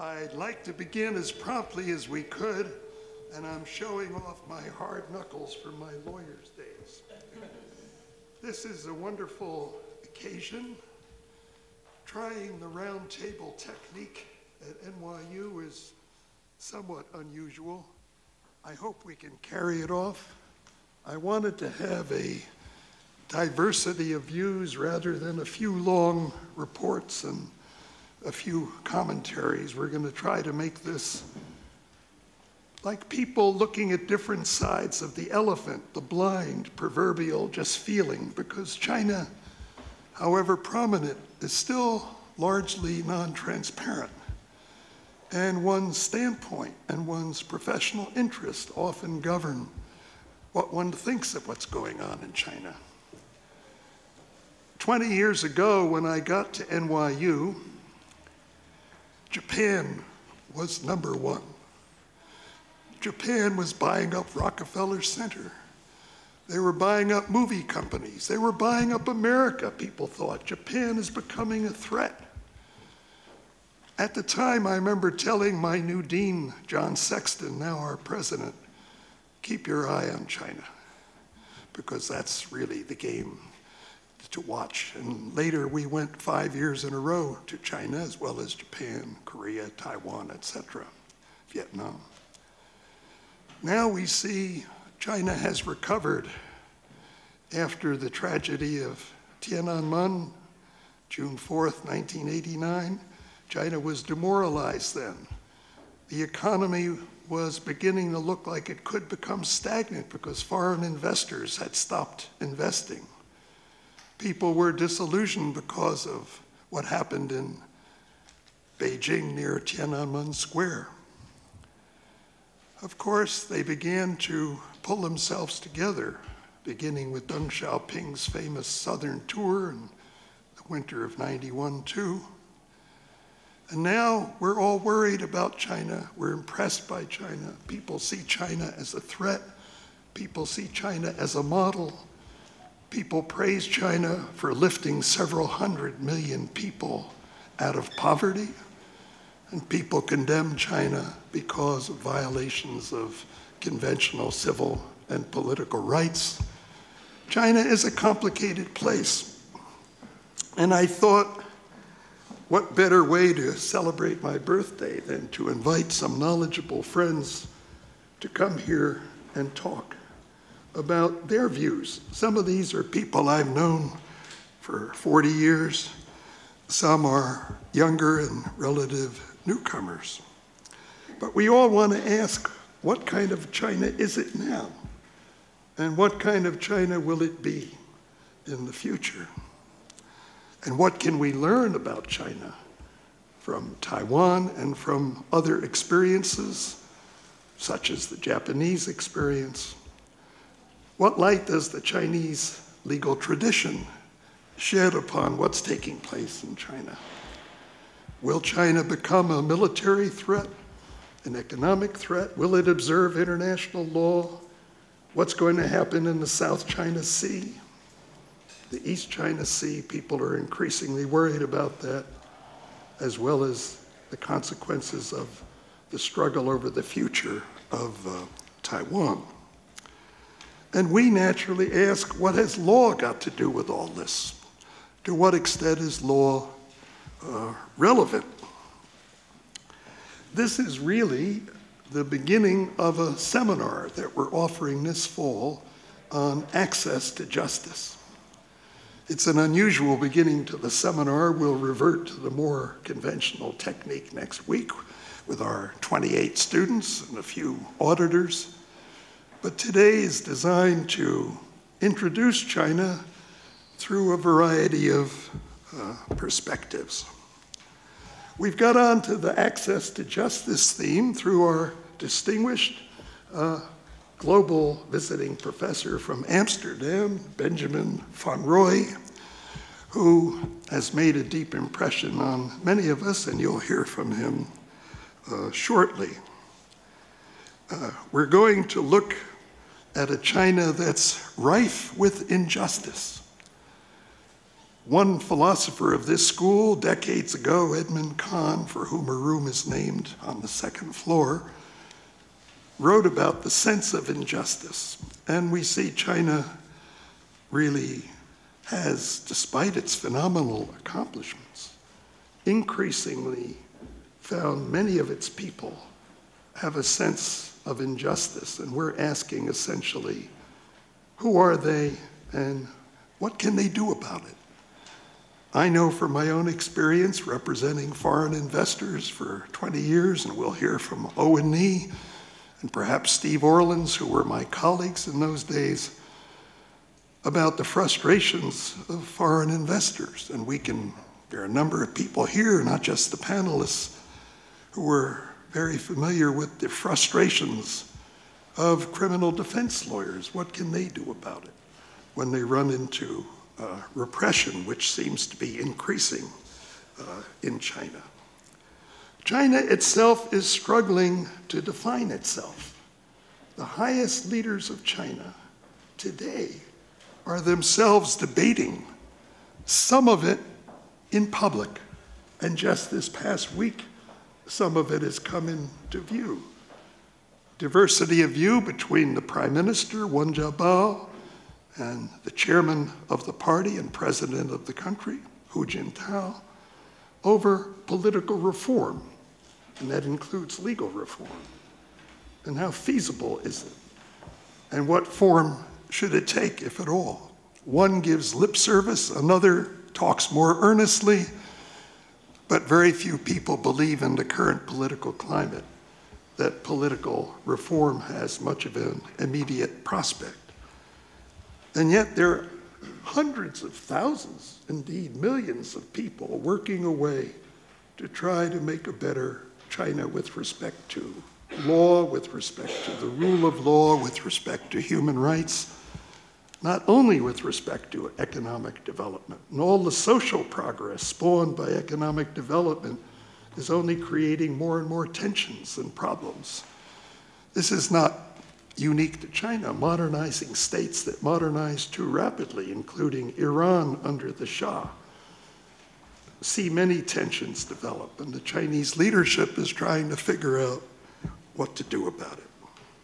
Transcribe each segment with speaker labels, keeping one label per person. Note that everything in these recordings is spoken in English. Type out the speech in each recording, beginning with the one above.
Speaker 1: I'd like to begin as promptly as we could, and I'm showing off my hard knuckles from my lawyer's days. This is a wonderful occasion. Trying the round table technique at NYU is somewhat unusual. I hope we can carry it off. I wanted to have a diversity of views rather than a few long reports and a few commentaries. We're going to try to make this like people looking at different sides of the elephant, the blind, proverbial, just feeling, because China, however prominent, is still largely non-transparent. And one's standpoint and one's professional interest often govern what one thinks of what's going on in China. 20 years ago, when I got to NYU, Japan was #1. Japan was buying up Rockefeller Center. They were buying up movie companies. They were buying up America, people thought. Japan is becoming a threat. At the time, I remember telling my new dean, John Sexton, now our president, keep your eye on China, because that's really the game to watch. And later we went 5 years in a row to China, as well as Japan, Korea, Taiwan, etc., Vietnam. Now we see China has recovered after the tragedy of Tiananmen, June 4th, 1989. China was demoralized then. The economy was beginning to look like it could become stagnant because foreign investors had stopped investing. People were disillusioned because of what happened in Beijing near Tiananmen Square. Of course, they began to pull themselves together, beginning with Deng Xiaoping's famous Southern tour in the winter of '91-2. And now we're all worried about China. We're impressed by China. People see China as a threat. People see China as a model. People praise China for lifting several 100 million people out of poverty. And people condemn China because of violations of conventional civil and political rights. China is a complicated place. And I thought, what better way to celebrate my birthday than to invite some knowledgeable friends to come here and talk about their views. Some of these are people I've known for 40 years. Some are younger and relative newcomers. But we all want to ask, what kind of China is it now? And what kind of China will it be in the future? And what can we learn about China from Taiwan and from other experiences, such as the Japanese experience? What light does the Chinese legal tradition shed upon what's taking place in China? Will China become a military threat, an economic threat? Will it observe international law? What's going to happen in the South China Sea? The East China Sea, people are increasingly worried about that, as well as the consequences of the struggle over the future of Taiwan. And we naturally ask, what has law got to do with all this? To what extent is law relevant? This is really the beginning of a seminar that we're offering this fall on access to justice. It's an unusual beginning to the seminar. We'll revert to the more conventional technique next week with our 28 students and a few auditors. But today is designed to introduce China through a variety of perspectives. We've got onto the access to justice theme through our distinguished global visiting professor from Amsterdam, Benjamin van Rooij, who has made a deep impression on many of us, and you'll hear from him shortly. We're going to look at a China that's rife with injustice. One philosopher of this school, decades ago, Edmund Kahn, for whom a room is named on the second floor, wrote about the sense of injustice. And we see China really has, despite its phenomenal accomplishments, increasingly found many of its people have a sense of injustice. And we're asking essentially, who are they and what can they do about it? I know from my own experience representing foreign investors for 20 years, and we'll hear from Owen and perhaps Steve Orlins, who were my colleagues in those days, about the frustrations of foreign investors. And there are a number of people here, not just the panelists, who were very familiar with the frustrations of criminal defense lawyers. What can they do about it when they run into repression, which seems to be increasing in China? China itself is struggling to define itself. The highest leaders of China today are themselves debating, some of it in public. And just this past week, some of it has come into view. Diversity of view between the Prime Minister, Wen Jiabao, and the chairman of the party and president of the country, Hu Jintao, over political reform, and that includes legal reform. And how feasible is it? And what form should it take, if at all? One gives lip service, another talks more earnestly, but very few people believe in the current political climate that political reform has much of an immediate prospect. And yet there are hundreds of thousands, indeed millions of people working away to try to make a better China with respect to law, with respect to the rule of law, with respect to human rights, not only with respect to economic development. And all the social progress spawned by economic development is only creating more and more tensions and problems. This is not unique to China. Modernizing states that modernize too rapidly, including Iran under the Shah, see many tensions develop, and the Chinese leadership is trying to figure out what to do about it.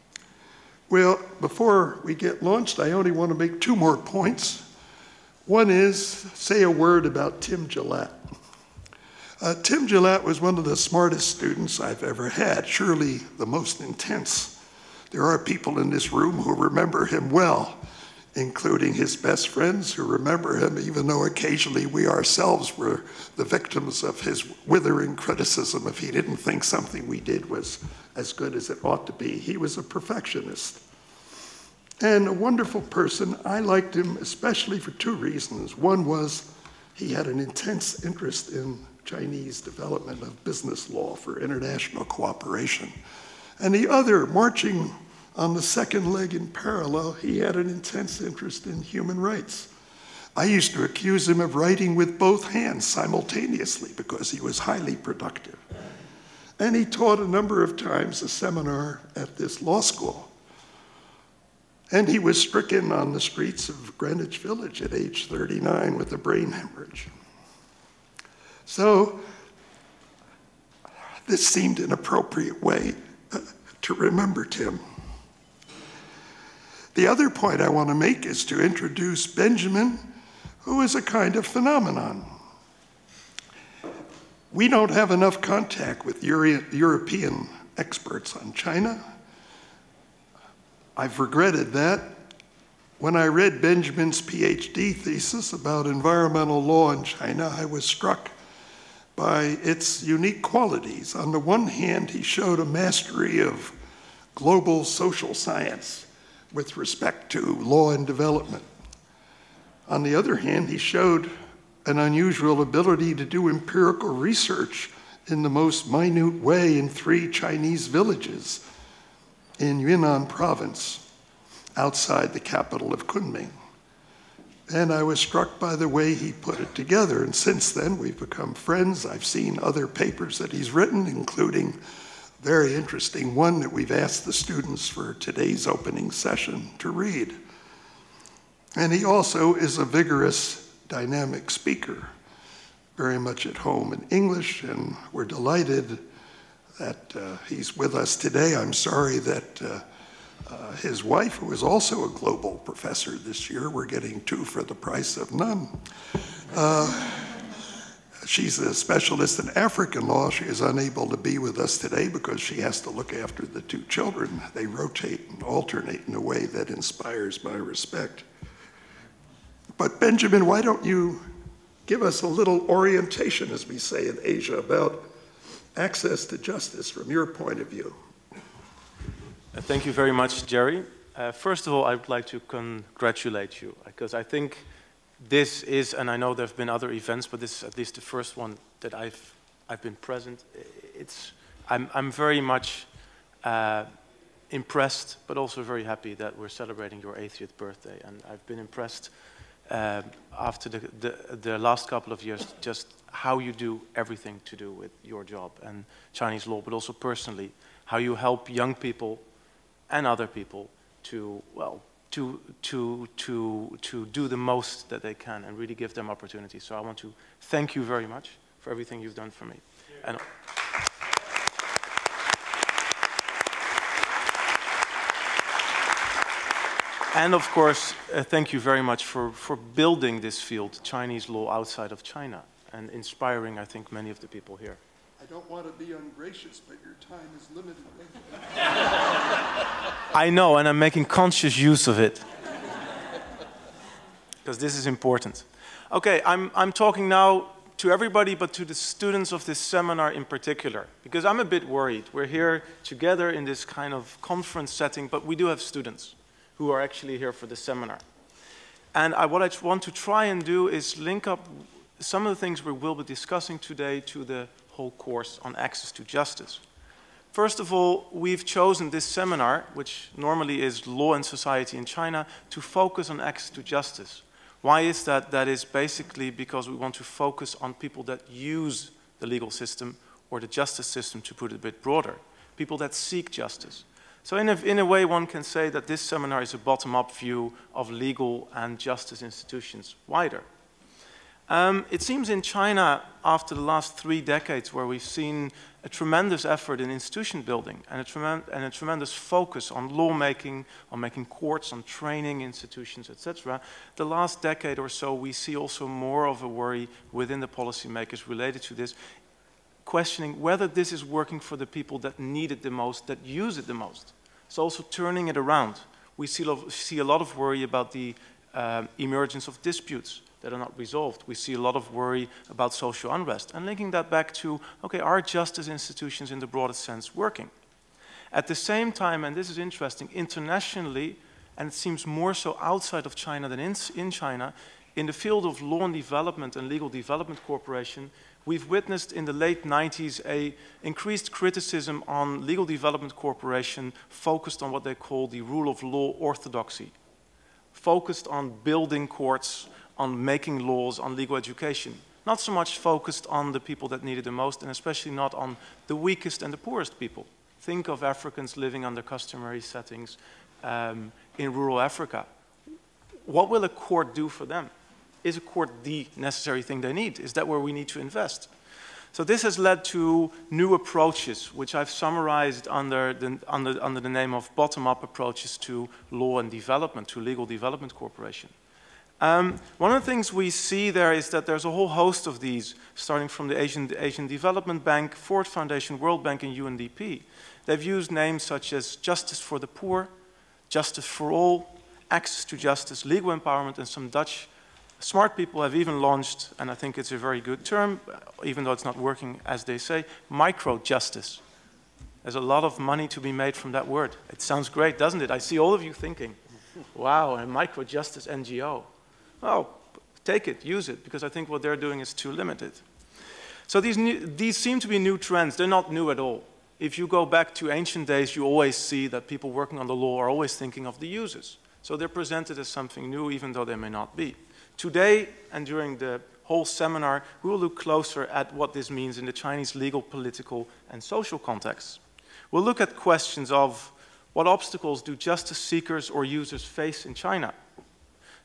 Speaker 1: Well, before we get launched, I only want to make two more points. One is, say a word about Tim Gelatt. Tim Gelatt was one of the smartest students I've ever had, surely the most intense. There are people in this room who remember him well, including his best friends who remember him, even though occasionally we ourselves were the victims of his withering criticism if he didn't think something we did was as good as it ought to be. He was a perfectionist and a wonderful person. I liked him especially for two reasons. One was he had an intense interest in Chinese development of business law for international cooperation. And the other, marching on the second leg in parallel, he had an intense interest in human rights. I used to accuse him of writing with both hands simultaneously because he was highly productive. And he taught a number of times a seminar at this law school. And he was stricken on the streets of Greenwich Village at age 39 with a brain hemorrhage. So this seemed an appropriate way to remember Tim. The other point I want to make is to introduce Benjamin, who is a kind of phenomenon. We don't have enough contact with European experts on China. I've regretted that. When I read Benjamin's PhD thesis about environmental law in China, I was struck by its unique qualities. On the one hand, he showed a mastery of global social science with respect to law and development. On the other hand, he showed an unusual ability to do empirical research in the most minute way in 3 Chinese villages in Yunnan province, outside the capital of Kunming. And I was struck by the way he put it together. And since then, we've become friends. I've seen other papers that he's written, including a very interesting one that we've asked the students for today's opening session to read. And he also is a vigorous dynamic speaker, very much at home in English, and we're delighted that he's with us today. I'm sorry that his wife, who is also a global professor this year, we're getting two for the price of none. She's a specialist in African law. She is unable to be with us today because she has to look after the two children. They rotate and alternate in a way that inspires my respect. But Benjamin, why don't you give us a little orientation, as we say in Asia, about access to justice from your point of view?
Speaker 2: Thank you very much, Jerry. First of all, I would like to congratulate you, because I think this is, and I know there have been other events, but this is at least the first one that I've been present. I'm very much impressed, but also very happy that we're celebrating your 80th birthday. And I've been impressed after the last couple of years, just how you do everything to do with your job and Chinese law, but also personally, how you help young people and other people to, well, to do the most that they can and really give them opportunities. So I want to thank you very much for everything you've done for me. And of course, thank you very much for building this field, Chinese law outside of China, and inspiring, I think, many of the people here.
Speaker 1: I don't want to be ungracious, but your time is limited.
Speaker 2: I know, and I'm making conscious use of it, because this is important. Okay, I'm talking now to everybody, but to the students of this seminar in particular, because I'm a bit worried. We're here together in this kind of conference setting, but we do have students who are actually here for the seminar. And what I want to try and do is link up some of the things we will be discussing today to the whole course on access to justice. First of all, we've chosen this seminar, which normally is Law and Society in China, to focus on access to justice. Why is that? That is basically because we want to focus on people that use the legal system or the justice system, to put it a bit broader, people that seek justice. So in a way, one can say that this seminar is a bottom-up view of legal and justice institutions wider. It seems in China, after the last 3 decades, where we've seen a tremendous effort in institution building and a tremendous focus on lawmaking, on making courts, on training institutions, etc., the last decade or so, we see also more of a worry within the policymakers related to this, questioning whether this is working for the people that need it the most, that use it the most. So also turning it around. We see a lot of worry about the emergence of disputes that are not resolved. We see a lot of worry about social unrest, and linking that back to, okay, are justice institutions in the broadest sense working? At the same time, and this is interesting, internationally, and it seems more so outside of China than in China, in the field of law and development and legal development cooperation, we've witnessed in the late 90s an increased criticism on legal development cooperation focused on what they call the rule of law orthodoxy, focused on building courts, on making laws, on legal education. Not so much focused on the people that need it the most, and especially not on the weakest and the poorest people. Think of Africans living under customary settings in rural Africa. What will a court do for them? Is a court the necessary thing they need? Is that where we need to invest? So this has led to new approaches, which I've summarized under the name of bottom-up approaches to law and development, to legal development cooperation. One of the things we see there is that there's a whole host of these, starting from the Asian Development Bank, Ford Foundation, World Bank, and UNDP. They've used names such as Justice for the Poor, Justice for All, Access to Justice, Legal Empowerment, and some Dutch smart people have even launched, and I think it's a very good term, even though it's not working as they say, micro-justice. There's a lot of money to be made from that word. It sounds great, doesn't it? I see all of you thinking, wow, a micro-justice NGO. Oh, take it, use it, because I think what they're doing is too limited. So these seem to be new trends. They're not new at all. If you go back to ancient days, you always see that people working on the law are always thinking of the users. So they're presented as something new, even though they may not be. Today, and during the whole seminar, we will look closer at what this means in the Chinese legal, political, and social context. We'll look at questions of what obstacles do justice seekers or users face in China?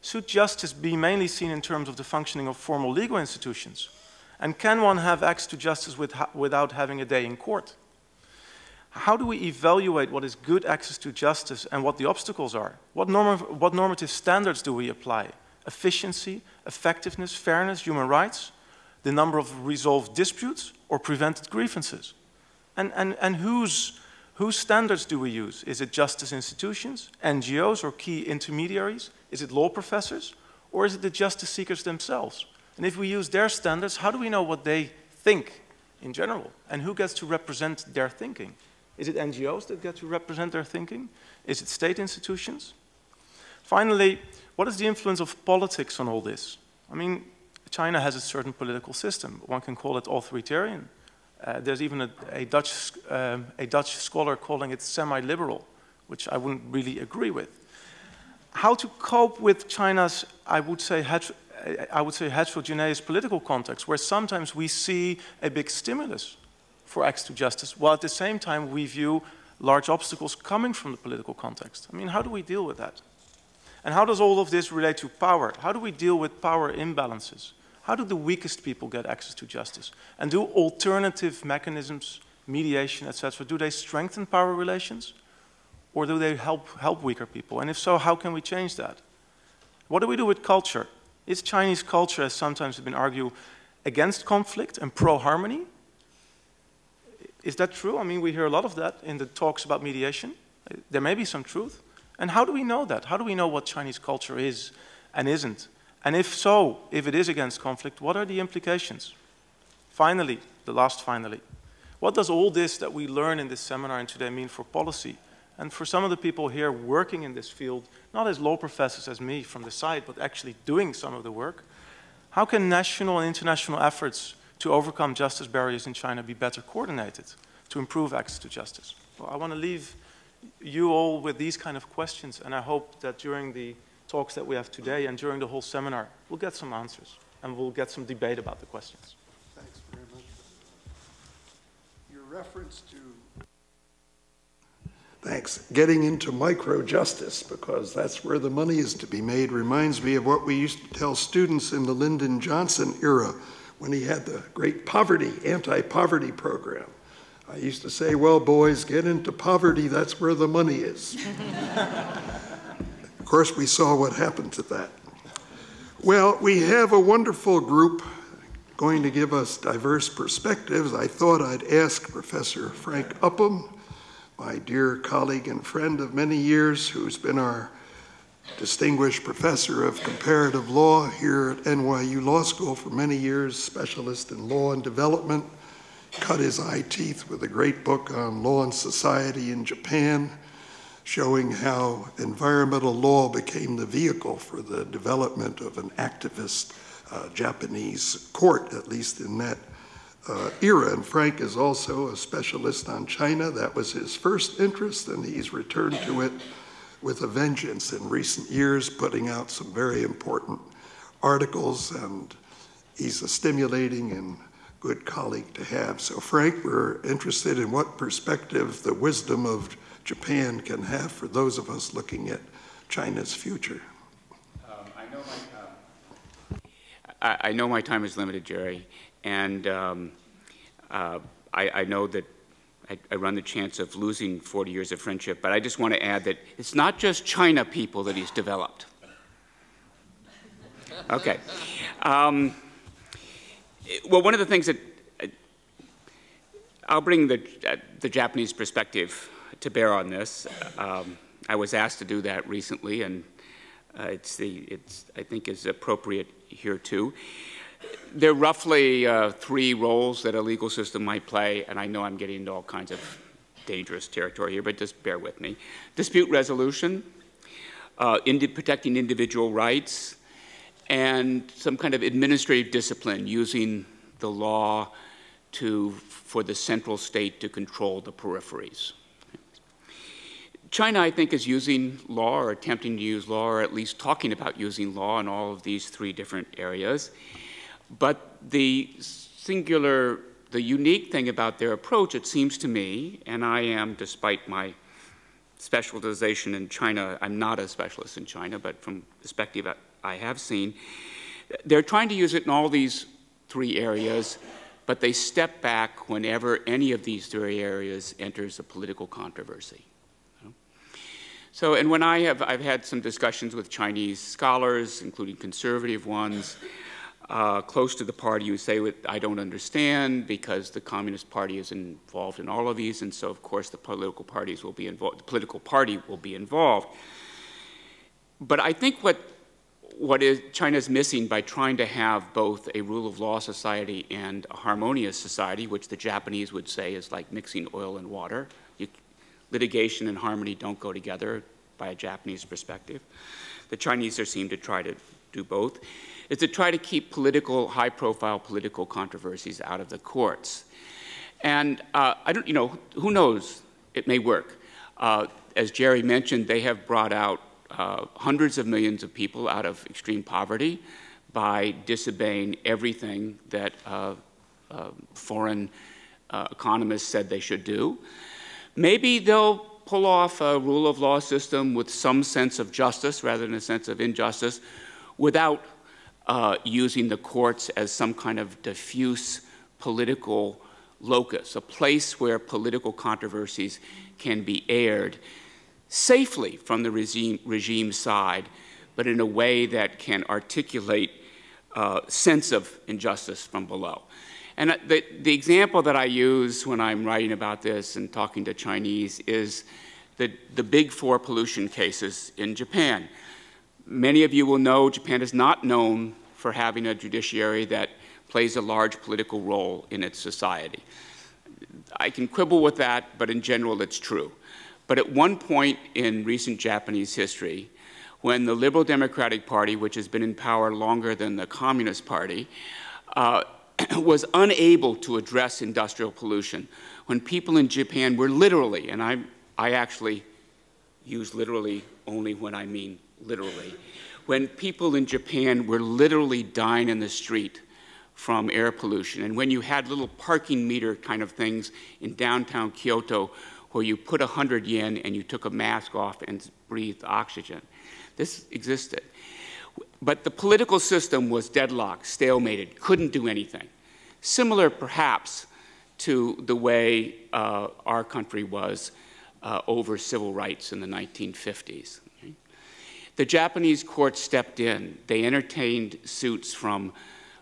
Speaker 2: should justice be mainly seen in terms of the functioning of formal legal institutions? And can one have access to justice without having a day in court? How do we evaluate what is good access to justice and what the obstacles are? What normative standards do we apply? Efficiency, effectiveness, fairness, human rights, the number of resolved disputes or prevented grievances? And whose standards do we use? Is it justice institutions, NGOs or key intermediaries? Is it law professors? Or is it the justice seekers themselves? And if we use their standards, how do we know what they think in general? And who gets to represent their thinking? Is it NGOs that get to represent their thinking? Is it state institutions? Finally, what is the influence of politics on all this? I mean, China has a certain political system. One can call it authoritarian. There's even a Dutch scholar calling it semi-liberal, which I wouldn't really agree with. How to cope with China's, I would say heterogeneous political context, where sometimes we see a big stimulus for access to justice, while at the same time we view large obstacles coming from the political context. I mean, how do we deal with that? And how does all of this relate to power? How do we deal with power imbalances? How do the weakest people get access to justice? And do alternative mechanisms, mediation, etc., do they strengthen power relations? Or do they help weaker people? And if so, how can we change that? What do we do with culture? Is Chinese culture, as sometimes has been argued, against conflict and pro-harmony? Is that true? I mean, we hear a lot of that in the talks about mediation. There may be some truth. And how do we know that? How do we know what Chinese culture is and isn't? And if so, if it is against conflict, what are the implications? Finally, the last finally, what does all this that we learn in this seminar and today mean for policy? And for some of the people here working in this field, not as law professors as me from the side, but actually doing some of the work, how can national and international efforts to overcome justice barriers in China be better coordinated to improve access to justice? Well, I want to leave you all with these kind of questions, and I hope that during the talks that we have today and during the whole seminar, we'll get some answers and we'll get some debate about the questions.
Speaker 1: Thanks very much. Your reference to getting into micro-justice, because that's where the money is to be made, reminds me of what we used to tell students in the Lyndon Johnson era when he had the great anti-poverty program. I used to say, well, boys, get into poverty, that's where the money is. Of course, we saw what happened to that. Well, we have a wonderful group going to give us diverse perspectives. I thought I'd ask Professor Frank Upham, my dear colleague and friend of many years, who's been our distinguished professor of comparative law here at NYU Law School for many years, specialist in law and development, cut his eye teeth with a great book on law and society in Japan, showing how environmental law became the vehicle for the development of an activist Japanese court, at least in that era. And Frank is also a specialist on China. That was his first interest, and he's returned to it with a vengeance in recent years, putting out some very important articles, and he's a stimulating and good colleague to have. So Frank, we're interested in what perspective the wisdom of Japan can have for those of us looking at China's future.
Speaker 3: I know my time is limited, Jerry, and I know that I run the chance of losing 40 years of friendship, but I just want to add that it's not just China people that he's developed. Okay. Well, one of the things that I'll bring the Japanese perspective to bear on this. I was asked to do that recently, and I think is appropriate here too. There are roughly 3 roles that a legal system might play, and I know I'm getting into all kinds of dangerous territory here, but just bear with me. Dispute resolution, protecting individual rights, and some kind of administrative discipline using the law for the central state to control the peripheries. China, I think, is using law or attempting to use law, or at least talking about using law in all of these 3 different areas. But the unique thing about their approach, it seems to me, and I am, despite my specialization in China, I'm not a specialist in China, but from the perspective I have seen. They're trying to use it in all these three areas, but they step back whenever any of these three areas enters a political controversy. So, and when I've had some discussions with Chinese scholars, including conservative ones, close to the party who say, I don't understand because the Communist Party is involved in all of these, and so of course the political parties will be involved, the political party will be involved. But I think what China's missing by trying to have both a rule of law society and a harmonious society, which the Japanese would say is like mixing oil and water. Litigation and harmony don't go together by a Japanese perspective. The Chinese seem to try to do both, is to try to keep high-profile political controversies out of the courts. And who knows, it may work. As Jerry mentioned, they have brought out hundreds of millions of people out of extreme poverty by disobeying everything that foreign economists said they should do. Maybe they'll pull off a rule of law system with some sense of justice rather than a sense of injustice without using the courts as some kind of diffuse political locus, a place where political controversies can be aired safely from the regime side, but in a way that can articulate sense of injustice from below. And the example that I use when I'm writing about this and talking to Chinese is the big four pollution cases in Japan. Many of you will know Japan is not known for having a judiciary that plays a large political role in its society. I can quibble with that, but in general it's true. But at one point in recent Japanese history, when the Liberal Democratic Party, which has been in power longer than the Communist Party, was unable to address industrial pollution, when people in Japan were literally, and I actually use literally only when I mean literally, when people in Japan were literally dying in the street from air pollution, and when you had little parking meter kind of things in downtown Kyoto where you put 100 yen and you took a mask off and breathed oxygen. This existed. But the political system was deadlocked, stalemated, couldn't do anything. Similar, perhaps, to the way our country was over civil rights in the 1950s. Okay? The Japanese court stepped in. They entertained suits from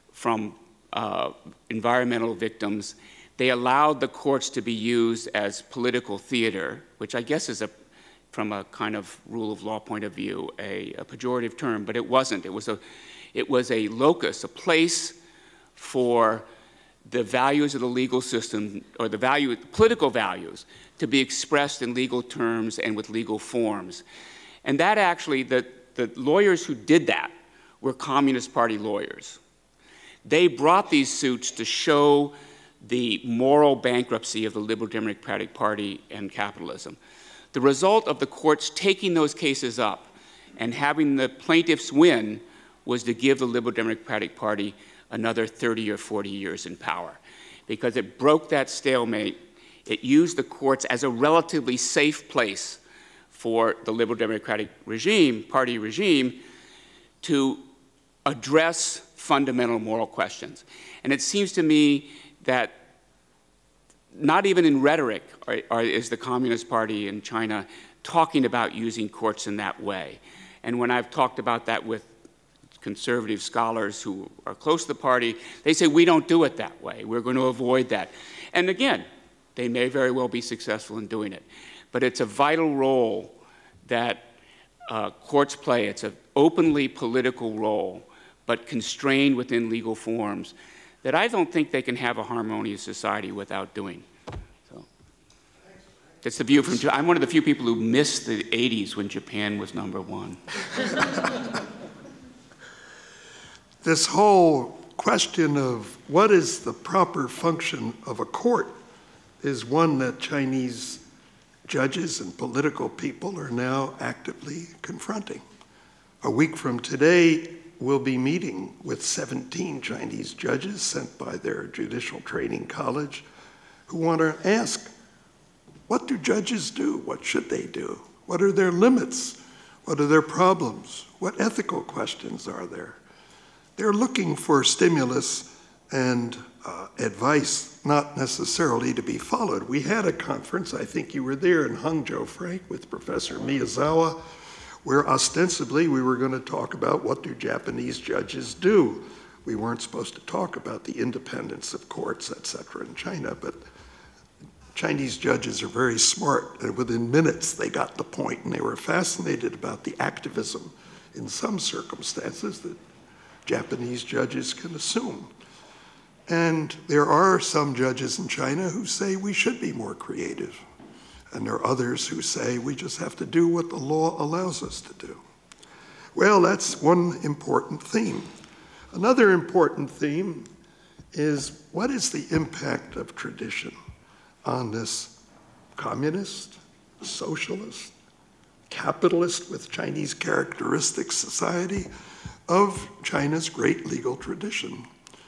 Speaker 3: environmental victims. They allowed the courts to be used as political theater, which I guess is from a kind of rule of law point of view, a pejorative term, but it wasn't. It was a locus, a place for the values of the legal system, or the political values, to be expressed in legal terms and with legal forms. And that actually, the lawyers who did that were Communist Party lawyers. They brought these suits to show the moral bankruptcy of the Liberal Democratic Party and capitalism. The result of the courts taking those cases up and having the plaintiffs win was to give the Liberal Democratic Party another 30 or 40 years in power, because it broke that stalemate. It used the courts as a relatively safe place for the Liberal Democratic Party regime to address fundamental moral questions. And it seems to me that not even in rhetoric is the Communist Party in China talking about using courts in that way. And when I've talked about that with conservative scholars who are close to the party, they say, we don't do it that way. We're going to avoid that. And again, they may very well be successful in doing it. But it's a vital role that courts play. It's an openly political role, but constrained within legal forms, that I don't think they can have a harmonious society without doing. So that's the view from Japan. I'm one of the few people who missed the 80s when Japan was #1.
Speaker 1: This whole question of what is the proper function of a court is one that Chinese judges and political people are now actively confronting. A week from today, we'll be meeting with 17 Chinese judges sent by their judicial training college who want to ask, what do judges do? What should they do? What are their limits? What are their problems? What ethical questions are there? They're looking for stimulus and advice, not necessarily to be followed. We had a conference, I think you were there in Hyeon-Ju, Frank, with Professor Miyazawa, where ostensibly we were going to talk about what do Japanese judges do. We weren't supposed to talk about the independence of courts, et cetera, in China, but Chinese judges are very smart, and within minutes they got the point, and they were fascinated about the activism in some circumstances that Japanese judges can assume. And there are some judges in China who say we should be more creative. And there are others who say we just have to do what the law allows us to do. Well, that's one important theme. Another important theme is what is the impact of tradition on this communist, socialist, capitalist with Chinese characteristics society of China's great legal tradition.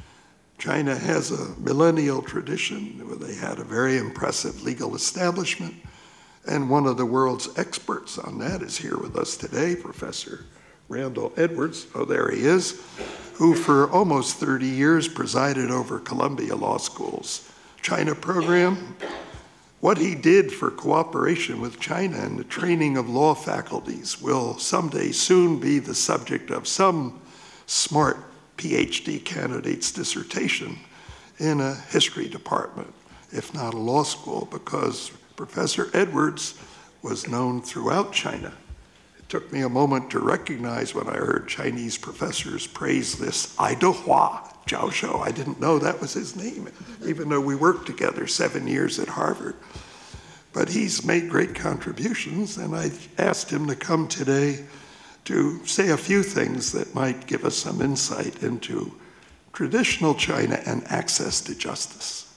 Speaker 1: China has a millennial tradition where they had a very impressive legal establishment, and one of the world's experts on that is here with us today, Professor Randle Edwards, oh there he is, who for almost 30 years presided over Columbia Law School's China program. What he did for cooperation with China and the training of law faculties will someday soon be the subject of some smart PhD candidate's dissertation in a history department, if not a law school, because Professor Edwards was known throughout China. It took me a moment to recognize when I heard Chinese professors praise this Aidehua Zhao Shou. I didn't know that was his name, even though we worked together 7 years at Harvard. But he's made great contributions, and I asked him to come today to say a few things that might give us some insight into traditional China and access to justice.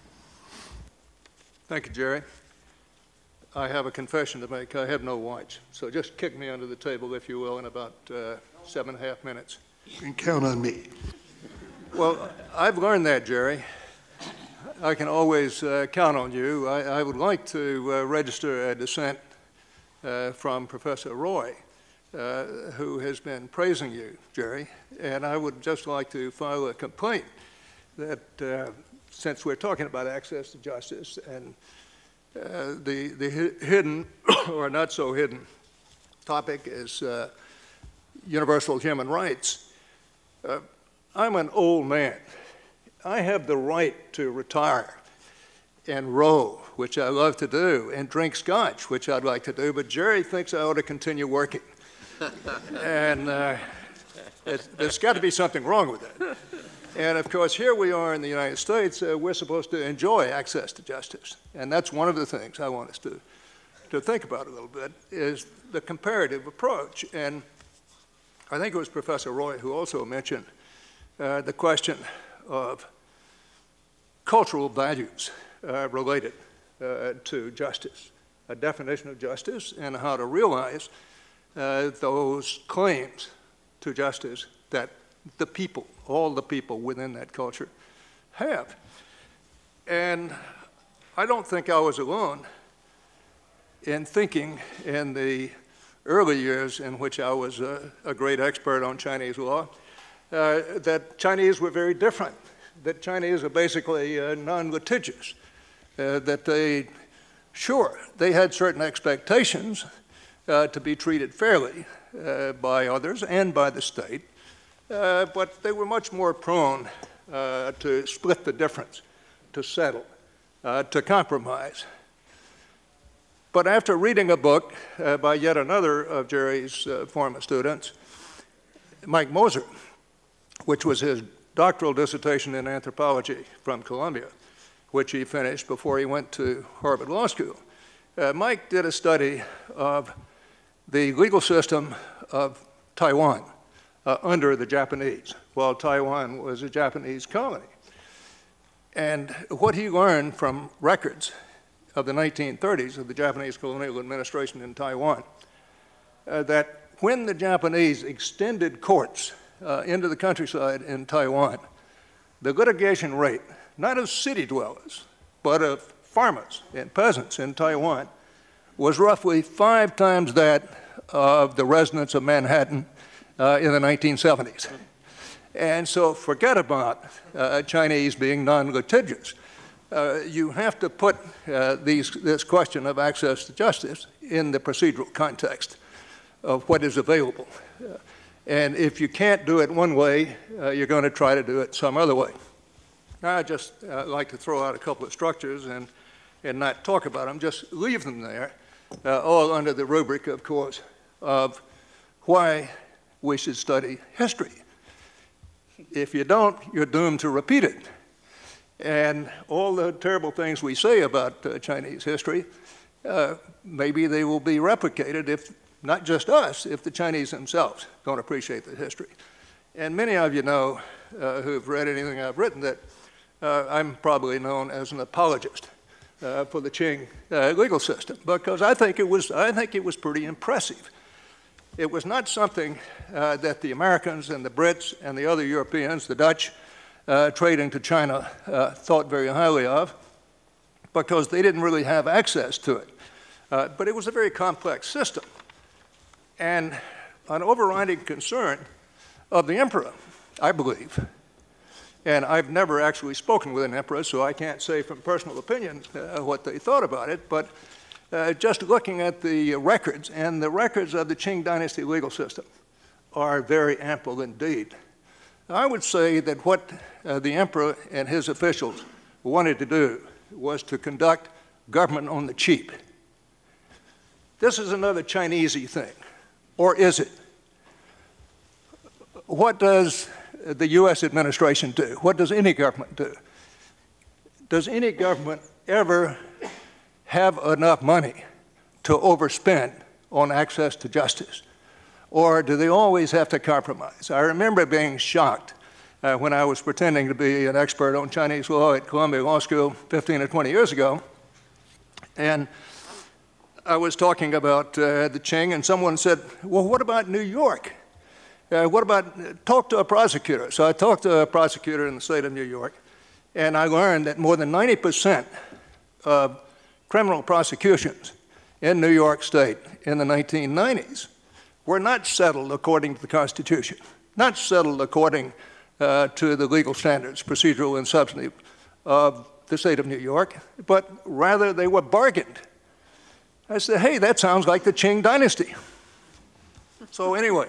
Speaker 4: Thank you, Jerry. I have a confession to make. I have no watch, so just kick me under the table, if you will, in about 7.5 minutes.
Speaker 1: You can count on me.
Speaker 4: Well, I've learned that, Jerry. I can always count on you. I would like to register a dissent from Professor Roy, who has been praising you, Jerry, and I would just like to file a complaint that since we're talking about access to justice and the hidden or not so hidden topic is universal human rights, I'm an old man. I have the right to retire and row, which I love to do, and drink scotch, which I'd like to do, but Jerry thinks I ought to continue working. And there's got to be something wrong with that. And of course, here we are in the United States, we're supposed to enjoy access to justice. And that's one of the things I want us to think about a little bit, is the comparative approach. And I think it was Professor Roy who also mentioned the question of cultural values related to justice, a definition of justice, and how to realize those claims to justice that the people, all the people within that culture have. And I don't think I was alone in thinking in the early years in which I was a great expert on Chinese law, that Chinese were very different, that Chinese are basically non-litigious, that they had certain expectations to be treated fairly by others and by the state, but they were much more prone to split the difference, to settle, to compromise. But after reading a book by yet another of Jerry's former students, Mike Moser, which was his doctoral dissertation in anthropology from Columbia, which he finished before he went to Harvard Law School, Mike did a study of the legal system of Taiwan under the Japanese, while Taiwan was a Japanese colony. And what he learned from records of the 1930s of the Japanese colonial administration in Taiwan, that when the Japanese extended courts into the countryside in Taiwan, the litigation rate, not of city dwellers, but of farmers and peasants in Taiwan, was roughly 5 times that of the residents of Manhattan in the 1970s. And so forget about Chinese being non-litigious. You have to put this question of access to justice in the procedural context of what is available. And if you can't do it one way, you're going to try to do it some other way. Now, I'd just like to throw out a couple of structures and not talk about them, just leave them there, all under the rubric, of course, of why we should study history. If you don't, you're doomed to repeat it. And all the terrible things we say about Chinese history, maybe they will be replicated if, not just us, if the Chinese themselves don't appreciate the history. And many of you know, who've read anything I've written, that I'm probably known as an apologist for the Qing legal system, because I think it was pretty impressive. It was not something that the Americans and the Brits and the other Europeans, the Dutch, trading to China, thought very highly of, because they didn't really have access to it. But it was a very complex system. And an overriding concern of the emperor, I believe, and I've never actually spoken with an emperor, so I can't say from personal opinion what they thought about it, but just looking at the records, and the records of the Qing dynasty legal system are very ample indeed. I would say that what the emperor and his officials wanted to do was to conduct government on the cheap. This is another Chinesey thing, or is it? What does the US administration do? What does any government do? Does any government ever have enough money to overspend on access to justice? Or do they always have to compromise? I remember being shocked when I was pretending to be an expert on Chinese law at Columbia Law School 15 or 20 years ago. And I was talking about the Qing, and someone said, well, what about New York? What about, talk to a prosecutor. So I talked to a prosecutor in the state of New York, and I learned that more than 90% of criminal prosecutions in New York State in the 1990s were not settled according to the Constitution, not settled according to the legal standards, procedural and substantive, of the state of New York, but rather they were bargained. I said, hey, that sounds like the Qing dynasty. So anyway,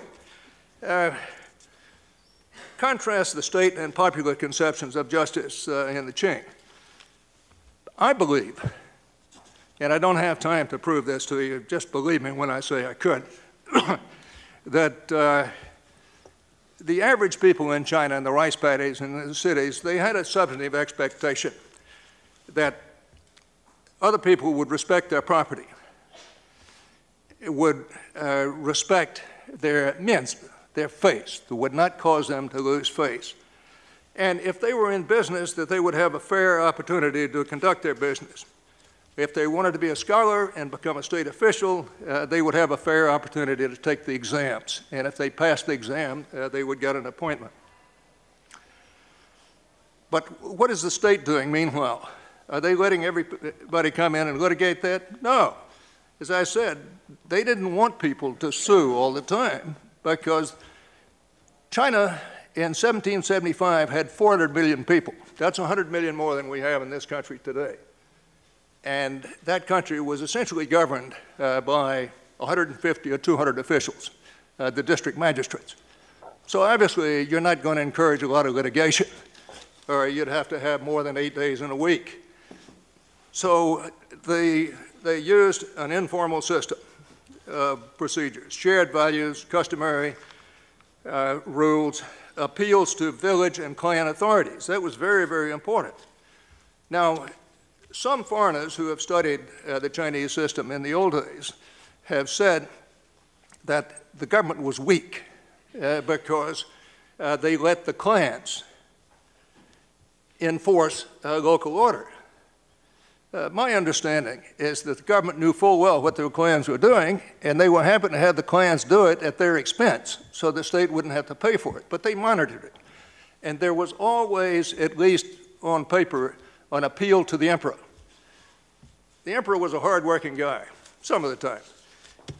Speaker 4: contrast the state and popular conceptions of justice in the Qing. I believe, and I don't have time to prove this to you, just believe me when I say I could, that the average people in China, in the rice paddies and the cities, they had a substantive expectation that other people would respect their property, would respect their means, their face, that would not cause them to lose face. And if they were in business, that they would have a fair opportunity to conduct their business. If they wanted to be a scholar and become a state official, they would have a fair opportunity to take the exams. And if they passed the exam, they would get an appointment. But what is the state doing meanwhile? Are they letting everybody come in and litigate that? No. As I said, they didn't want people to sue all the time because China in 1775 had 400 million people. That's 100 million more than we have in this country today. And that country was essentially governed by 150 or 200 officials, the district magistrates. So obviously, you're not going to encourage a lot of litigation, or you'd have to have more than 8 days in a week. So they used an informal system of procedures, shared values, customary rules, appeals to village and clan authorities. That was very, very important. Now, some foreigners who have studied the Chinese system in the old days have said that the government was weak because they let the clans enforce local order. My understanding is that the government knew full well what their clans were doing, and they were happy to have the clans do it at their expense so the state wouldn't have to pay for it, but they monitored it. And there was always, at least on paper, an appeal to the emperor. The emperor was a hard-working guy, some of the time.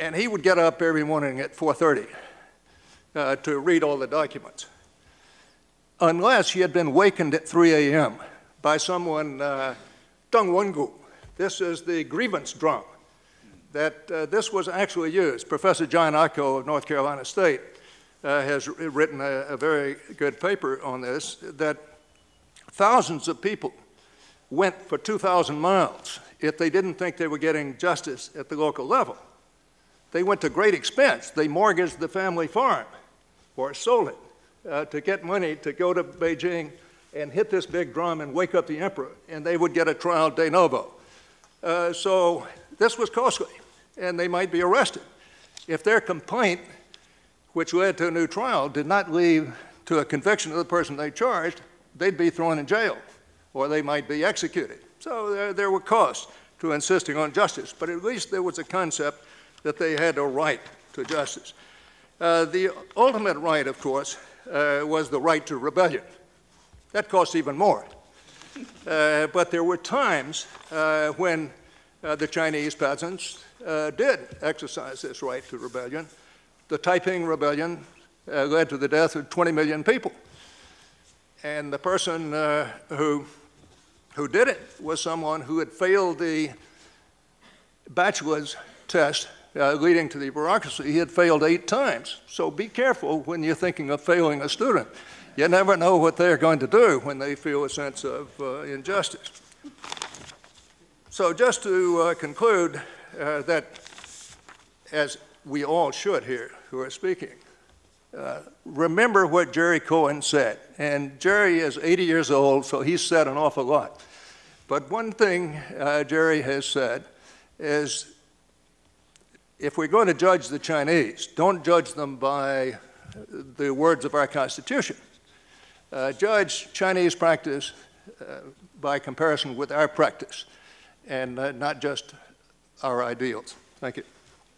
Speaker 4: And he would get up every morning at 4:30 to read all the documents, unless he had been wakened at 3 a.m. by someone, Dongwon-gu. This is the grievance drum that this was actually used. Professor John Ocko of North Carolina State has written a very good paper on this, that thousands of people went for 2,000 miles if they didn't think they were getting justice at the local level. They went to great expense. They mortgaged the family farm or sold it to get money to go to Beijing and hit this big drum and wake up the emperor, and they would get a trial de novo. So this was costly, and they might be arrested. If their complaint, which led to a new trial, did not lead to a conviction of the person they charged, they'd be thrown in jail, or they might be executed. So there were costs to insisting on justice, but at least there was a concept that they had a right to justice. The ultimate right, of course, was the right to rebellion. That cost even more. But there were times when the Chinese peasants did exercise this right to rebellion. The Taiping Rebellion led to the death of 20 million people. And the person who did it was someone who had failed the bachelor's test leading to the bureaucracy. He had failed 8 times. So be careful when you're thinking of failing a student. You never know what they're going to do when they feel a sense of injustice. So just to conclude that, as we all should here who are speaking, remember what Jerry Cohen said. And Jerry is 80 years old, so he's said an awful lot. But one thing Jerry has said is, if we're going to judge the Chinese, don't judge them by the words of our Constitution. Judge Chinese practice by comparison with our practice, and not just our ideals. Thank you.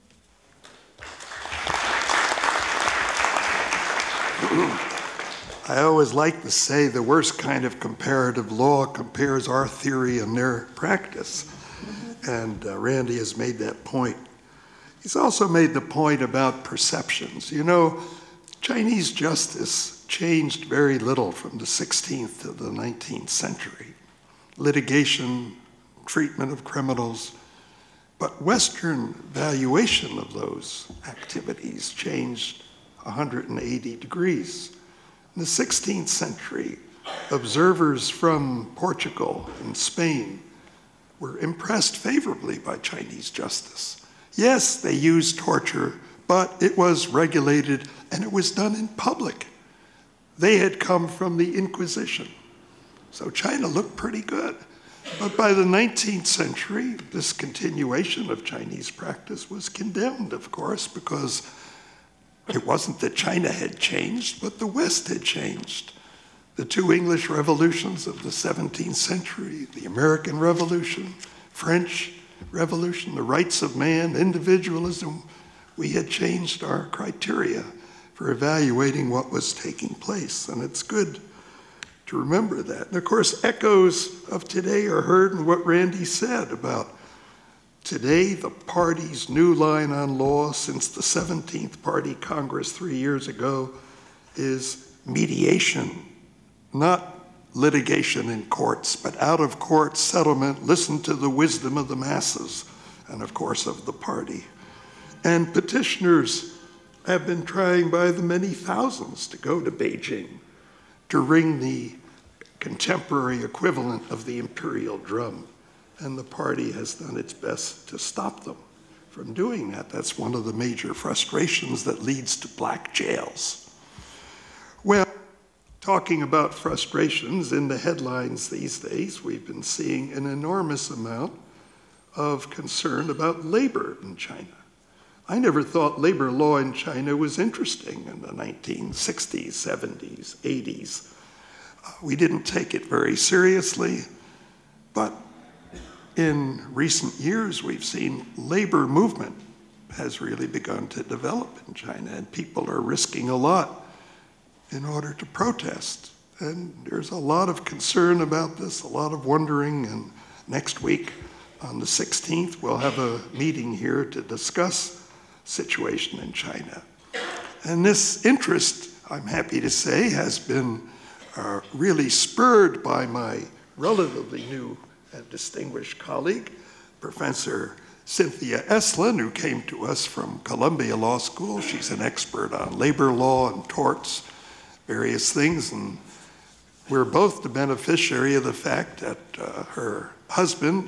Speaker 1: I always like to say the worst kind of comparative law compares our theory and their practice. And Randy has made that point. He's also made the point about perceptions. You know, Chinese justice changed very little from the 16th to the 19th century. Litigation, treatment of criminals, but Western valuation of those activities changed 180 degrees. In the 16th century, observers from Portugal and Spain were impressed favorably by Chinese justice. Yes, they used torture, but it was regulated and it was done in public. They had come from the Inquisition. So China looked pretty good. But by the 19th century, this continuation of Chinese practice was condemned, of course, because it wasn't that China had changed, but the West had changed. The 2 English revolutions of the 17th century, the American Revolution, French Revolution, the rights of man, individualism, we had changed our criteria for evaluating what was taking place. And it's good to remember that. And of course, echoes of today are heard in what Randy said about today, the party's new line on law since the 17th Party Congress 3 years ago is mediation, not litigation in courts, but out-of-court settlement. Listen to the wisdom of the masses and, of course, of the party. And petitioners have been trying by the many thousands to go to Beijing to ring the contemporary equivalent of the imperial drum. And the party has done its best to stop them from doing that. That's one of the major frustrations that leads to black jails. Well, talking about frustrations in the headlines these days, we've been seeing an enormous amount of concern about labor in China. I never thought labor law in China was interesting in the 1960s, 70s, 80s. We didn't take it very seriously, but in recent years, we've seen labor movement has really begun to develop in China, and people are risking a lot in order to protest. And there's a lot of concern about this, a lot of wondering, and next week on the 16th, we'll have a meeting here to discuss situation in China. And this interest, I'm happy to say, has been really spurred by my relatively new and distinguished colleague, Professor Cynthia Estlund, who came to us from Columbia Law School. She's an expert on labor law and torts, various things, and we're both the beneficiary of the fact that her husband,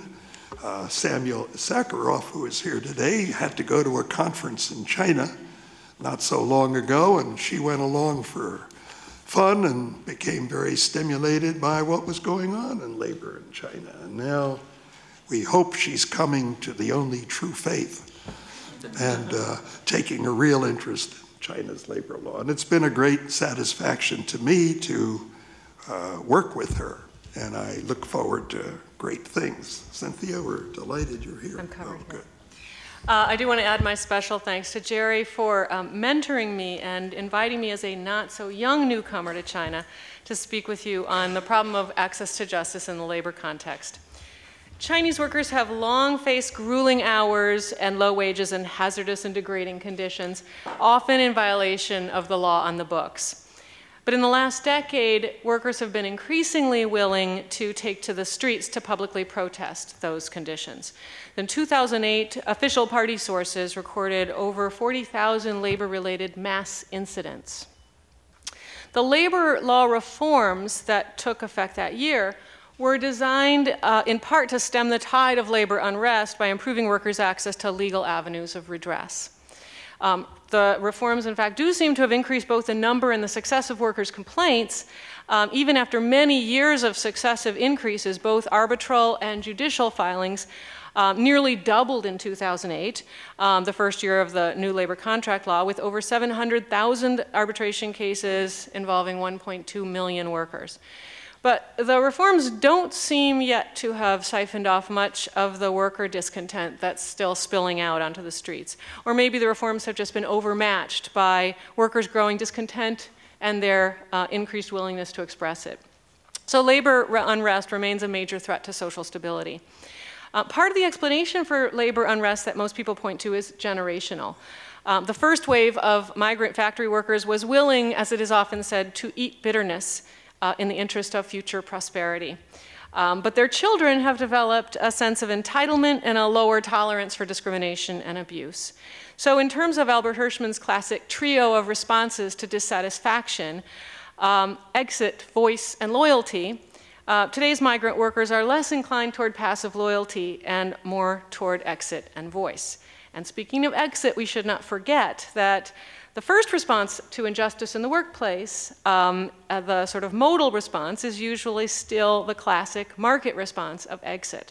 Speaker 1: Samuel Sakharov, who is here today, had to go to a conference in China not so long ago, and she went along for fun and became very stimulated by what was going on in labor in China. And now we hope she's coming to the only true faith and taking a real interest in China's labor law. And it's been a great satisfaction to me to work with her, and I look forward to great things. Cynthia, we're delighted you're here.
Speaker 5: I'm covered.
Speaker 1: Oh, good.
Speaker 5: I do want to add my special thanks to Jerry for mentoring me and inviting me as a not-so-young newcomer to China to speak with you on the problem of access to justice in the labor context. Chinese workers have long faced grueling hours and low wages and hazardous and degrading conditions, often in violation of the law on the books. But in the last decade, workers have been increasingly willing to take to the streets to publicly protest those conditions. In 2008, official party sources recorded over 40,000 labor-related mass incidents. The labor law reforms that took effect that year were designed in part to stem the tide of labor unrest by improving workers' access to legal avenues of redress. The reforms, in fact, do seem to have increased both the number and the success of workers' complaints, even after many years of successive increases. Both arbitral and judicial filings nearly doubled in 2008, the first year of the new labor contract law, with over 700,000 arbitration cases involving 1.2 million workers. But the reforms don't seem yet to have siphoned off much of the worker discontent that's still spilling out onto the streets. Or maybe the reforms have just been overmatched by workers' growing discontent and their increased willingness to express it. So labor unrest remains a major threat to social stability. Part of the explanation for labor unrest that most people point to is generational. The first wave of migrant factory workers was willing, as it is often said, to eat bitterness in the interest of future prosperity. But their children have developed a sense of entitlement and a lower tolerance for discrimination and abuse. So in terms of Albert Hirschman's classic trio of responses to dissatisfaction, exit, voice, and loyalty, today's migrant workers are less inclined toward passive loyalty and more toward exit and voice. And speaking of exit, we should not forget that the first response to injustice in the workplace, the sort of modal response, is usually still the classic market response of exit.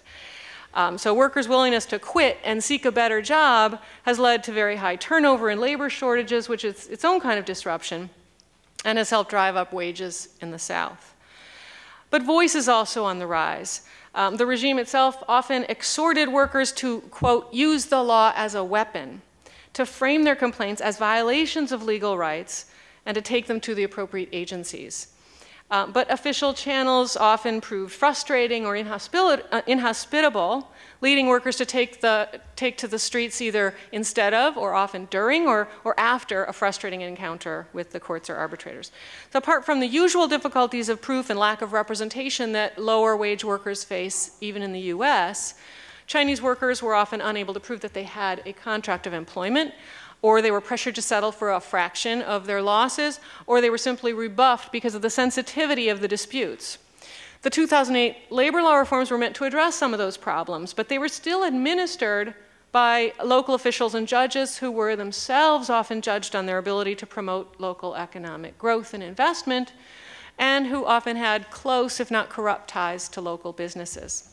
Speaker 5: So workers' willingness to quit and seek a better job has led to very high turnover and labor shortages, which is its own kind of disruption, and has helped drive up wages in the South. But voice is also on the rise. The regime itself often exhorted workers to, quote, use the law as a weapon, to frame their complaints as violations of legal rights, and to take them to the appropriate agencies. But official channels often proved frustrating or inhospitable, leading workers to take to the streets either instead of, or often during, or after a frustrating encounter with the courts or arbitrators. So apart from the usual difficulties of proof and lack of representation that lower wage workers face even in the US, Chinese workers were often unable to prove that they had a contract of employment, or they were pressured to settle for a fraction of their losses, or they were simply rebuffed because of the sensitivity of the disputes. The 2008 labor law reforms were meant to address some of those problems, but they were still administered by local officials and judges who were themselves often judged on their ability to promote local economic growth and investment, and who often had close, if not corrupt, ties to local businesses.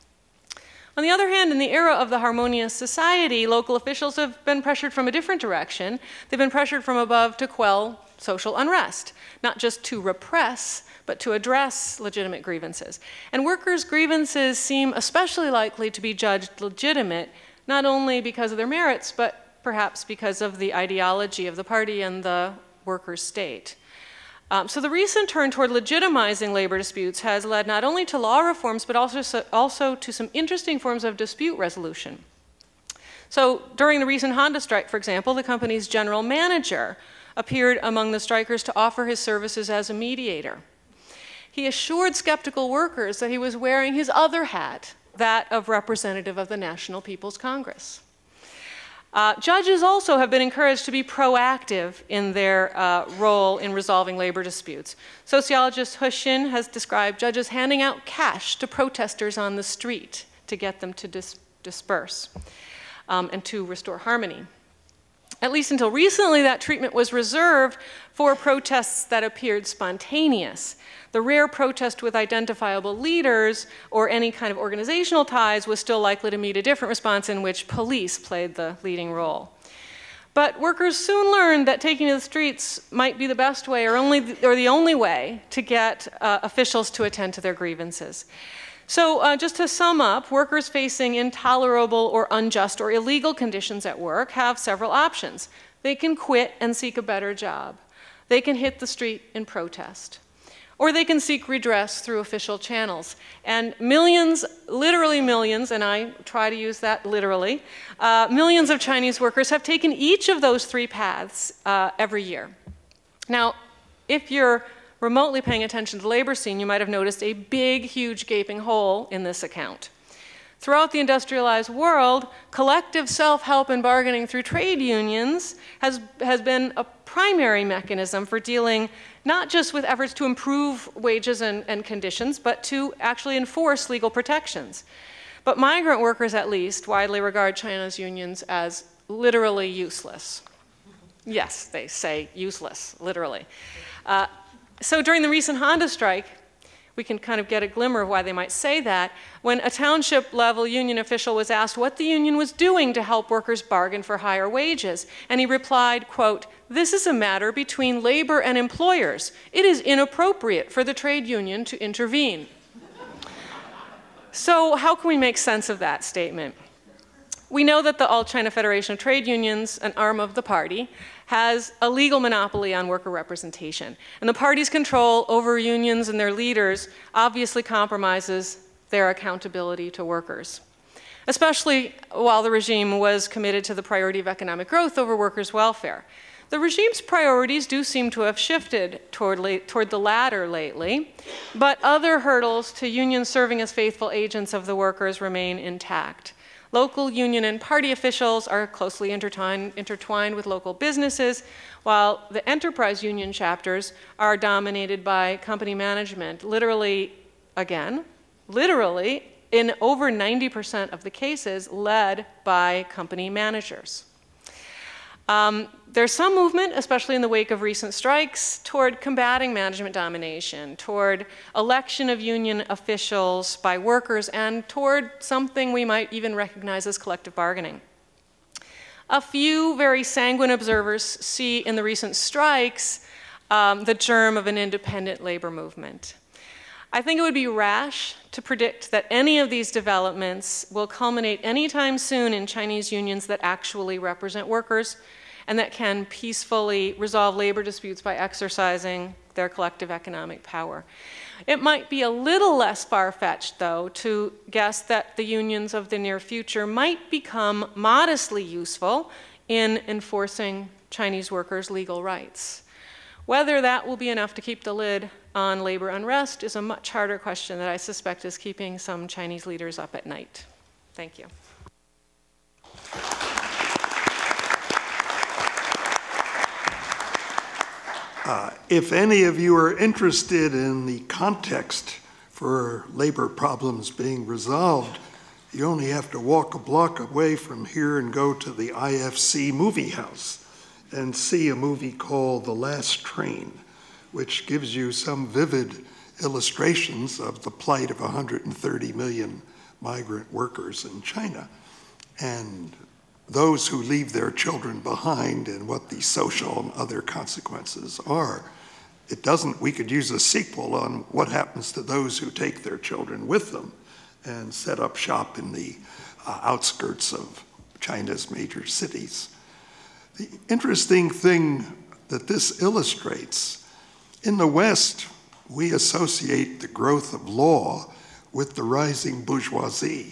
Speaker 5: On the other hand, in the era of the harmonious society, local officials have been pressured from a different direction. They've been pressured from above to quell social unrest, not just to repress, but to address legitimate grievances. And workers' grievances seem especially likely to be judged legitimate, not only because of their merits, but perhaps because of the ideology of the party and the workers' state. So the recent turn toward legitimizing labor disputes has led not only to law reforms, but also to some interesting forms of dispute resolution. So during the recent Honda strike, for example, the company's general manager appeared among the strikers to offer his services as a mediator. He assured skeptical workers that he was wearing his other hat, that of representative of the National People's Congress. Judges also have been encouraged to be proactive in their role in resolving labor disputes. Sociologist Hyeon-Ju has described judges handing out cash to protesters on the street to get them to disperse and to restore harmony. At least until recently, that treatment was reserved for protests that appeared spontaneous. The rare protest with identifiable leaders or any kind of organizational ties was still likely to meet a different response in which police played the leading role. But workers soon learned that taking to the streets might be the best way or the only way to get officials to attend to their grievances. So just to sum up, workers facing intolerable or unjust or illegal conditions at work have several options. They can quit and seek a better job. They can hit the street in protest. Or they can seek redress through official channels. And millions, literally millions, and I try to use that literally, millions of Chinese workers have taken each of those three paths every year. Now, if you're remotely paying attention to the labor scene, you might have noticed a big, huge gaping hole in this account. Throughout the industrialized world, collective self-help and bargaining through trade unions has been a primary mechanism for dealing not just with efforts to improve wages and conditions, but to actually enforce legal protections. But migrant workers, at least, widely regard China's unions as literally useless. Yes, they say useless, literally. So during the recent Honda strike, we can kind of get a glimmer of why they might say that. When a township-level union official was asked what the union was doing to help workers bargain for higher wages, and he replied, quote, "This is a matter between labor and employers. It is inappropriate for the trade union to intervene." So how can we make sense of that statement? We know that the All China Federation of Trade Unions, an arm of the party, has a legal monopoly on worker representation. And the party's control over unions and their leaders obviously compromises their accountability to workers, especially while the regime was committed to the priority of economic growth over workers' welfare. The regime's priorities do seem to have shifted toward the latter lately, but other hurdles to unions serving as faithful agents of the workers remain intact. Local union and party officials are closely intertwined with local businesses, while the enterprise union chapters are dominated by company management, literally, in over 90% of the cases, led by company managers. There's some movement, especially in the wake of recent strikes, toward combating management domination, toward election of union officials by workers, and toward something we might even recognize as collective bargaining. A few very sanguine observers see in the recent strikes the germ of an independent labor movement. I think it would be rash to predict that any of these developments will culminate anytime soon in Chinese unions that actually represent workers and that can peacefully resolve labor disputes by exercising their collective economic power. It might be a little less far-fetched, though, to guess that the unions of the near future might become modestly useful in enforcing Chinese workers' legal rights. Whether that will be enough to keep the lid on labor unrest is a much harder question that I suspect is keeping some Chinese leaders up at night. Thank you.
Speaker 1: If any of you are interested in the context for labor problems being resolved, you only have to walk a block away from here and go to the IFC movie house and see a movie called The Last Train, which gives you some vivid illustrations of the plight of 130 million migrant workers in China and those who leave their children behind and what the social and other consequences are. We could use a sequel on what happens to those who take their children with them and set up shop in the outskirts of China's major cities. The interesting thing that this illustrates, in the West, we associate the growth of law with the rising bourgeoisie,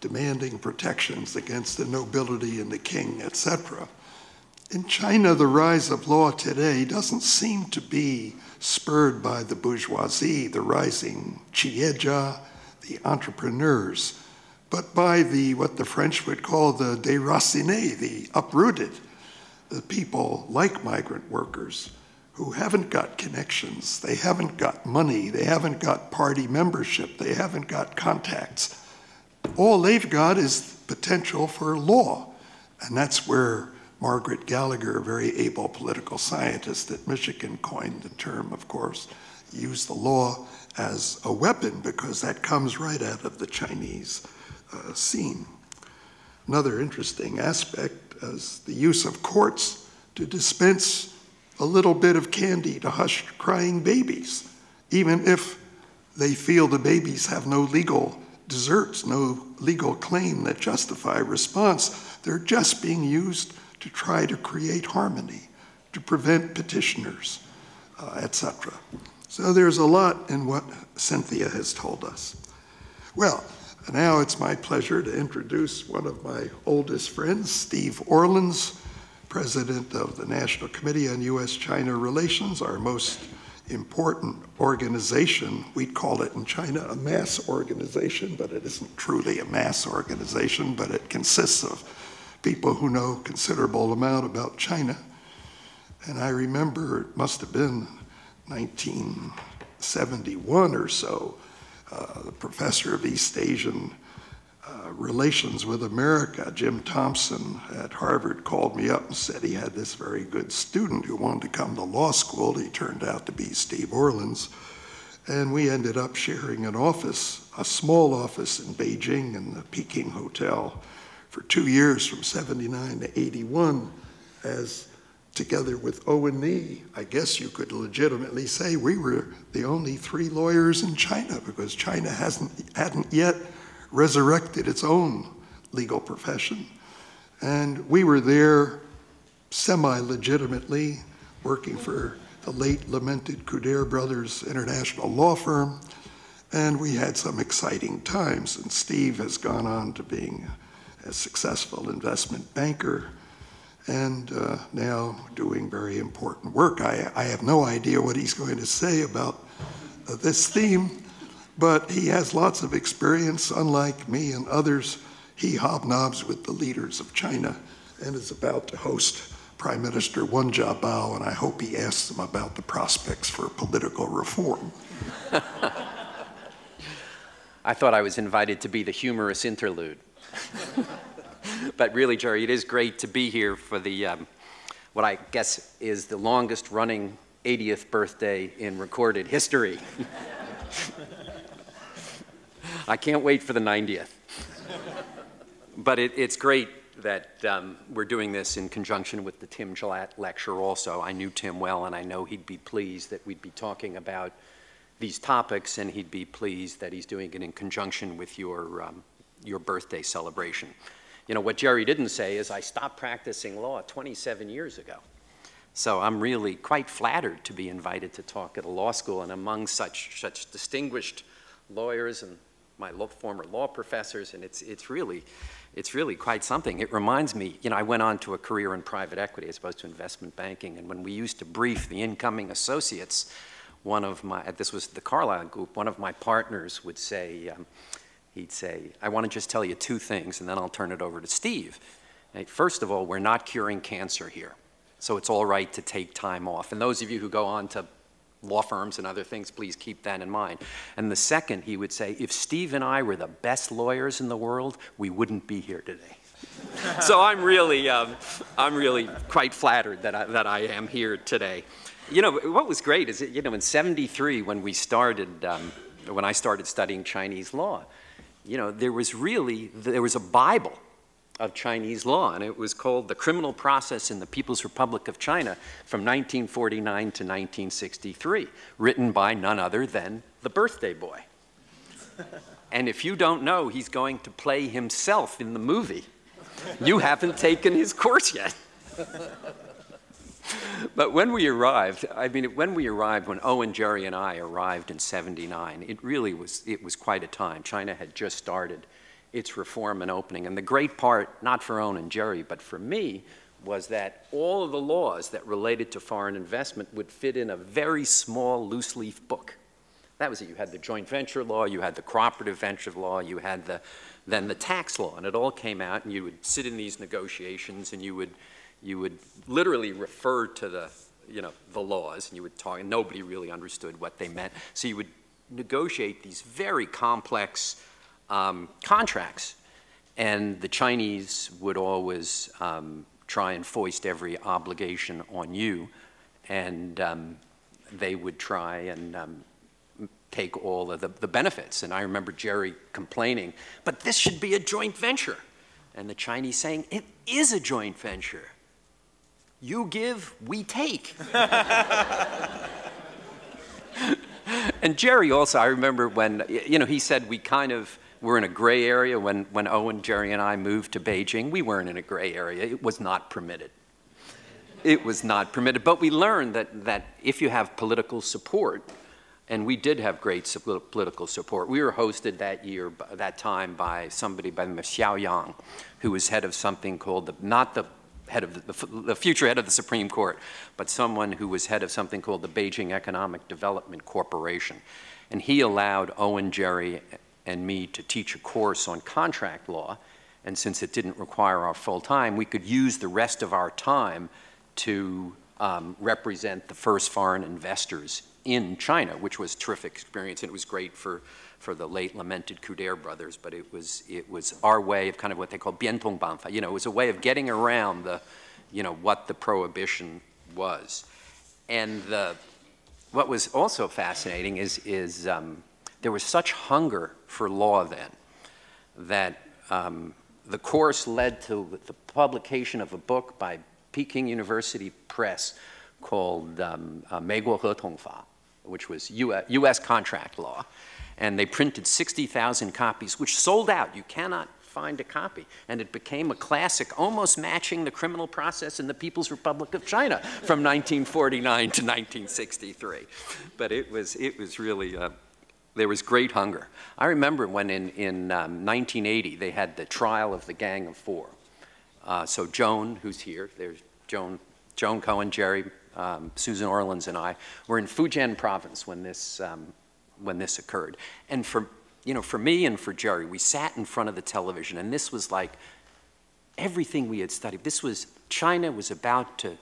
Speaker 1: demanding protections against the nobility and the king, etc. In China, the rise of law today doesn't seem to be spurred by the bourgeoisie, the rising chiéja, the entrepreneurs, but by what the French would call the déracinés, the uprooted, the people like migrant workers who haven't got connections, they haven't got money, they haven't got party membership, they haven't got contacts. All they've got is potential for law, and that's where Margaret Gallagher, a very able political scientist at Michigan, coined the term, of course, use the law as a weapon, because that comes right out of the Chinese scene. Another interesting aspect is the use of courts to dispense a little bit of candy to hush crying babies, even if they feel the babies have no legal deserts, no legal claim that justify response. They're just being used to try to create harmony, to prevent petitioners, etc. So there's a lot in what Cynthia has told us. Well, now it's my pleasure to introduce one of my oldest friends, Steve Orlins, President of the National Committee on U.S.-China Relations, our most important organization. We'd call it in China a mass organization, but it isn't truly a mass organization, but it consists of people who know a considerable amount about China. And I remember it must have been 1971 or so, the professor of East Asian Relations with America, Jim Thompson at Harvard, called me up and said he had this very good student who wanted to come to law school. He turned out to be Steve Orlins. And we ended up sharing an office, a small office in Beijing in the Peking Hotel for 2 years from 79 to 81, as together with Owen, I guess you could legitimately say we were the only 3 lawyers in China, because China hadn't yet resurrected its own legal profession. And we were there semi-legitimately, working for the late lamented Couder Brothers International Law Firm, and we had some exciting times. And Steve has gone on to being a successful investment banker, and now doing very important work. I have no idea what he's going to say about this theme, but he has lots of experience. Unlike me and others, he hobnobs with the leaders of China and is about to host Prime Minister Wen Jiabao, and I hope he asks him about the prospects for political reform.
Speaker 6: I thought I was invited to be the humorous interlude. But really, Jerry, it is great to be here for the, what I guess is the longest running 80th birthday in recorded history. I can't wait for the 90th. But it's great that we're doing this in conjunction with the Tim Gelatt lecture also. I knew Tim well, and I know he'd be pleased that we'd be talking about these topics, and he'd be pleased that he's doing it in conjunction with your birthday celebration. You know, what Jerry didn't say is I stopped practicing law 27 years ago. So I'm really quite flattered to be invited to talk at a law school and among such distinguished lawyers and my former law professors, and it's really quite something. It reminds me, you know, I went on to a career in private equity as opposed to investment banking, and when we used to brief the incoming associates, this was the Carlyle Group, one of my partners would say, he'd say, I want to just tell you 2 things, and then I'll turn it over to Steve. First of all, we're not curing cancer here, so it's all right to take time off. And those of you who go on to law firms and other things, please keep that in mind. And the second, he would say, if Steve and I were the best lawyers in the world, we wouldn't be here today. So I'm really quite flattered that I am here today. You know, what was great is, you know, in '73 when we started, when I started studying Chinese law, you know, there was a Bible of Chinese law, and it was called The Criminal Process in the People's Republic of China from 1949 to 1963, written by none other than the birthday boy. And if you don't know he's going to play himself in the movie, you haven't taken his course yet. But when we arrived, when Owen, Jerry, and I arrived in '79, it was quite a time. China had just started its reform and opening. And the great part, not for Owen and Jerry, but for me, was that all of the laws that related to foreign investment would fit in a very small loose-leaf book. That was it. You had the joint venture law, you had the cooperative venture law, you had then the tax law, and it all came out, and you would sit in these negotiations, and you would literally refer to the laws, and you would talk, and nobody really understood what they meant. So you would negotiate these very complex contracts, and the Chinese would always try and foist every obligation on you, and they would try and take all of the benefits. And I remember Jerry complaining, but this should be a joint venture. And the Chinese saying, it is a joint venture. You give, we take. And Jerry also, I remember when, he said we kind of were in a gray area when Owen, Jerry, and I moved to Beijing. We weren't in a gray area. It was not permitted. It was not permitted. But we learned that if you have political support, and we did have great political support. We were hosted that time by somebody by the name of Xiaoyang, who was head of something called not the head of the future head of the Supreme Court, but someone who was head of something called the Beijing Economic Development Corporation. And he allowed Owen, Jerry, and me to teach a course on contract law. And since it didn't require our full time, we could use the rest of our time to represent the first foreign investors in China, which was a terrific experience, and it was great for the late lamented Couder brothers, but it was our way of kind of what they call biantong banfa. It was a way of getting around what the prohibition was. And what was also fascinating is there was such hunger for law then that the course led to the publication of a book by Peking University Press called Meiguo Hetongfa, which was U.S. contract law. And they printed 60,000 copies, which sold out. You cannot find a copy. And it became a classic, almost matching the criminal process in the People's Republic of China from 1949 to 1963. But it was really, there was great hunger. I remember when in 1980, they had the trial of the Gang of Four. So Joan, who's here, there's Joan Cohen, Jerry, Susan Orlins, and I were in Fujian province when this occurred. And for me and for Jerry, we sat in front of the television, and this was like everything we had studied. China was about to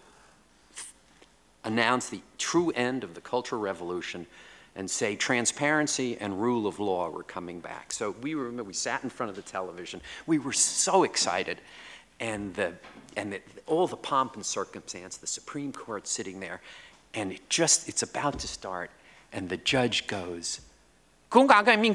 Speaker 6: announce the true end of the Cultural Revolution and say transparency and rule of law were coming back. So we sat in front of the television. We were so excited. And all the pomp and circumstance, the Supreme Court sitting there, and it's about to start, and the judge goes, and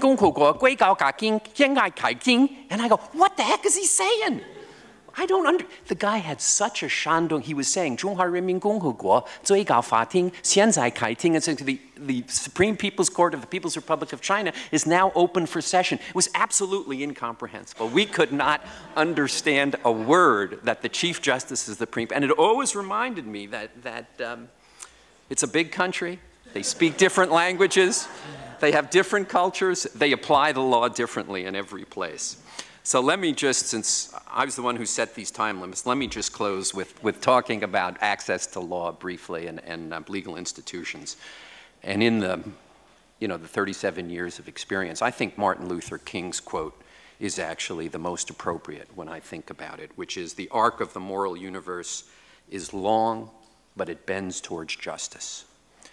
Speaker 6: I go, what the heck is he saying? The guy had such a shandong. He was saying, 中华人民共和国最高法庭现在开庭, and so the Supreme People's Court of the People's Republic of China is now open for session. It was absolutely incomprehensible. We could not understand a word that the Chief Justice is the Supreme, and it always reminded me that it's a big country. They speak different languages. They have different cultures. They apply the law differently in every place. So let me just, since I was the one who set these time limits, let me just close with talking about access to law briefly and legal institutions. And in the 37 years of experience, I think Martin Luther King's quote is actually the most appropriate when I think about it, which is, the arc of the moral universe is long, but it bends towards justice.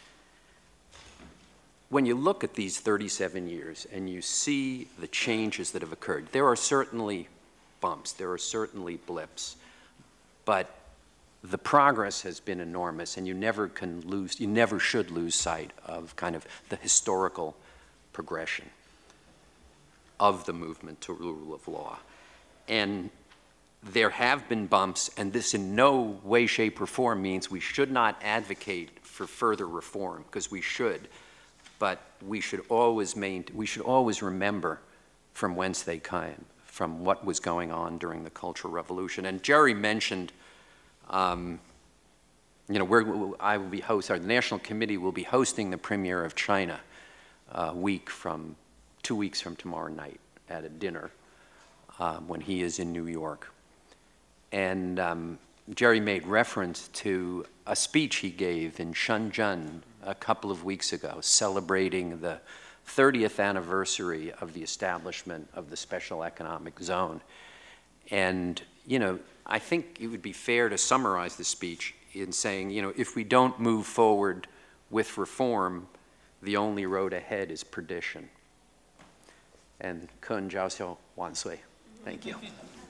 Speaker 6: When you look at these 37 years and you see the changes that have occurred, there are certainly bumps, there are certainly blips, but the progress has been enormous, and you never should lose sight of kind of the historical progression of the movement to rule of law. And there have been bumps, and this in no way, shape, or form means we should not advocate for further reform, because we should. But we should always remember from whence they came, from what was going on during the Cultural Revolution. And Jerry mentioned, the National Committee will be hosting the premiere of China 2 weeks from tomorrow night at a dinner when he is in New York. And Jerry made reference to a speech he gave in Shenzhen a couple of weeks ago, celebrating the 30th anniversary of the establishment of the Special Economic Zone. And, you know, I think it would be fair to summarize the speech in saying, you know, if we don't move forward with reform, the only road ahead is perdition. And Kun Jiao Xiao Wan Sui. Thank you.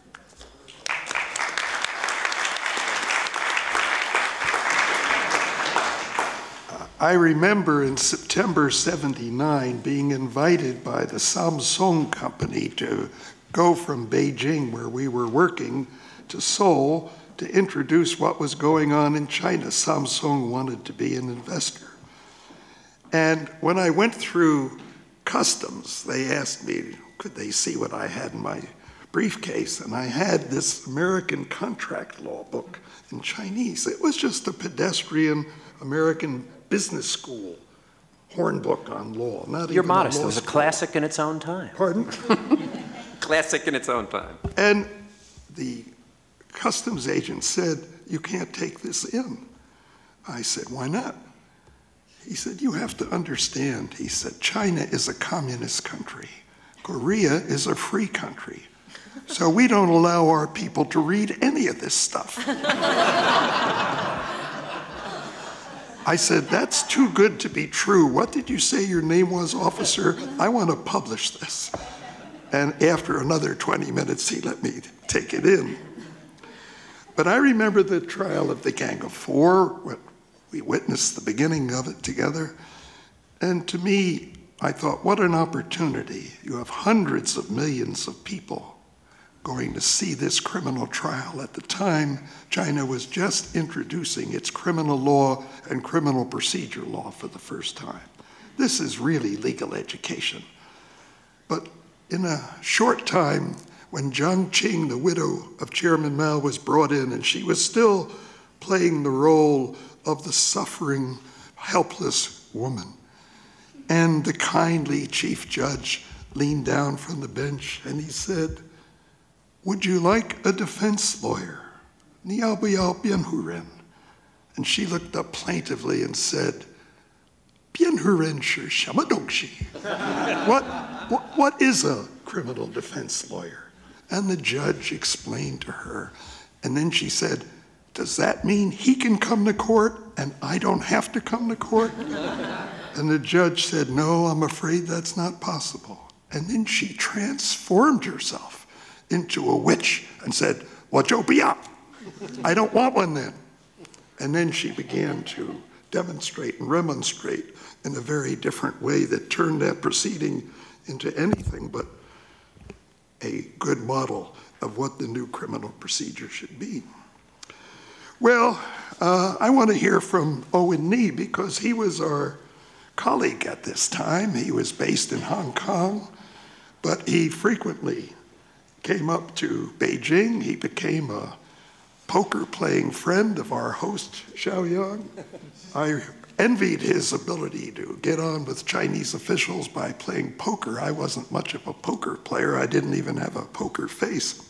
Speaker 1: I remember in September '79 being invited by the Samsung company to go from Beijing, where we were working, to Seoul to introduce what was going on in China. Samsung wanted to be an investor. And when I went through customs, they asked me, could they see what I had in my briefcase? And I had this American contract law book in Chinese. It was just a pedestrian American business school horn book on law.
Speaker 6: You're modest. It was a classic in its own time.
Speaker 1: Pardon?
Speaker 6: Classic in its own time.
Speaker 1: And the customs agent said, you can't take this in. I said, why not? He said, you have to understand, he said, China is a communist country. Korea is a free country. So we don't allow our people to read any of this stuff. I said, that's too good to be true. What did you say your name was, officer? I want to publish this. And after another 20 minutes, he let me take it in. But I remember the trial of the Gang of Four. We witnessed the beginning of it together. And to me, I thought, what an opportunity. You have hundreds of millions of people going to see this criminal trial. At the time, China was just introducing its criminal law and criminal procedure law for the first time. This is really legal education. But in a short time, when Jiang Qing, the widow of Chairman Mao, was brought in, and she was still playing the role of the suffering, helpless woman, and the kindly chief judge leaned down from the bench and he said, would you like a defense lawyer? 你要不要辩护人? And she looked up plaintively and said, 辩护人是什么东西? What is a criminal defense lawyer? And the judge explained to her. And then she said, does that mean he can come to court and I don't have to come to court? And the judge said, no, I'm afraid that's not possible. And then she transformed herself into a witch and said, 我就不要. I don't want one then. And then she began to demonstrate and remonstrate in a very different way that turned that proceeding into anything but a good model of what the new criminal procedure should be. Well, I want to hear from Owen Nee because he was our colleague at this time. He was based in Hong Kong, but he frequently came up to Beijing. He became a poker-playing friend of our host, Xiaoyang. I envied his ability to get on with Chinese officials by playing poker. I wasn't much of a poker player. I didn't even have a poker face.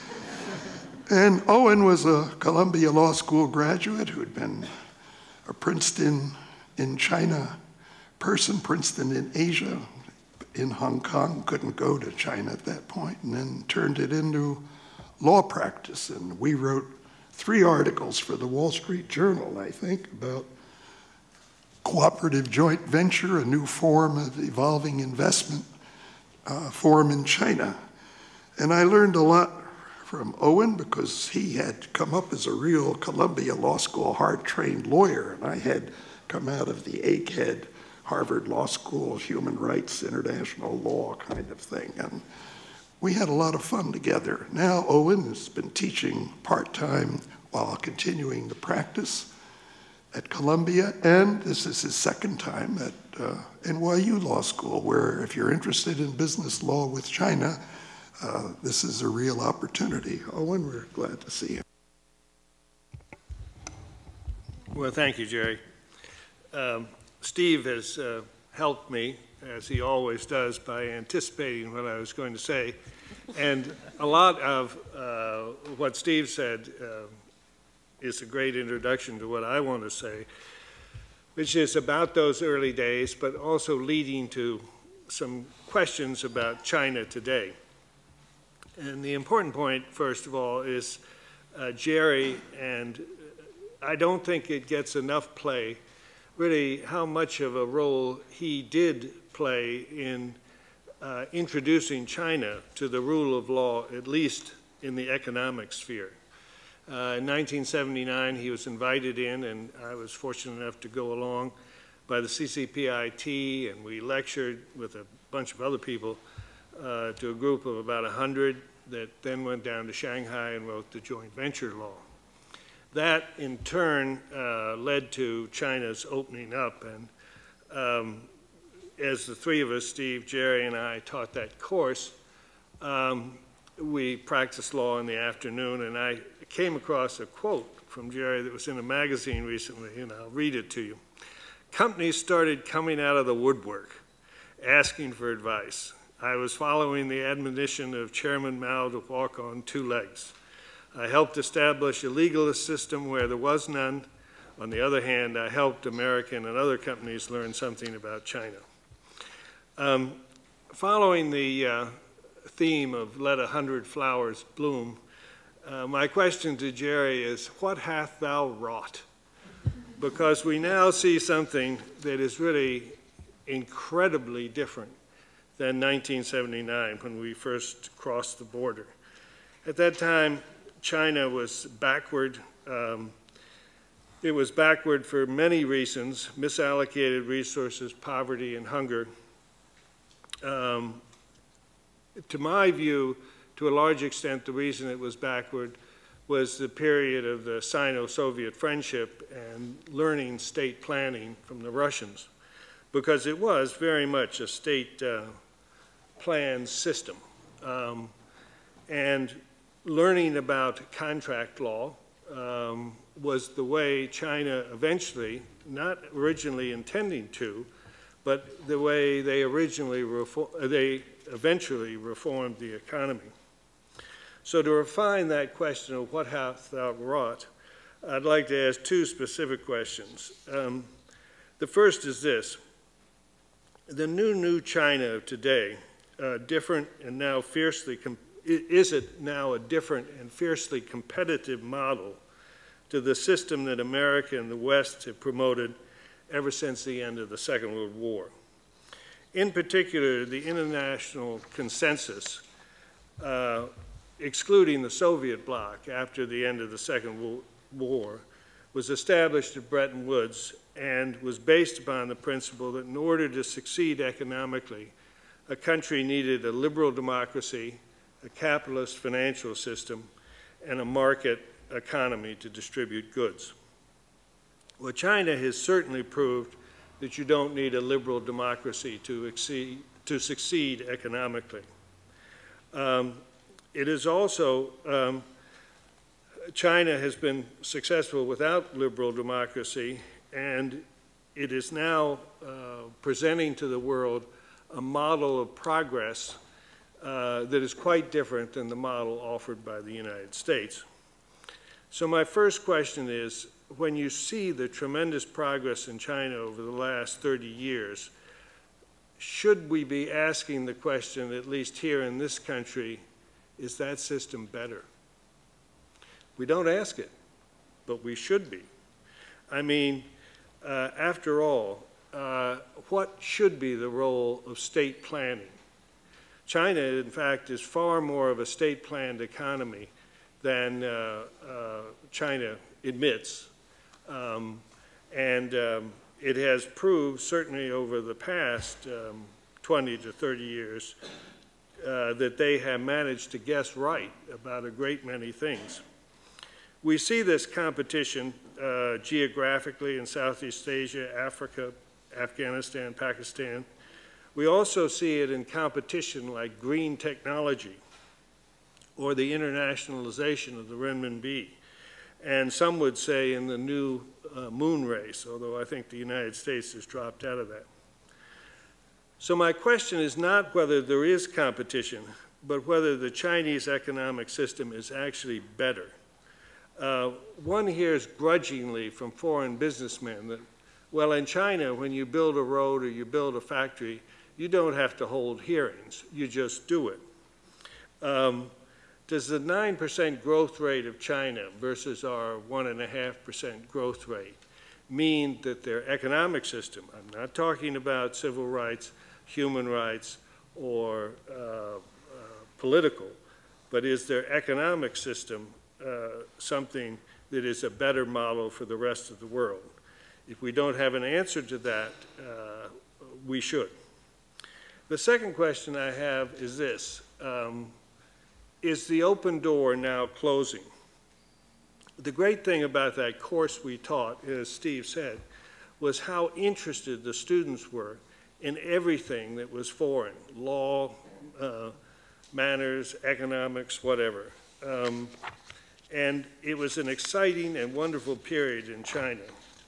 Speaker 1: And Owen was a Columbia Law School graduate who'd been a Princeton in China person, Princeton in Asia, in Hong Kong, couldn't go to China at that point, and then turned it into law practice. And we wrote 3 articles for the Wall Street Journal, I think, about cooperative joint venture, a new form of evolving investment form in China. And I learned a lot from Owen because he had come up as a real Columbia Law School hard-trained lawyer, and I had come out of the egghead Harvard Law School, human rights, international law kind of thing. And we had a lot of fun together. Now Owen has been teaching part-time while continuing the practice at Columbia, and this is his second time at NYU Law School, where if you're interested in business law with China, this is a real opportunity. Owen, we're glad to see you.
Speaker 4: Well, thank you, Jerry. Steve has helped me, as he always does, by anticipating what I was going to say.
Speaker 7: And a lot of what Steve said is a great introduction to what I want to say, which is about those early days, but also leading to some questions about China today. And the important point, first of all, is Jerry, and I don't think it gets enough play, really how much of a role he did play in introducing China to the rule of law, at least in the economic sphere. In 1979, he was invited in, and I was fortunate enough to go along by the CCPIT, and we lectured with a bunch of other people to a group of about 100 that then went down to Shanghai and wrote the joint venture law. That, in turn, led to China's opening up, and as the three of us, Steve, Jerry, and I, taught that course, we practiced law in the afternoon, and I came across a quote from Jerry that was in a magazine recently, and I'll read it to you. Companies started coming out of the woodwork, asking for advice. I was following the admonition of Chairman Mao to walk on two legs. I helped establish a legalist system where there was none. On the other hand, I helped American and other companies learn something about China. Following the theme of let 100 flowers bloom, my question to Jerry is, what hath thou wrought? Because we now see something that is really incredibly different than 1979 when we first crossed the border. At that time, China was backward. It was backward for many reasons: misallocated resources, poverty, and hunger. To my view, to a large extent, the reason it was backward was the period of the Sino-Soviet friendship and learning state planning from the Russians, because it was very much a state planned system. And learning about contract law was the way China eventually, not originally intending to, but the way they eventually reformed the economy. So to refine that question of what hath thou wrought, I'd like to ask two specific questions. The first is this: the new China of today, different and now fiercely, is it now a different and fiercely competitive model to the system that America and the West have promoted ever since the end of the Second World War? In particular, the international consensus, excluding the Soviet bloc after the end of the Second World War, was established at Bretton Woods and was based upon the principle that in order to succeed economically, a country needed a liberal democracy, a capitalist financial system, and a market economy to distribute goods. Well, China has certainly proved that you don't need a liberal democracy to succeed economically. It is also, China has been successful without liberal democracy, and it is now presenting to the world a model of progress that is quite different than the model offered by the United States. So my first question is, when you see the tremendous progress in China over the last 30 years, should we be asking the question, at least here in this country, is that system better? We don't ask it, but we should be. I mean, after all, what should be the role of state planning? China, in fact, is far more of a state-planned economy than China admits. It has proved, certainly over the past 20 to 30 years, that they have managed to guess right about a great many things. We see this competition geographically in Southeast Asia, Africa, Afghanistan, Pakistan. We also see it in competition like green technology or the internationalization of the renminbi. And some would say in the new moon race, although I think the United States has dropped out of that. So my question is not whether there is competition, but whether the Chinese economic system is actually better. One hears grudgingly from foreign businessmen that, well, in China, when you build a road or you build a factory, you don't have to hold hearings, you just do it. Does the 9% growth rate of China versus our 1.5% growth rate mean that their economic system, I'm not talking about civil rights, human rights, or political, but is their economic system something that is a better model for the rest of the world? If we don't have an answer to that, we should. The second question I have is this. Is the open door now closing? The great thing about that course we taught, as Steve said, was how interested the students were in everything that was foreign, law, manners, economics, whatever. And it was an exciting and wonderful period in China.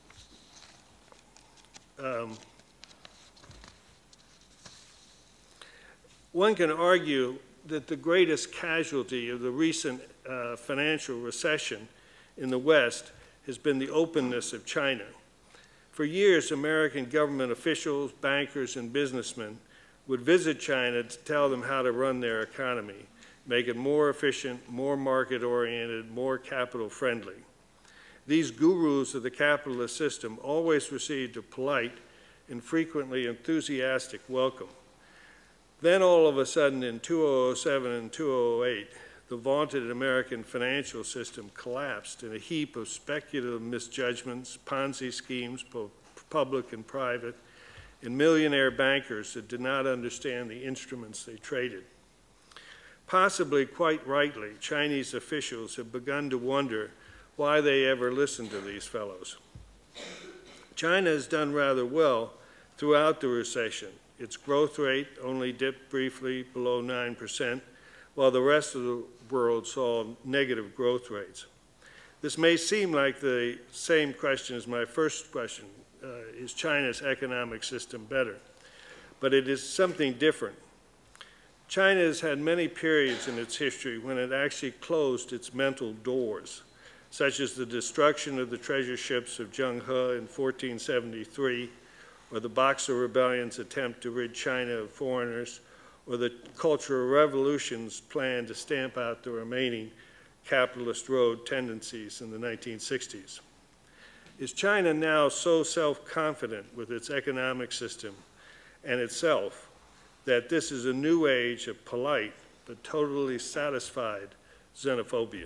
Speaker 7: One can argue that the greatest casualty of the recent financial recession in the West has been the openness of China. For years, American government officials, bankers, and businessmen would visit China to tell them how to run their economy, make it more efficient, more market-oriented, more capital-friendly. These gurus of the capitalist system always received a polite and frequently enthusiastic welcome. Then all of a sudden in 2007 and 2008, the vaunted American financial system collapsed in a heap of speculative misjudgments, Ponzi schemes, both public and private, and millionaire bankers that did not understand the instruments they traded. Possibly quite rightly, Chinese officials have begun to wonder why they ever listened to these fellows. China has done rather well throughout the recession. Its growth rate only dipped briefly below 9%, while the rest of the world saw negative growth rates. This may seem like the same question as my first question, is China's economic system better? But it is something different. China has had many periods in its history when it actually closed its mental doors, such as the destruction of the treasure ships of Zheng He in 1473, or the Boxer Rebellion's attempt to rid China of foreigners, or the Cultural Revolution's plan to stamp out the remaining capitalist road tendencies in the 1960s. Is China now so self-confident with its economic system and itself that this is a new age of polite but totally satisfied xenophobia?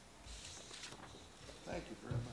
Speaker 1: Thank you very much.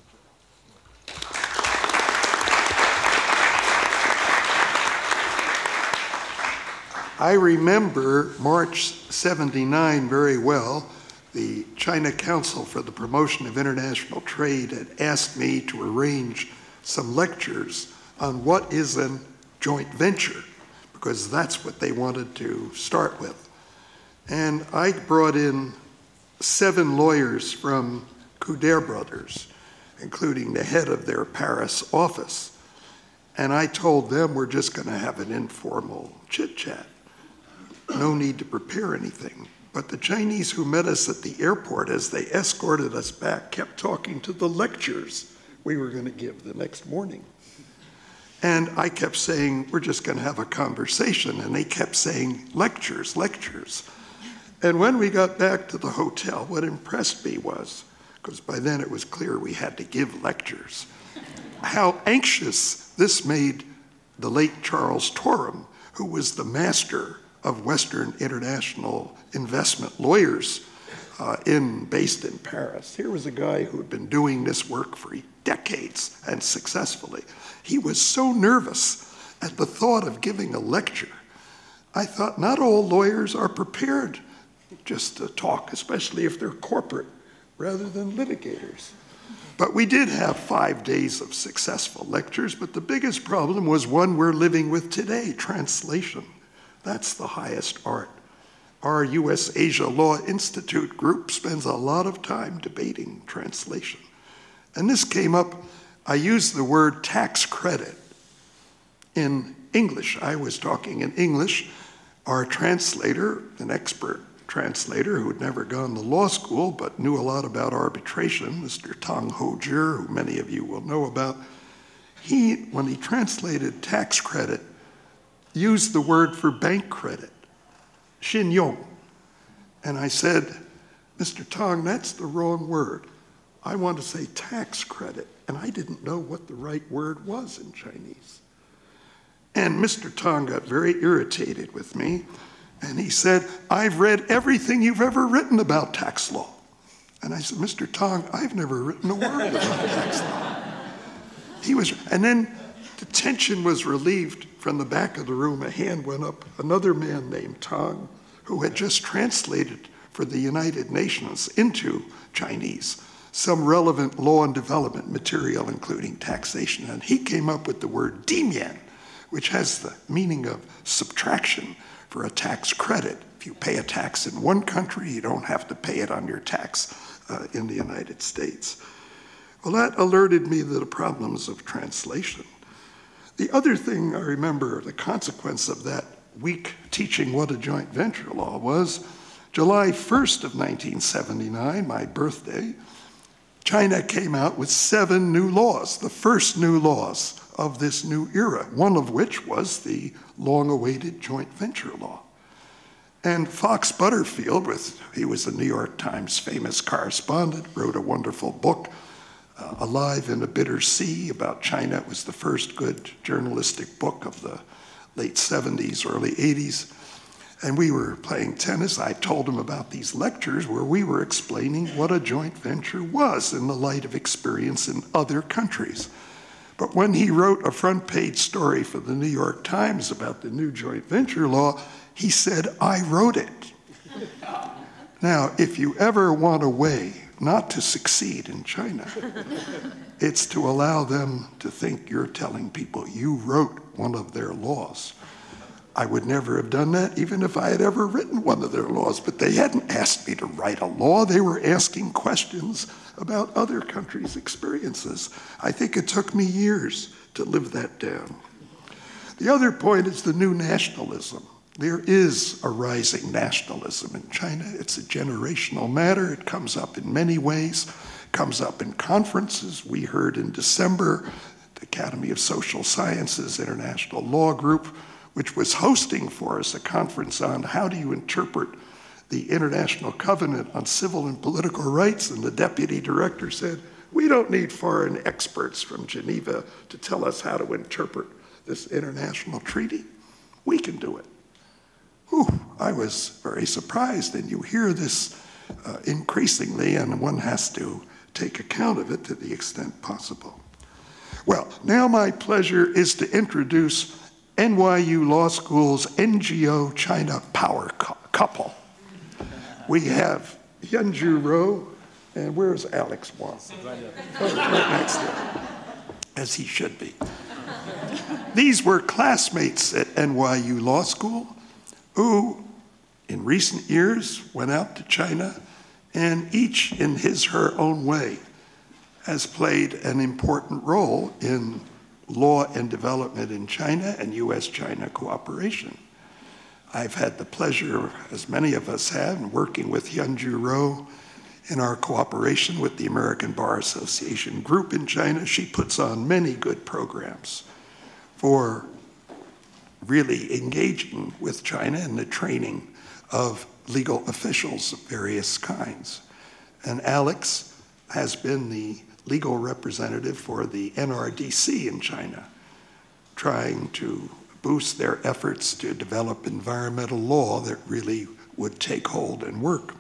Speaker 1: I remember March '79 very well. The China Council for the Promotion of International Trade had asked me to arrange some lectures on what is a joint venture, because that's what they wanted to start with. And I brought in 7 lawyers from Couder Brothers, including the head of their Paris office. And I told them we're just going to have an informal chit-chat. No need to prepare anything. But the Chinese who met us at the airport as they escorted us back kept talking to the lectures we were going to give the next morning. And I kept saying, we're just going to have a conversation. And they kept saying, lectures, lectures. And when we got back to the hotel, what impressed me was, because by then it was clear we had to give lectures, how anxious this made the late Charles Torrham, who was the master of Western international investment lawyers based in Paris. Here was a guy who had been doing this work for decades and successfully. He was so nervous at the thought of giving a lecture. I thought not all lawyers are prepared just to talk, especially if they're corporate rather than litigators. But we did have 5 days of successful lectures, but the biggest problem was one we're living with today, translation. That's the highest art. Our U.S. Asia Law Institute group spends a lot of time debating translation. And this came up, I used the word tax credit in English. I was talking in English. Our translator, an expert translator who had never gone to law school but knew a lot about arbitration, Mr. Tang Ho-Jer, who many of you will know about. He, when he translated tax credit, used the word for bank credit, Xinyong. And I said, Mr. Tang, that's the wrong word. I want to say tax credit. And I didn't know what the right word was in Chinese. And Mr. Tang got very irritated with me. And he said, I've read everything you've ever written about tax law. And I said, Mr. Tang, I've never written a word about tax law. And then the tension was relieved. From the back of the room, a hand went up. Another man named Tang, who had just translated for the United Nations into Chinese some relevant law and development material, including taxation. And he came up with the word dimian, which has the meaning of subtraction for a tax credit. If you pay a tax in one country, you don't have to pay it on your tax in the United States. Well, that alerted me to the problems of translation. The other thing I remember, the consequence of that week teaching what a joint venture law was, July 1st of 1979, my birthday, China came out with 7 new laws, the first new laws of this new era, one of which was the long-awaited joint venture law. And Fox Butterfield, he was a New York Times famous correspondent, wrote a wonderful book, Alive in a Bitter Sea, about China. It was the first good journalistic book of the late 70s, early 80s. And we were playing tennis. I told him about these lectures where we were explaining what a joint venture was in the light of experience in other countries. But when he wrote a front page story for the New York Times about the new joint venture law, he said, I wrote it. Now, if you ever want a way not to succeed in China, it's to allow them to think you're telling people you wrote one of their laws. I would never have done that even if I had ever written one of their laws, but they hadn't asked me to write a law. They were asking questions about other countries' experiences. I think it took me years to live that down. The other point is the new nationalism. There is a rising nationalism in China. It's a generational matter. It comes up in many ways. It comes up in conferences. We heard in December, the Academy of Social Sciences International Law Group, which was hosting for us a conference on how do you interpret the International Covenant on Civil and Political Rights, and the deputy director said, we don't need foreign experts from Geneva to tell us how to interpret this international treaty. We can do it. Whew, I was very surprised, and you hear this increasingly, and one has to take account of it to the extent possible. Well, now my pleasure is to introduce NYU Law School's NGO China power couple. We have Hyeon-Ju, and where's Alex Wang? Right next to him, as he should be. These were classmates at NYU Law School who, in recent years, went out to China, and each in her own way has played an important role in law and development in China and US-China cooperation. I've had the pleasure, as many of us have, in working with Hyeon-Ju in our cooperation with the American Bar Association group in China. She puts on many good programs for really engaging with China in the training of legal officials of various kinds. And Alex has been the legal representative for the NRDC in China, trying to boost their efforts to develop environmental law that really would take hold and work.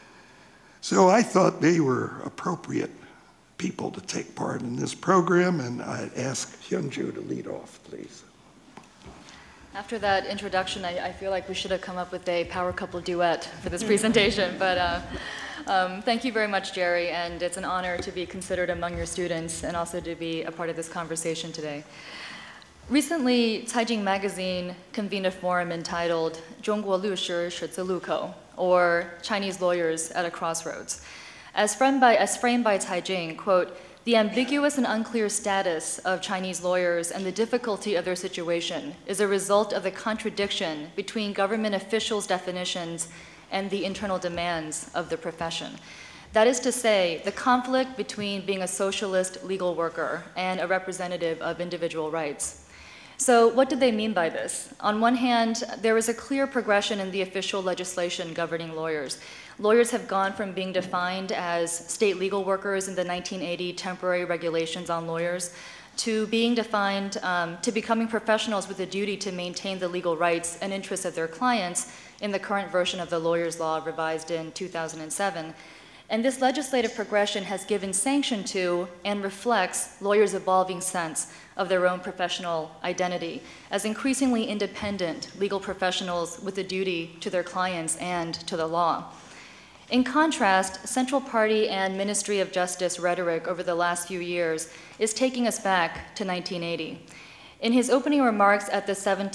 Speaker 1: So I thought they were appropriate people to take part in this program, and I'd ask Hyeon-Ju to lead off, please.
Speaker 8: After that introduction, I feel like we should have come up with a power couple duet for this presentation, but thank you very much, Jerry, and it's an honor to be considered among your students and also to be a part of this conversation today. Recently, Caijing Magazine convened a forum entitled 中国律师十字路口, or Chinese Lawyers at a Crossroads. As framed by Caijing, quote, the ambiguous and unclear status of Chinese lawyers and the difficulty of their situation is a result of the contradiction between government officials' definitions and the internal demands of the profession. That is to say, the conflict between being a socialist legal worker and a representative of individual rights. So what did they mean by this? On one hand, there is a clear progression in the official legislation governing lawyers. Lawyers have gone from being defined as state legal workers in the 1980 temporary regulations on lawyers to being defined, to becoming professionals with a duty to maintain the legal rights and interests of their clients in the current version of the lawyer's law revised in 2007. And this legislative progression has given sanction to and reflects lawyers' evolving sense of their own professional identity as increasingly independent legal professionals with a duty to their clients and to the law. In contrast, Central Party and Ministry of Justice rhetoric over the last few years is taking us back to 1980. In his opening remarks at the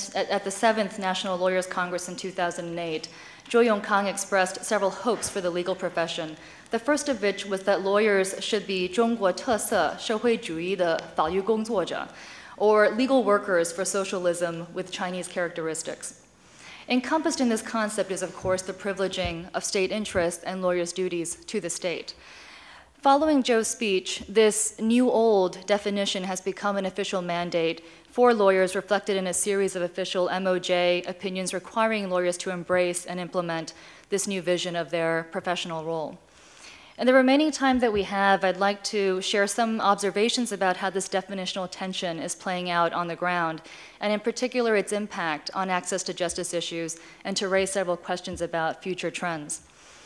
Speaker 8: 7th National Lawyers Congress in 2008, Zhou Yongkang expressed several hopes for the legal profession, the first of which was that lawyers should be 中国特色社会主义的法律工作者, or legal workers for socialism with Chinese characteristics. Encompassed in this concept is, of course, the privileging of state interests and lawyers' duties to the state. Following Zhou's speech, this new-old definition has become an official mandate for lawyers reflected in a series of official MOJ opinions requiring lawyers to embrace and implement this new vision of their professional role. In the remaining time that we have, I'd like to share some observations about how this definitional tension is playing out on the ground, and in particular its impact on access to justice issues, and to raise several questions about future trends.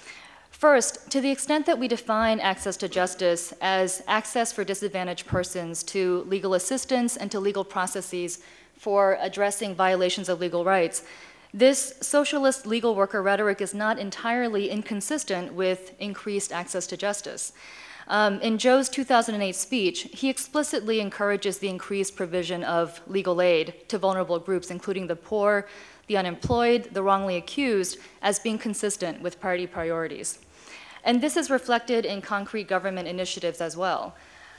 Speaker 8: First, to the extent that we define access to justice as access for disadvantaged persons to legal assistance and to legal processes for addressing violations of legal rights, this socialist legal worker rhetoric is not entirely inconsistent with increased access to justice. In Zhou's 2008 speech, he explicitly encourages the increased provision of legal aid to vulnerable groups, including the poor, the unemployed, the wrongly accused, as being consistent with party priorities. And this is reflected in concrete government initiatives as well.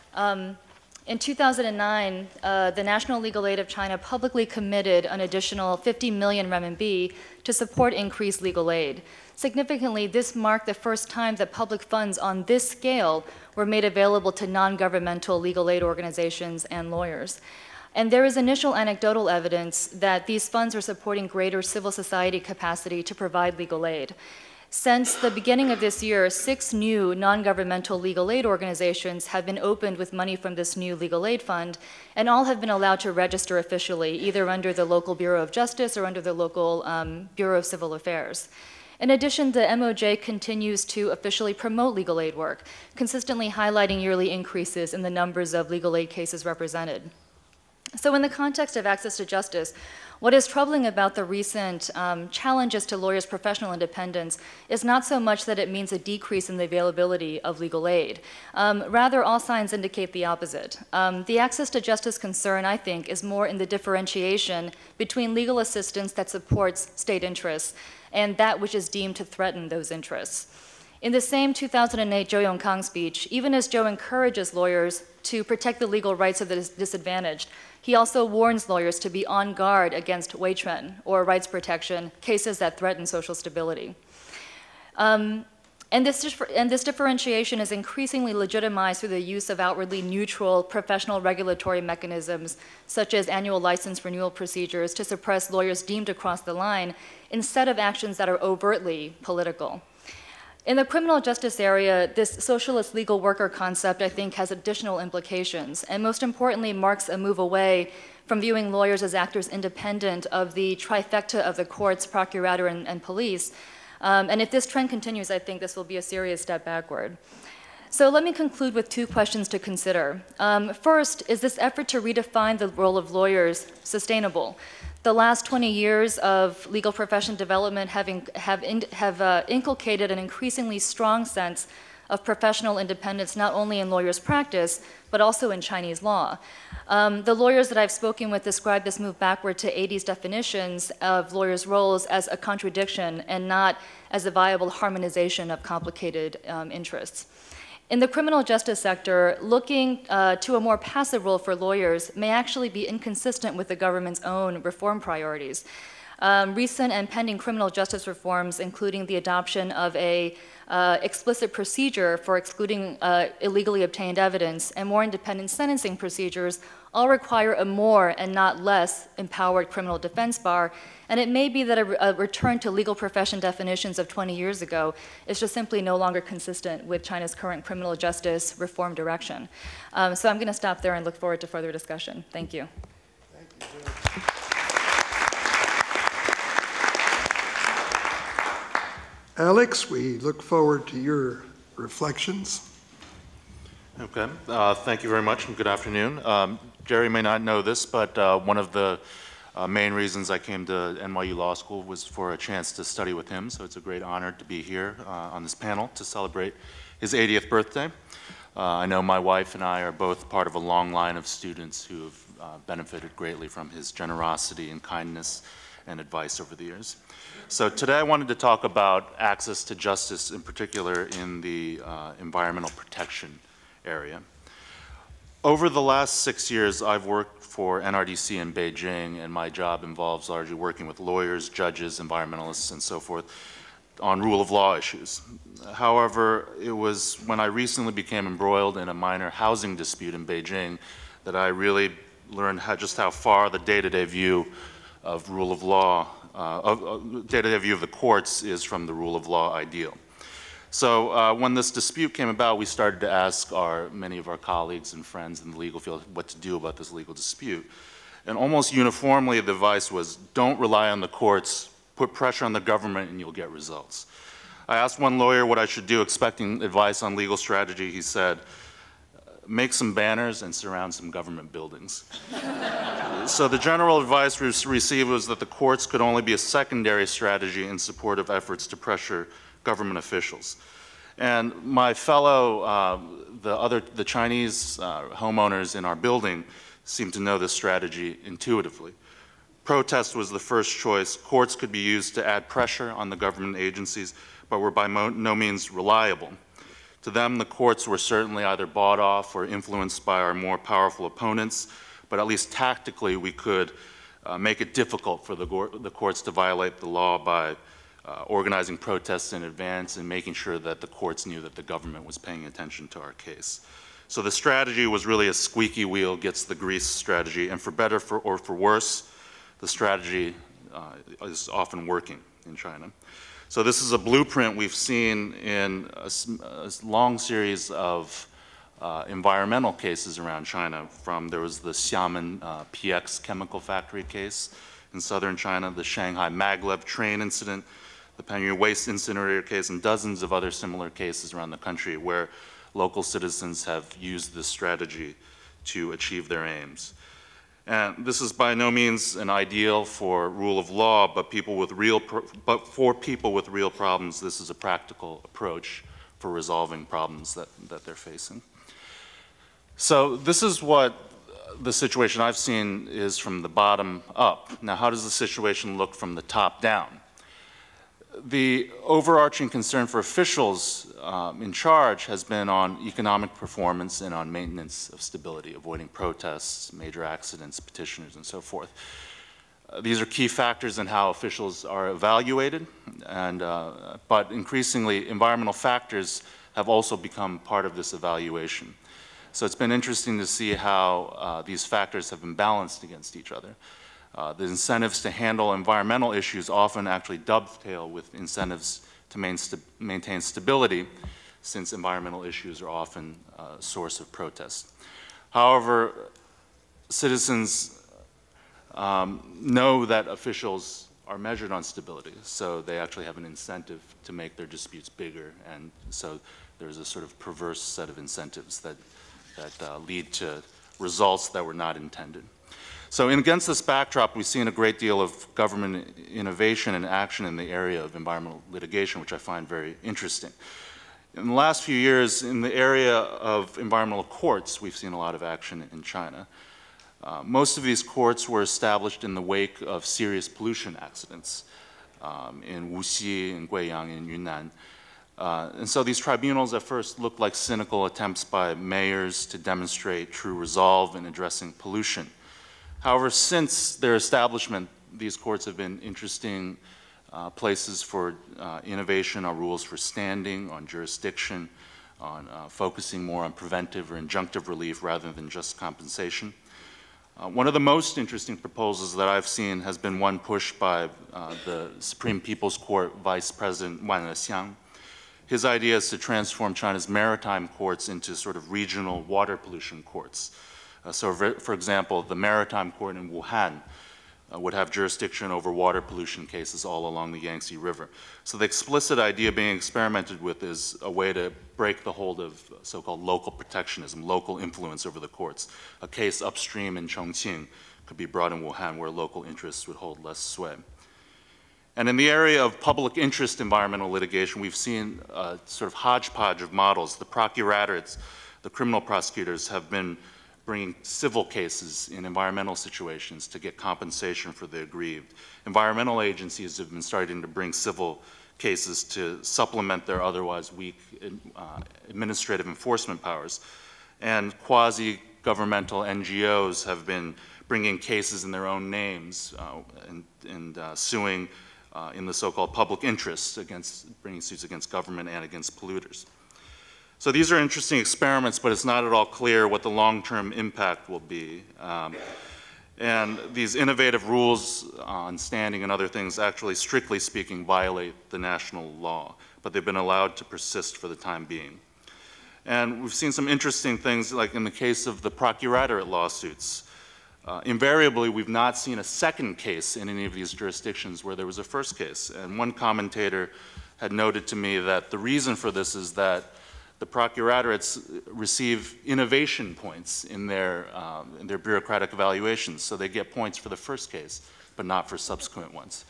Speaker 8: In 2009, the National Legal Aid of China publicly committed an additional 50 million renminbi to support increased legal aid. Significantly, this marked the first time that public funds on this scale were made available to non-governmental legal aid organizations and lawyers. And there is initial anecdotal evidence that these funds are supporting greater civil society capacity to provide legal aid. Since the beginning of this year, 6 new non-governmental legal aid organizations have been opened with money from this new legal aid fund, and all have been allowed to register officially, either under the local Bureau of Justice or under the local Bureau of Civil Affairs. In addition, the MOJ continues to officially promote legal aid work, consistently highlighting yearly increases in the numbers of legal aid cases represented. So in the context of access to justice, what is troubling about the recent challenges to lawyers' professional independence is not so much that it means a decrease in the availability of legal aid. Rather, all signs indicate the opposite. The access to justice concern, I think, is more in the differentiation between legal assistance that supports state interests and that which is deemed to threaten those interests. In the same 2008 Zhou Yongkang speech, even as Zhou encourages lawyers to protect the legal rights of the disadvantaged, he also warns lawyers to be on guard against weitren, or rights protection, cases that threaten social stability. And this differentiation is increasingly legitimized through the use of outwardly neutral professional regulatory mechanisms, such as annual license renewal procedures to suppress lawyers deemed to cross the line, instead of actions that are overtly political. In the criminal justice area, this socialist legal worker concept, I think, has additional implications, and most importantly marks a move away from viewing lawyers as actors independent of the trifecta of the courts, procurator, and police. And if this trend continues, I think this will be a serious step backward. So let me conclude with 2 questions to consider. First, is this effort to redefine the role of lawyers sustainable? The last 20 years of legal profession development have inculcated an increasingly strong sense of professional independence, not only in lawyers' practice, but also in Chinese law. The lawyers that I've spoken with describe this move backward to 80s definitions of lawyers' roles as a contradiction and not as a viable harmonization of complicated interests. In the criminal justice sector, looking to a more passive role for lawyers may actually be inconsistent with the government's own reform priorities. Recent and pending criminal justice reforms, including the adoption of a explicit procedure for excluding illegally obtained evidence and more independent sentencing procedures, all require a more and not less empowered criminal defense bar. And it may be that a return to legal profession definitions of 20 years ago is just simply no longer consistent with China's current criminal justice reform direction. So I'm going to stop there and look forward to further discussion. Thank you.
Speaker 1: Thank you, Jill. Alex, we look forward to your reflections.
Speaker 9: Okay, thank you very much and good afternoon. Jerry may not know this, but one of the main reasons I came to NYU Law School was for a chance to study with him, so it's a great honor to be here on this panel to celebrate his 80th birthday. I know my wife and I are both part of a long line of students who have benefited greatly from his generosity and kindness and advice over the years. So today I wanted to talk about access to justice, in particular in the environmental protection area. Over the last 6 years, I've worked for NRDC in Beijing, and my job involves largely working with lawyers, judges, environmentalists, and so forth on rule of law issues. However, it was when I recently became embroiled in a minor housing dispute in Beijing that I really learned just how far the day-to-day view of rule of law, day-to-day view of the courts is from the rule of law ideal. So when this dispute came about, we started to ask many of our colleagues and friends in the legal field what to do about this legal dispute. And almost uniformly, the advice was, don't rely on the courts, put pressure on the government and you'll get results. I asked one lawyer what I should do, expecting advice on legal strategy. He said, make some banners and surround some government buildings. So the general advice we received was that the courts could only be a secondary strategy in support of efforts to pressure government officials. And my fellow, the Chinese homeowners in our building seemed to know this strategy intuitively. Protest was the first choice. Courts could be used to add pressure on the government agencies, but were by no means reliable. To them, the courts were certainly either bought off or influenced by our more powerful opponents, but at least tactically we could make it difficult for the courts to violate the law by organizing protests in advance and making sure that the courts knew that the government was paying attention to our case. So the strategy was really a squeaky wheel gets the grease strategy, and for better or for worse, the strategy is often working in China. So this is a blueprint we've seen in a long series of environmental cases around China. There was the Xiamen PX chemical factory case in southern China, the Shanghai maglev train incident, the Panyu waste incinerator case, and dozens of other similar cases around the country where local citizens have used this strategy to achieve their aims. And this is by no means an ideal for rule of law, but for people with real problems, this is a practical approach for resolving problems that they're facing. So this is what the situation I've seen is from the bottom up. Now, how does the situation look from the top down? The overarching concern for officials in charge has been on economic performance and on maintenance of stability, avoiding protests, major accidents, petitioners, and so forth. These are key factors in how officials are evaluated, but increasingly environmental factors have also become part of this evaluation. So it's been interesting to see how these factors have been balanced against each other. The incentives to handle environmental issues often actually dovetail with incentives to maintain stability, since environmental issues are often a source of protest. However, citizens know that officials are measured on stability, so they actually have an incentive to make their disputes bigger, and so there's a sort of perverse set of incentives that lead to results that were not intended. So against this backdrop, we've seen a great deal of government innovation and action in the area of environmental litigation, which I find very interesting. In the last few years, in the area of environmental courts, we've seen a lot of action in China. Most of these courts were established in the wake of serious pollution accidents in Wuxi, in Guiyang, in Yunnan. And so these tribunals at first looked like cynical attempts by mayors to demonstrate true resolve in addressing pollution. However, since their establishment, these courts have been interesting places for innovation on rules for standing, on jurisdiction, on focusing more on preventive or injunctive relief rather than just compensation. One of the most interesting proposals that I've seen has been one pushed by the Supreme People's Court Vice President Wang. His idea is to transform China's maritime courts into sort of regional water pollution courts. So for example, the maritime court in Wuhan would have jurisdiction over water pollution cases all along the Yangtze River. So the explicit idea being experimented with is a way to break the hold of so-called local protectionism, local influence over the courts. A case upstream in Chongqing could be brought in Wuhan where local interests would hold less sway. And in the area of public interest environmental litigation, we've seen a sort of hodgepodge of models. The procuratorate, the criminal prosecutors have been bringing civil cases in environmental situations to get compensation for the aggrieved. Environmental agencies have been starting to bring civil cases to supplement their otherwise weak administrative enforcement powers. And quasi-governmental NGOs have been bringing cases in their own names and suing in the so-called public interest, bringing suits against government and against polluters. So these are interesting experiments, but it's not at all clear what the long-term impact will be. And these innovative rules on standing and other things actually, strictly speaking, violate the national law, but they've been allowed to persist for the time being. And we've seen some interesting things, like in the case of the procuratorate lawsuits. Invariably, we've not seen a second case in any of these jurisdictions where there was a first case. And one commentator had noted to me that the reason for this is that the procuratorates receive innovation points in their bureaucratic evaluations, so they get points for the first case, but not for subsequent ones.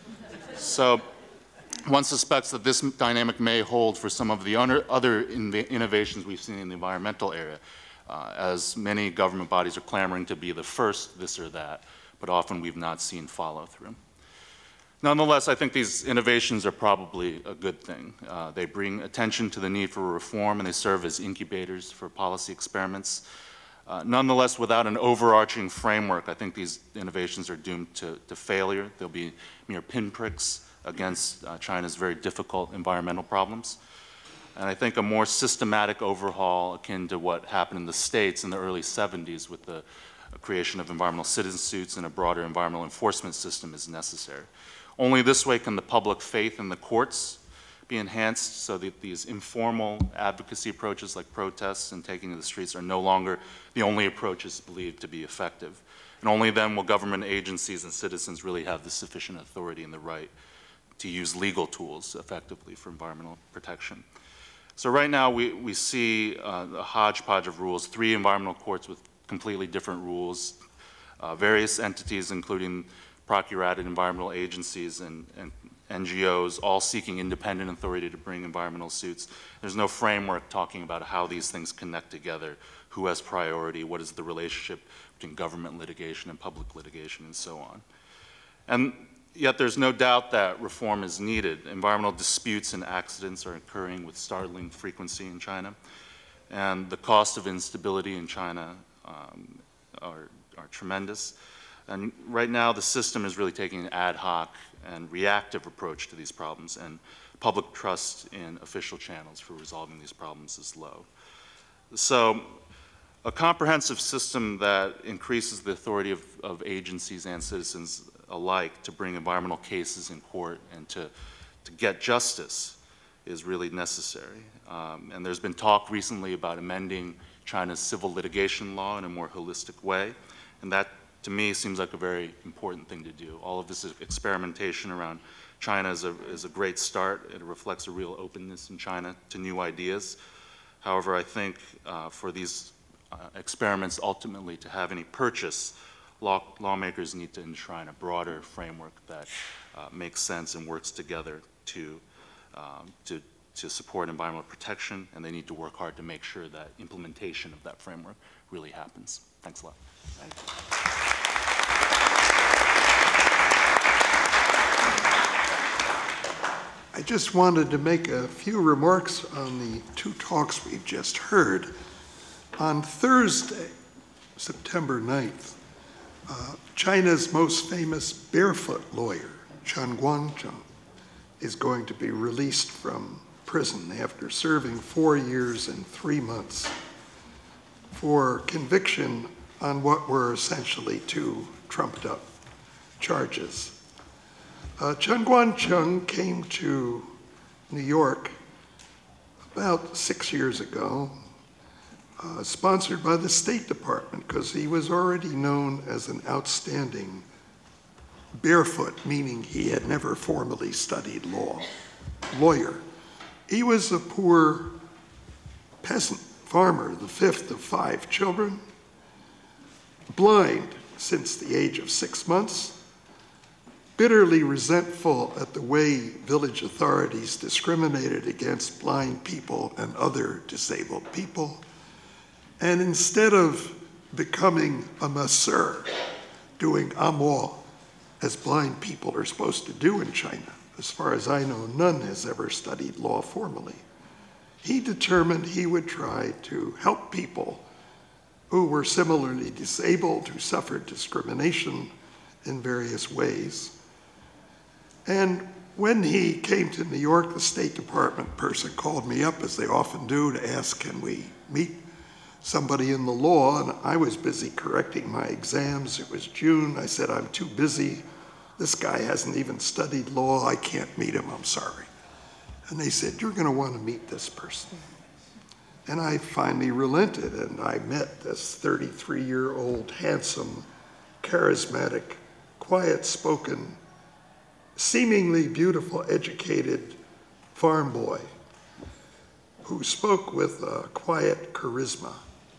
Speaker 9: So one suspects that this dynamic may hold for some of the other innovations we've seen in the environmental area, as many government bodies are clamoring to be the first this or that, but often we've not seen follow-through. Nonetheless, I think these innovations are probably a good thing. They bring attention to the need for reform, and they serve as incubators for policy experiments. Nonetheless, without an overarching framework, I think these innovations are doomed to failure. They'll be mere pinpricks against China's very difficult environmental problems. And I think a more systematic overhaul, akin to what happened in the States in the early 70s with the creation of environmental citizen suits and a broader environmental enforcement system, is necessary. Only this way can the public faith in the courts be enhanced so that these informal advocacy approaches like protests and taking to the streets are no longer the only approaches believed to be effective. And only then will government agencies and citizens really have the sufficient authority and the right to use legal tools effectively for environmental protection. So right now we see a hodgepodge of rules, 3 environmental courts with completely different rules, various entities including procurated environmental agencies and NGOs, all seeking independent authority to bring environmental suits. There's no framework talking about how these things connect together, who has priority, what is the relationship between government litigation and public litigation, and so on. And yet there's no doubt that reform is needed. Environmental disputes and accidents are occurring with startling frequency in China, and the cost of instability in China are tremendous. And right now, the system is really taking an ad hoc and reactive approach to these problems, and public trust in official channels for resolving these problems is low. So a comprehensive system that increases the authority of agencies and citizens alike to bring environmental cases in court and to get justice is really necessary. And there's been talk recently about amending China's civil litigation law in a more holistic way, and that to me seems like a very important thing to do. All of this experimentation around China is a great start. It reflects a real openness in China to new ideas. However, I think for these experiments ultimately to have any purchase, lawmakers need to enshrine a broader framework that makes sense and works together to support environmental protection, and they need to work hard to make sure that implementation of that framework really happens. Thanks a lot.
Speaker 1: Thank you. I just wanted to make a few remarks on the 2 talks we've just heard. On Thursday, September 9th, China's most famous barefoot lawyer, Chen Guangcheng, is going to be released from prison after serving 4 years and 3 months for conviction on what were essentially 2 trumped-up charges. Chen Guangcheng came to New York about 6 years ago, sponsored by the State Department, because he was already known as an outstanding barefoot, meaning he had never formally studied lawyer. He was a poor peasant farmer, the 5th of 5 children, blind since the age of 6 months, bitterly resentful at the way village authorities discriminated against blind people and other disabled people. And instead of becoming a masseur, doing amo, as blind people are supposed to do in China, as far as I know, none has ever studied law formally, he determined he would try to help people who were similarly disabled, who suffered discrimination in various ways. And when he came to New York, the State Department person called me up, as they often do, to ask, can we meet somebody in the law? And I was busy correcting my exams. It was June. I said, I'm too busy. This guy hasn't even studied law. I can't meet him. I'm sorry. And they said, you're going to want to meet this person. And I finally relented, and I met this 33-year-old, handsome, charismatic, quiet-spoken, seemingly beautiful, educated farm boy who spoke with a quiet charisma.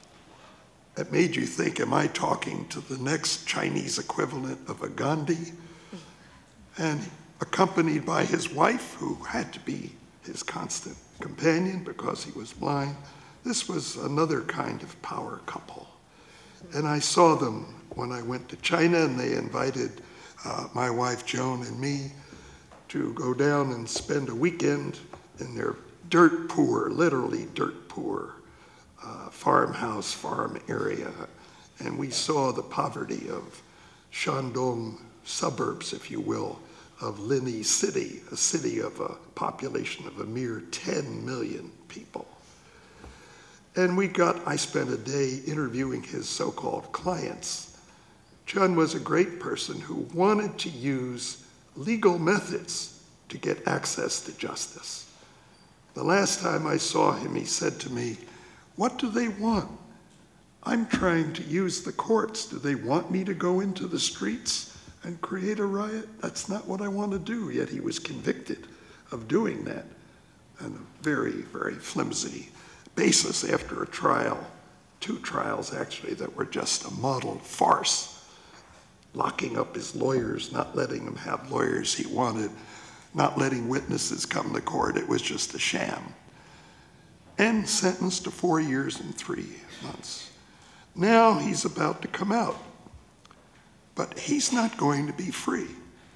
Speaker 1: It made you think, am I talking to the next Chinese equivalent of a Gandhi? And accompanied by his wife, who had to be his constant companion because he was blind. This was another kind of power couple. And I saw them when I went to China, and they invited my wife Joan and me to go down and spend a weekend in their dirt poor, literally dirt poor, farmhouse, farm area. And we saw the poverty of Shandong suburbs, if you will, of Linyi City, a city of a population of a mere 10 million people. And I spent a day interviewing his so-called clients. Chen was a great person who wanted to use legal methods to get access to justice. The last time I saw him, he said to me, what do they want? I'm trying to use the courts. Do they want me to go into the streets and create a riot? That's not what I want to do. Yet he was convicted of doing that on a very, very flimsy basis after a trial, 2 trials actually, that were just a model farce, locking up his lawyers, not letting him have lawyers he wanted, not letting witnesses come to court. It was just a sham. And sentenced to 4 years and 3 months. Now he's about to come out, but he's not going to be free.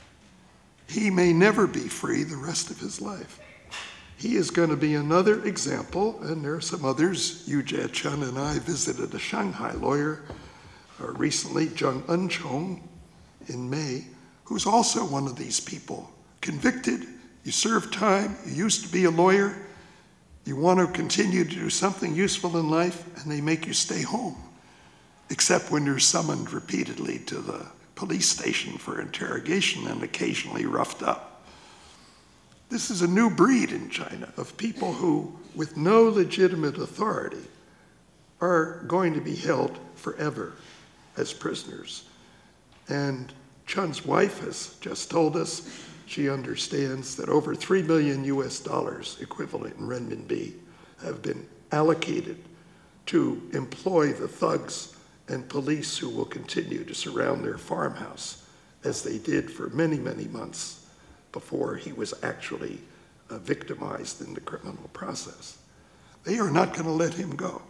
Speaker 1: He may never be free the rest of his life. He is going to be another example, and there are some others. Yu Jie-Chen and I visited a Shanghai lawyer recently, Zheng Enchong, in May, who's also one of these people. Convicted, you serve time, you used to be a lawyer, you want to continue to do something useful in life, and they make you stay home, except when you're summoned repeatedly to the police station for interrogation and occasionally roughed up. This is a new breed in China of people who, with no legitimate authority, are going to be held forever as prisoners. And Chen's wife has just told us she understands that over $3 million equivalent in renminbi have been allocated to employ the thugs and police who will continue to surround their farmhouse, as they did for many, many months before he was actually victimized in the criminal process. They are not going to let him go.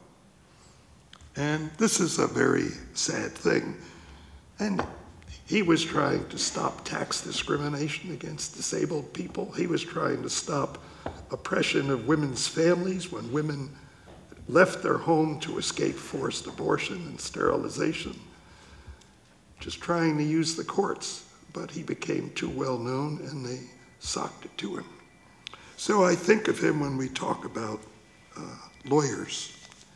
Speaker 1: And this is a very sad thing. And he was trying to stop tax discrimination against disabled people. He was trying to stop oppression of women's families when women left their home to escape forced abortion and sterilization. just trying to use the courts, but he became too well known and they socked it to him. So I think of him when we talk about lawyers.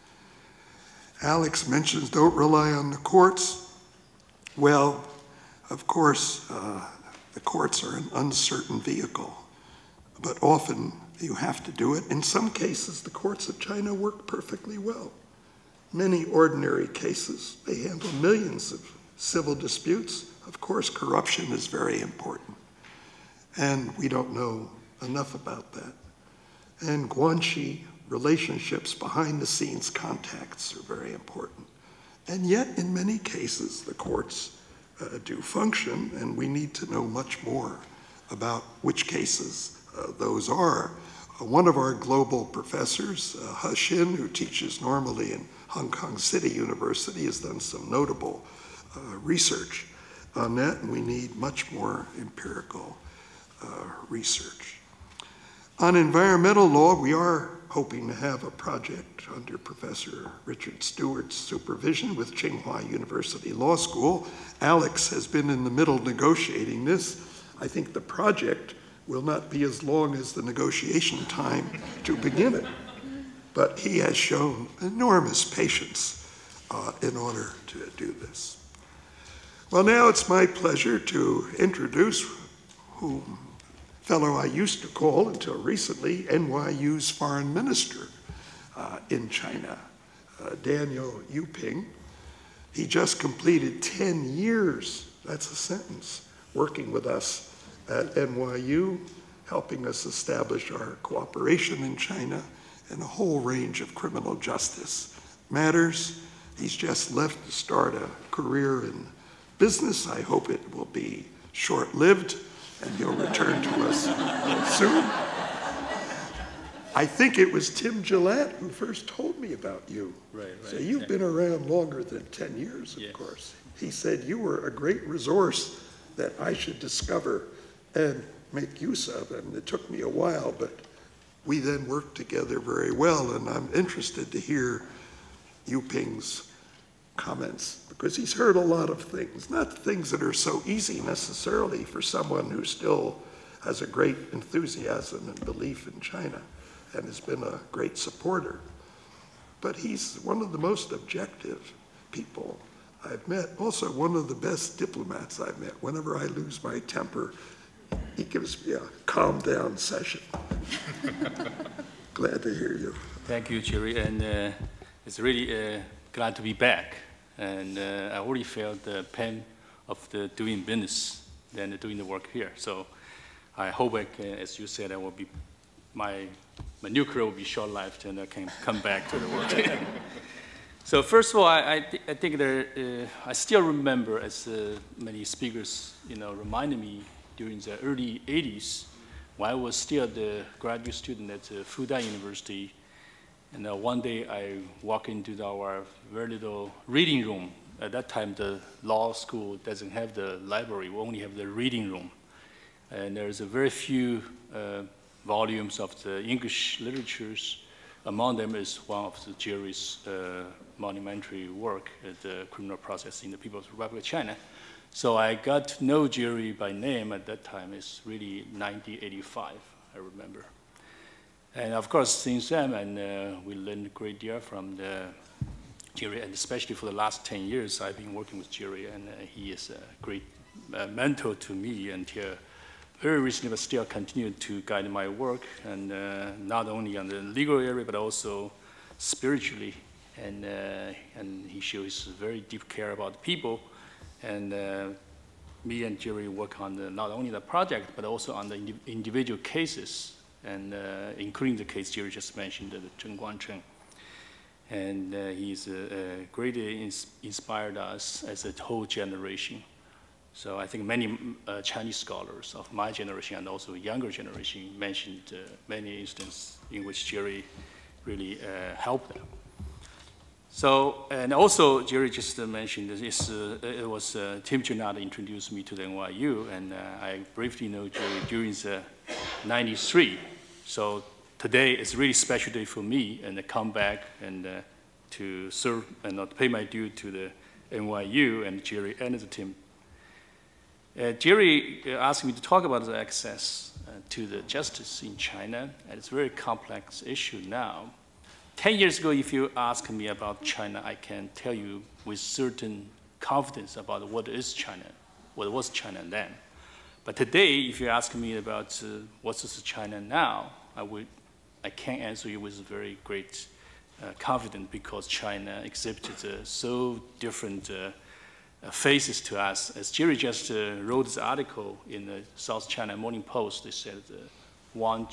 Speaker 1: Alex mentions don't rely on the courts. Well, of course, the courts are an uncertain vehicle, but often you have to do it. In some cases, the courts of China work perfectly well. Many ordinary cases, they handle millions of civil disputes. Of course, corruption is very important, and we don't know enough about that. And guanxi, relationships, behind the scenes contacts are very important. And yet, in many cases, the courts do function, and we need to know much more about which cases those are. One of our global professors, Hyeon-Ju, who teaches normally in Hong Kong City University, has done some notable research on that, and we need much more empirical research. On environmental law, we are hoping to have a project under Professor Richard Stewart's supervision with Tsinghua University Law School. Alex has been in the middle negotiating this. I think the project will not be as long as the negotiation time to begin it, but he has shown enormous patience in order to do this. Well, now it's my pleasure to introduce whom fellow I used to call, until recently, NYU's foreign minister in China, Daniel Upham. He just completed 10 years, that's a sentence, working with us at NYU, helping us establish our cooperation in China and a whole range of criminal justice matters. He's just left to start a career in business. I hope it will be short-lived, and he'll return to us soon. I think it was Tim Gelatt who first told me about you.
Speaker 10: Right.
Speaker 1: So you've been around longer than 10 years, of course. He said you were a great resource that I should discover and make use of, and it took me a while, but we then worked together very well, and I'm interested to hear Upham's comments, because he's heard a lot of things, not things that are so easy necessarily for someone who still has a great enthusiasm and belief in China and has been a great supporter. But he's one of the most objective people I've met, also one of the best diplomats I've met. Whenever I lose my temper, he gives me a calm down session. Glad to hear you.
Speaker 10: Thank you, Jerry, and it's really glad to be back. And I already felt the pain of the doing business than doing the work here. So I hope, as you said, I will be my new career will be short-lived, and I can come back to the work. So first of all, I think there, I still remember, as many speakers, reminded me during the early '80s, when I was still the graduate student at Fudan University. And one day I walk into our very little reading room. At that time, the law school doesn't have the library. We only have the reading room. And there's a very few volumes of the English literatures. Among them is one of the Jerry's monumentary work, The Criminal Process in the People's Republic of China. So I got to know Jerry by name at that time. It's really 1985, I remember. And of course, since then, we learned a great deal from Jerry, and especially for the last 10 years, I've been working with Jerry, and he is a great mentor to me until very recently, but still continued to guide my work, and not only on the legal area, but also spiritually. And he shows very deep care about people. And me and Jerry work on not only the project, but also on the individual cases, and including the case Jerry just mentioned, the Chen Guangcheng. And he's greatly inspired us as a whole generation. So I think many Chinese scholars of my generation and also younger generation mentioned many instances in which Jerry really helped them. So, and also Jerry just mentioned this, it was Tim Gelatt introduced me to the NYU, and I briefly know Jerry during the '93. So today is a really special day for me, and to come back and to serve and pay my due to the NYU, and Jerry and the team. Jerry asked me to talk about the access to the justice in China, and it's a very complex issue now. 10 years ago, if you ask me about China, I can tell you with certain confidence about what is China, what was China then. But today, if you ask me about what is China now, I can't answer you with very great confidence, because China exhibited so different faces to us. As Jerry just wrote this article in the South China Morning Post, they said one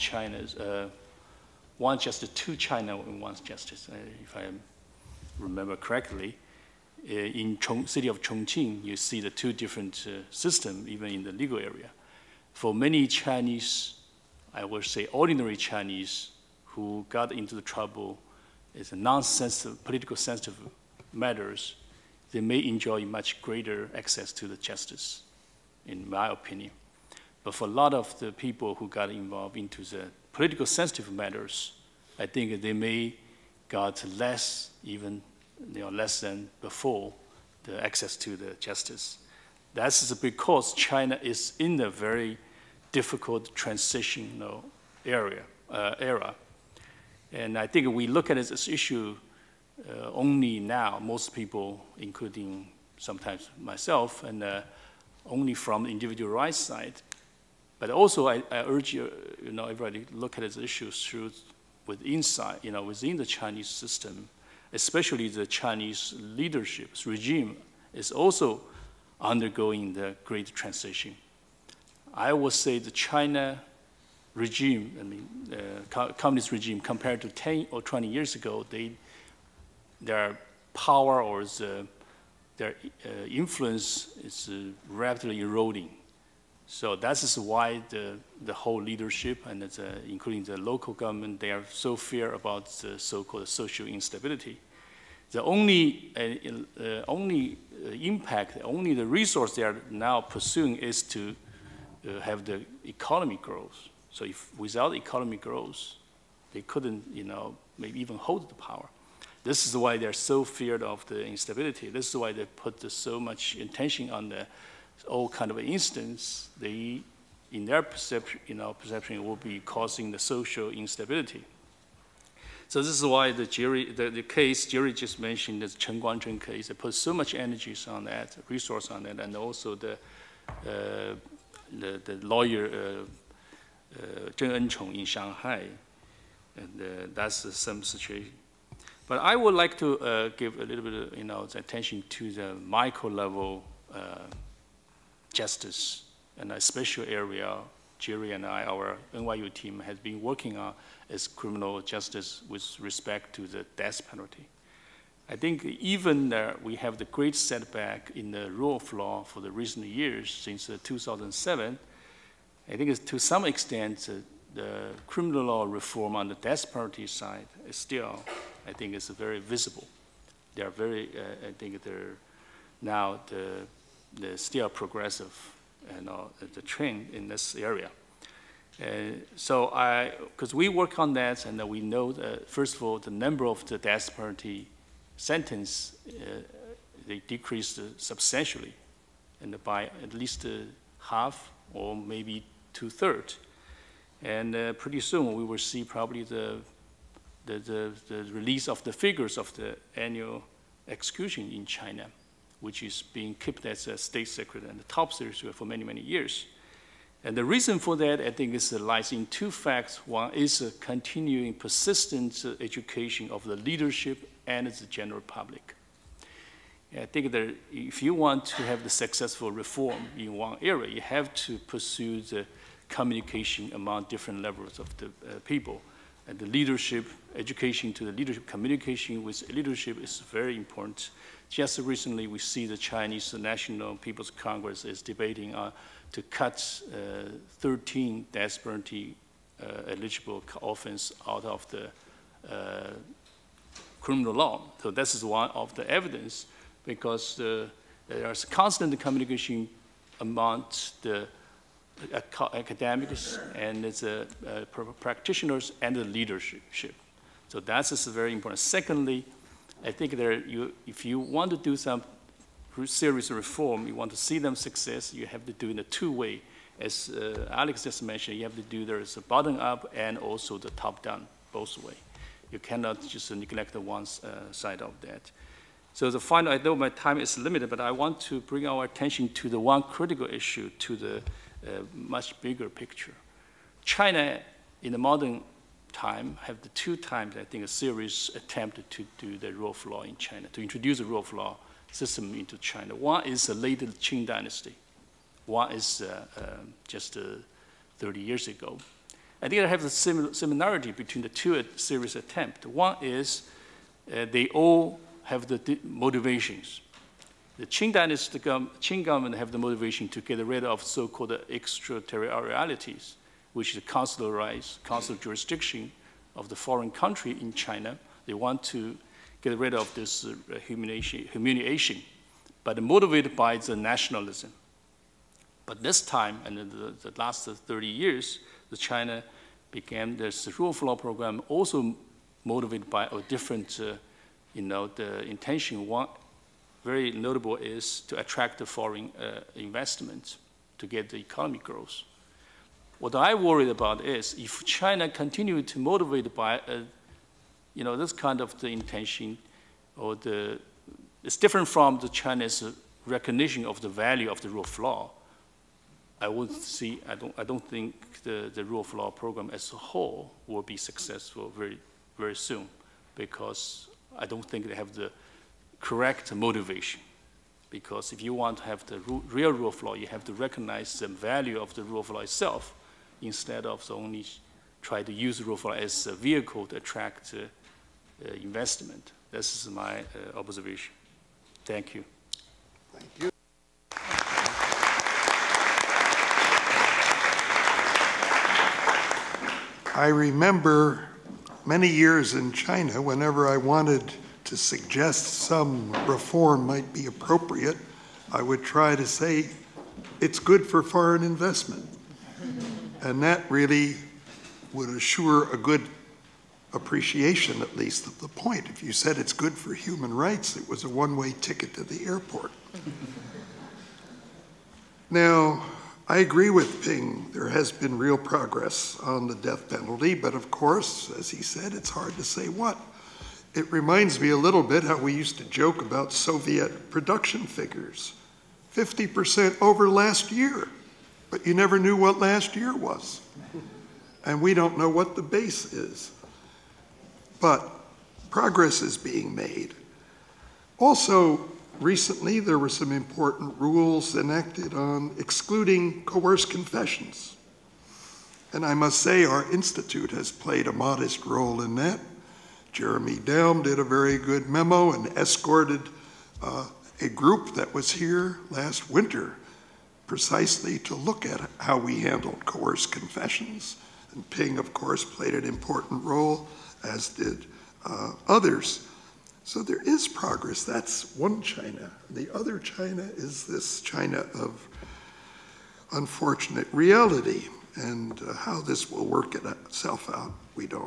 Speaker 10: justice, two China, and one justice, if I remember correctly. In city of Chongqing, you see the two different systems, even in the legal area. For many Chinese, I would say ordinary Chinese, who got into the trouble is a non-sensitive, political sensitive matters, they may enjoy much greater access to the justice, in my opinion. But for a lot of the people who got involved into the political sensitive matters, I think they may got less, even less than before, the access to the justice. That's because China is in a very difficult transitional era. And I think we look at this issue only now, most people, including sometimes myself, and only from the individual rights side. But also, I urge you, everybody look at this issue through within the Chinese system, especially the Chinese leadership regime is also undergoing the great transition. I would say the China regime, communist regime, compared to 10 or 20 years ago, their power or their influence is rapidly eroding. So that is why the whole leadership, and including the local government, they are so fear about the so-called social instability. The only impact, only the resource they are now pursuing is to have the economy growth. So if without economic growth, they couldn't, maybe even hold the power. This is why they're so feared of the instability. This is why they put so much attention on the all kind of instance. They, in their perception, perception will be causing the social instability. So this is why the case Jerry just mentioned, the Chen Guangzhen case, they put so much energy on that, resource on that, and also the lawyer Zheng Enchong in Shanghai, and that's some situation. But I would like to give a little bit of, attention to the micro level justice, and a special area Jerry and our NYU team has been working on is criminal justice with respect to the death penalty. I think even we have the great setback in the rule of law for the recent years since 2007. I think it's, to some extent, the criminal law reform on the death penalty side is still, I think, is very visible. They are very, I think they're now they're still progressive, and the trend in this area. So because we work on that, and we know that, first of all, the number of the death penalty sentence, they decreased substantially, and by at least half or maybe 2/3. And pretty soon we will see probably the release of the figures of the annual execution in China, which is being kept as a state secret and the top secret for many, many years. And the reason for that, I think, lies in two facts. One is a continuing, persistent education of the leadership and the general public. I think that if you want to have the successful reform in one area, you have to pursue the communication among different levels of the people. And the leadership, education to the leadership, communication with leadership is very important. Just recently, we see the Chinese National People's Congress is debating to cut 13 death penalty eligible offense out of the criminal law. So this is one of the evidence, because there is constant communication amongst the academics and the practitioners and the leadership. So that is very important. Secondly, I think if you want to do some serious reform, you want to see them success, you have to do in a two-way. As Alex just mentioned, you have to do there's a bottom-up and also the top-down, both way. You cannot just neglect the one side of that. So the final, I know my time is limited, but I want to bring our attention to the one critical issue, to the much bigger picture. China, in the modern time, have the 2 times, I think, a serious attempt to do the rule of law in China, to introduce the rule of law system into China. One is the late Qing dynasty. One is just 30 years ago. I think I have the similarity between the 2 serious attempts. One is they all have the motivations. The Qing dynasty, Qing government have the motivation to get rid of so-called extraterritorialities, which is consular rights, consular jurisdiction of the foreign country in China. They want to get rid of this humiliation, but motivated by the nationalism. But this time, and in the last 30 years, the China began this rule of law program also motivated by a different, the intention. One very notable is to attract the foreign investment to get the economy growth. What I worried about is if China continued to motivate by, this kind of the intention, or it's different from the China's recognition of the value of the rule of law. I don't think the rule of law program as a whole will be successful very, very soon, because I don't think they have the correct motivation. Because if you want to have the real rule of law, you have to recognize the value of the rule of law itself, instead of only try to use the rule of law as a vehicle to attract investment. This is my observation. Thank you.
Speaker 1: Thank you. I remember many years in China, whenever I wanted to suggest some reform might be appropriate, I would try to say, it's good for foreign investment. And that really would assure a good appreciation, at least, of the point. If you said it's good for human rights, it was a one-way ticket to the airport. Now, I agree with Ping. There has been real progress on the death penalty, but of course, as he said, it's hard to say what. It reminds me a little bit how we used to joke about Soviet production figures. 50% over last year, but you never knew what last year was. And we don't know what the base is. But progress is being made. Also, recently, there were some important rules enacted on excluding coerced confessions. And I must say our institute has played a modest role in that. Jeremy Daum did a very good memo and escorted a group that was here last winter precisely to look at how we handled coerced confessions. And Ping, of course, played an important role, as did others. So there is progress. That's one China. The other China is this China of unfortunate reality, and how this will work itself out, we don't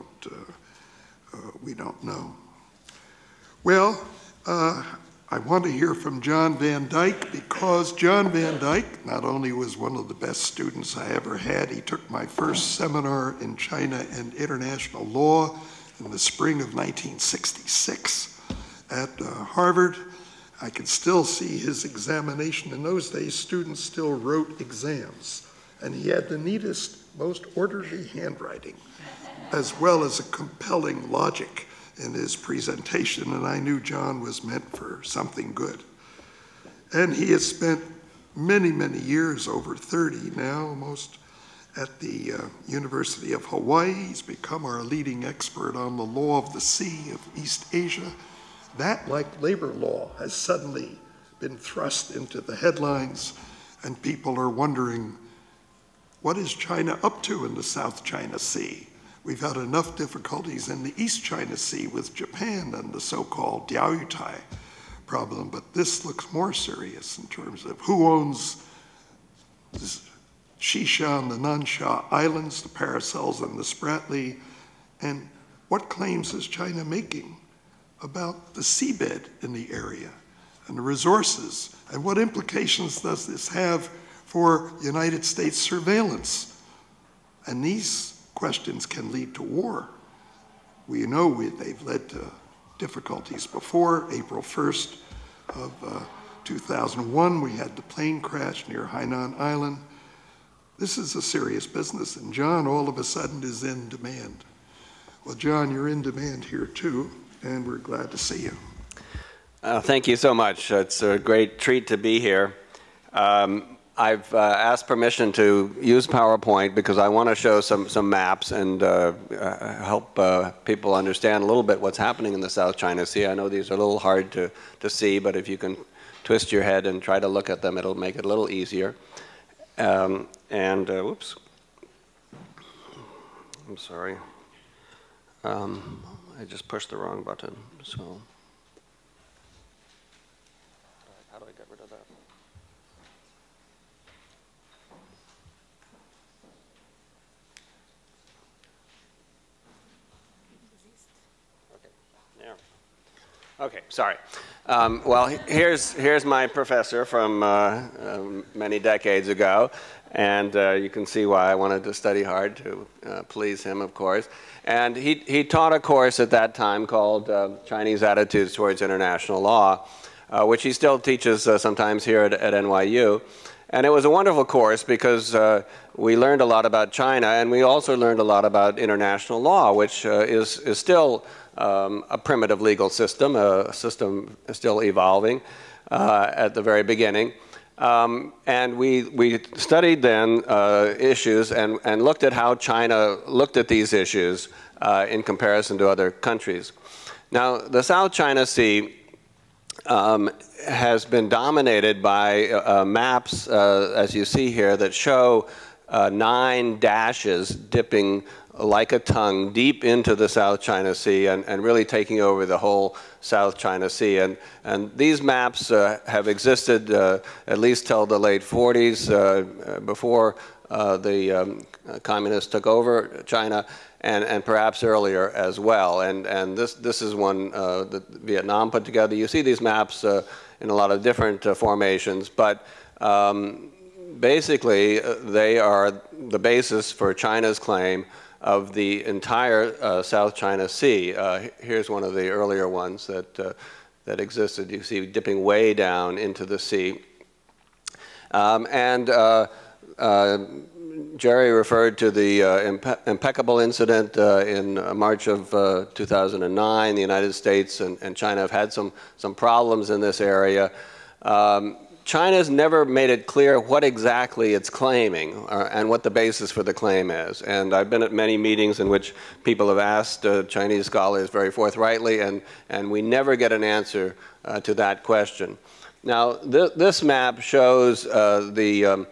Speaker 1: know. Well, I want to hear from John Van Dyke, because John Van Dyke not only was one of the best students I ever had, he took my first seminar in China and international law in the spring of 1966 at Harvard. I can still see his examination. In those days, students still wrote exams, and he had the neatest, most orderly handwriting, as well as a compelling logic in his presentation, and I knew John was meant for something good. And he has spent many, many years, over 30 now, almost, at the University of Hawaii. He's become our leading expert on the law of the sea of East Asia. That, like labor law, has suddenly been thrust into the headlines, and people are wondering, what is China up to in the South China Sea? We've had enough difficulties in the East China Sea with Japan and the so-called Diaoyutai problem, but this looks more serious in terms of who owns the Xisha and the Nansha Islands, the Paracels and the Spratly, and what claims is China making about the seabed in the area. and the resources? And what implications does this have for United States surveillance? And these questions can lead to war. We know they've led to difficulties before. April 1st of 2001, we had the plane crash near Hainan Island. This is a serious business, and John all of a sudden is in demand. Well, John, you're in demand here too, and we're glad to see you.
Speaker 11: Thank you so much. It's a great treat to be here. I've asked permission to use PowerPoint because I want to show some maps and help people understand a little bit what's happening in the South China Sea. I know these are a little hard to see, but if you can twist your head and try to look at them, it'll make it a little easier. Whoops. I'm sorry. I just pushed the wrong button, so. How do I get rid of that? Okay, sorry. Well, here's my professor from many decades ago, and you can see why I wanted to study hard to please him, of course. And he taught a course at that time called Chinese Attitudes Towards International Law, which he still teaches sometimes here at NYU. And it was a wonderful course because we learned a lot about China, and we also learned a lot about international law, which is still a primitive legal system, a system still evolving at the very beginning. And we studied then issues and looked at how China looked at these issues in comparison to other countries. Now, the South China Sea has been dominated by maps, as you see here, that show 9 dashes dipping like a tongue deep into the South China Sea and really taking over the whole South China Sea. And these maps have existed at least till the late 40s, before the communists took over China, and perhaps earlier as well. And this is one that Vietnam put together. You see these maps in a lot of different formations, but basically they are the basis for China's claim of the entire South China Sea. Here's one of the earlier ones that existed. You see dipping way down into the sea. Jerry referred to the impeccable incident in March of 2009. The United States and China have had some problems in this area. China's never made it clear what exactly it's claiming and what the basis for the claim is. And I've been at many meetings in which people have asked Chinese scholars very forthrightly, and we never get an answer to that question. Now, this map shows the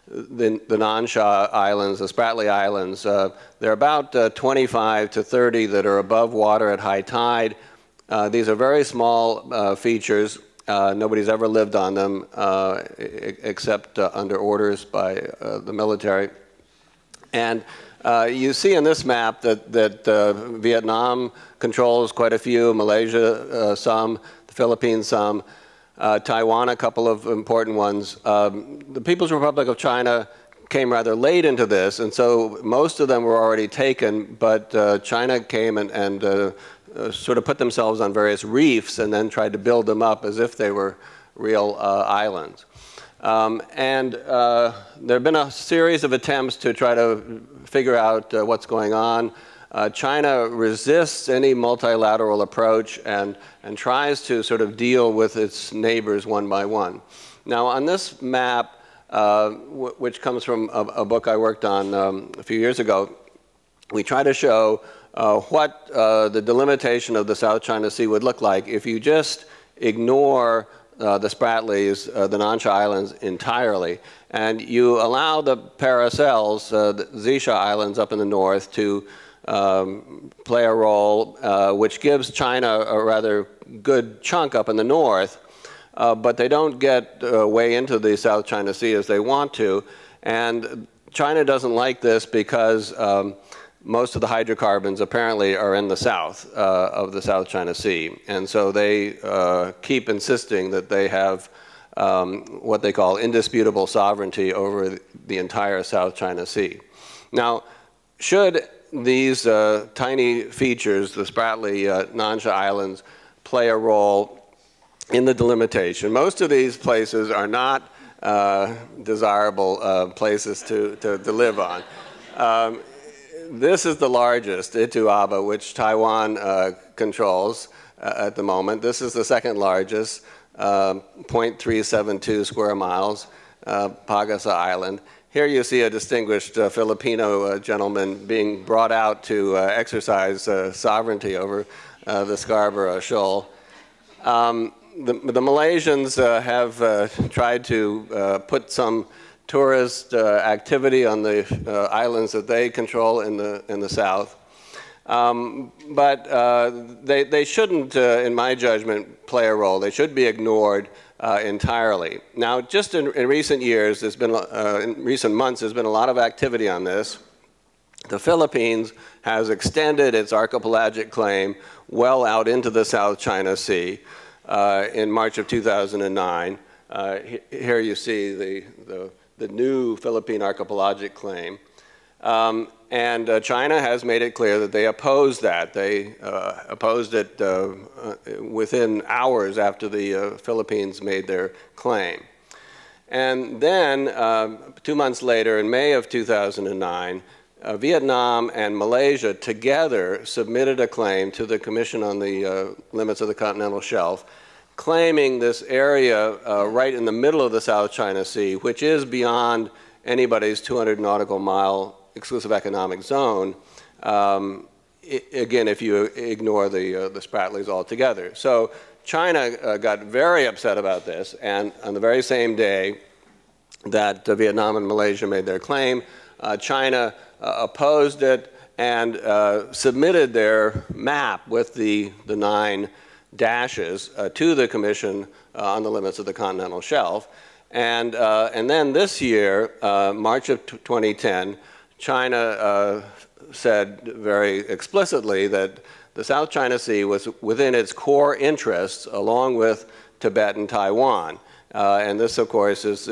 Speaker 11: Nansha Islands, the Spratly Islands. There are about 25 to 30 that are above water at high tide. These are very small features. Nobody's ever lived on them except under orders by the military. And you see in this map that Vietnam controls quite a few, Malaysia some, the Philippines some, Taiwan a couple of important ones. The People's Republic of China came rather late into this, and so most of them were already taken, but China came and sort of put themselves on various reefs and then tried to build them up as if they were real islands. There have been a series of attempts to try to figure out what's going on. China resists any multilateral approach and tries to sort of deal with its neighbors one by one. Now, on this map, which comes from a book I worked on a few years ago, we try to show what the delimitation of the South China Sea would look like if you just ignore the Spratlys, the Nansha Islands entirely, and you allow the Paracels, the Xisha Islands up in the north, to play a role, which gives China a rather good chunk up in the north, but they don't get way into the South China Sea as they want to. And China doesn't like this because most of the hydrocarbons apparently are in the south of the South China Sea. And so they keep insisting that they have what they call indisputable sovereignty over the entire South China Sea. Now, should these tiny features, the Spratly Nansha Islands, play a role in the delimitation? Most of these places are not desirable places to live on. This is the largest, Ituaba, which Taiwan controls at the moment. This is the second largest, 0.372 square miles, Pagasa Island. Here you see a distinguished Filipino gentleman being brought out to exercise sovereignty over the Scarborough Shoal. The Malaysians have tried to put some tourist activity on the islands that they control in the south. But they shouldn't, in my judgment, play a role. They should be ignored entirely. Now, just in recent years, there's been, in recent months, there's been a lot of activity on this. The Philippines has extended its archipelagic claim well out into the South China Sea in March of 2009. Here you see the new Philippine archipelagic claim. And China has made it clear that they oppose that. They opposed it within hours after the Philippines made their claim. And then, 2 months later, in May of 2009, Vietnam and Malaysia together submitted a claim to the Commission on the Limits of the Continental Shelf, claiming this area right in the middle of the South China Sea, which is beyond anybody's 200 nautical mile exclusive economic zone, again, if you ignore the Spratlys altogether. So China got very upset about this, and on the very same day that Vietnam and Malaysia made their claim, China opposed it and submitted their map with the 9 dashes to the Commission on the Limits of the Continental Shelf. And then this year, March of 2010, China said very explicitly that the South China Sea was within its core interests, along with Tibet and Taiwan. And this, of course, is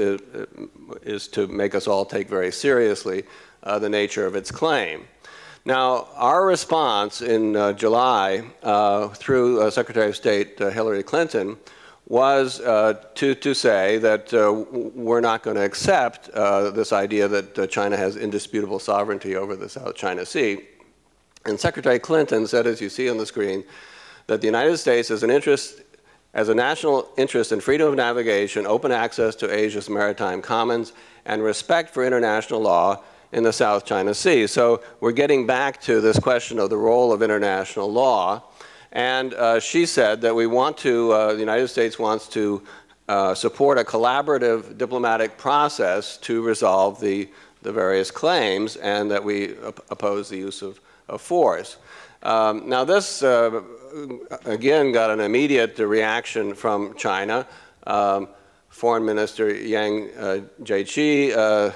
Speaker 11: to make us all take very seriously the nature of its claim. Now, our response in July through Secretary of State Hillary Clinton was to say that we're not going to accept this idea that China has indisputable sovereignty over the South China Sea. And Secretary Clinton said, as you see on the screen, that the United States has a national interest in freedom of navigation, open access to Asia's maritime commons, and respect for international law in the South China Sea. So we're getting back to this question of the role of international law. And she said that we want to, the United States wants to support a collaborative diplomatic process to resolve the various claims, and that we oppose the use of force. Now this, again, got an immediate reaction from China. Foreign Minister Yang Jiechi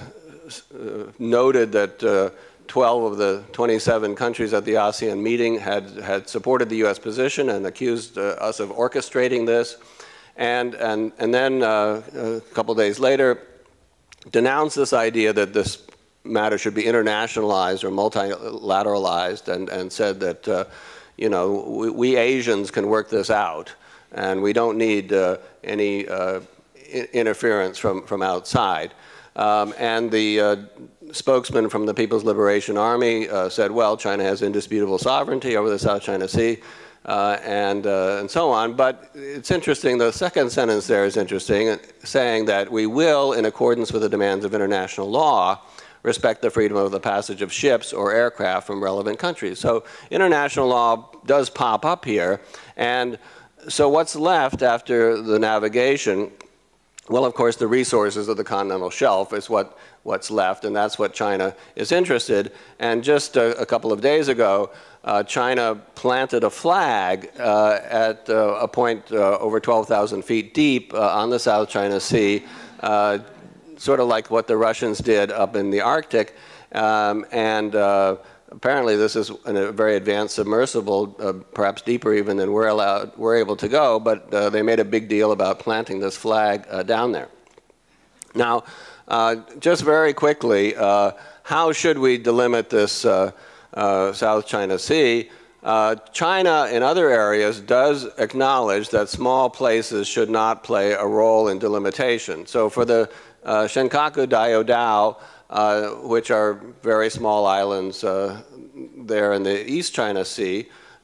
Speaker 11: noted that 12 of the 27 countries at the ASEAN meeting had supported the U.S. position and accused us of orchestrating this, and then a couple days later denounced this idea that this matter should be internationalized or multilateralized, and said that you know, we Asians can work this out, and we don't need any interference from outside. And the spokesman from the People's Liberation Army said, well, China has indisputable sovereignty over the South China Sea, and so on. But it's interesting, the second sentence there is interesting, saying that we will, in accordance with the demands of international law, respect the freedom of the passage of ships or aircraft from relevant countries. So international law does pop up here. And so what's left after the navigation? Well, of course, the resources of the continental shelf is what's left, and that's what China is interested. And just a couple of days ago, China planted a flag at a point over 12,000 feet deep on the South China Sea, sort of like what the Russians did up in the Arctic, and apparently this is a very advanced submersible, perhaps deeper even than we're able to go, but they made a big deal about planting this flag down there. Now, just very quickly, how should we delimit this South China Sea? China, in other areas, does acknowledge that small places should not play a role in delimitation. So for the Shenkaku Diaodao, which are very small islands there in the East China Sea,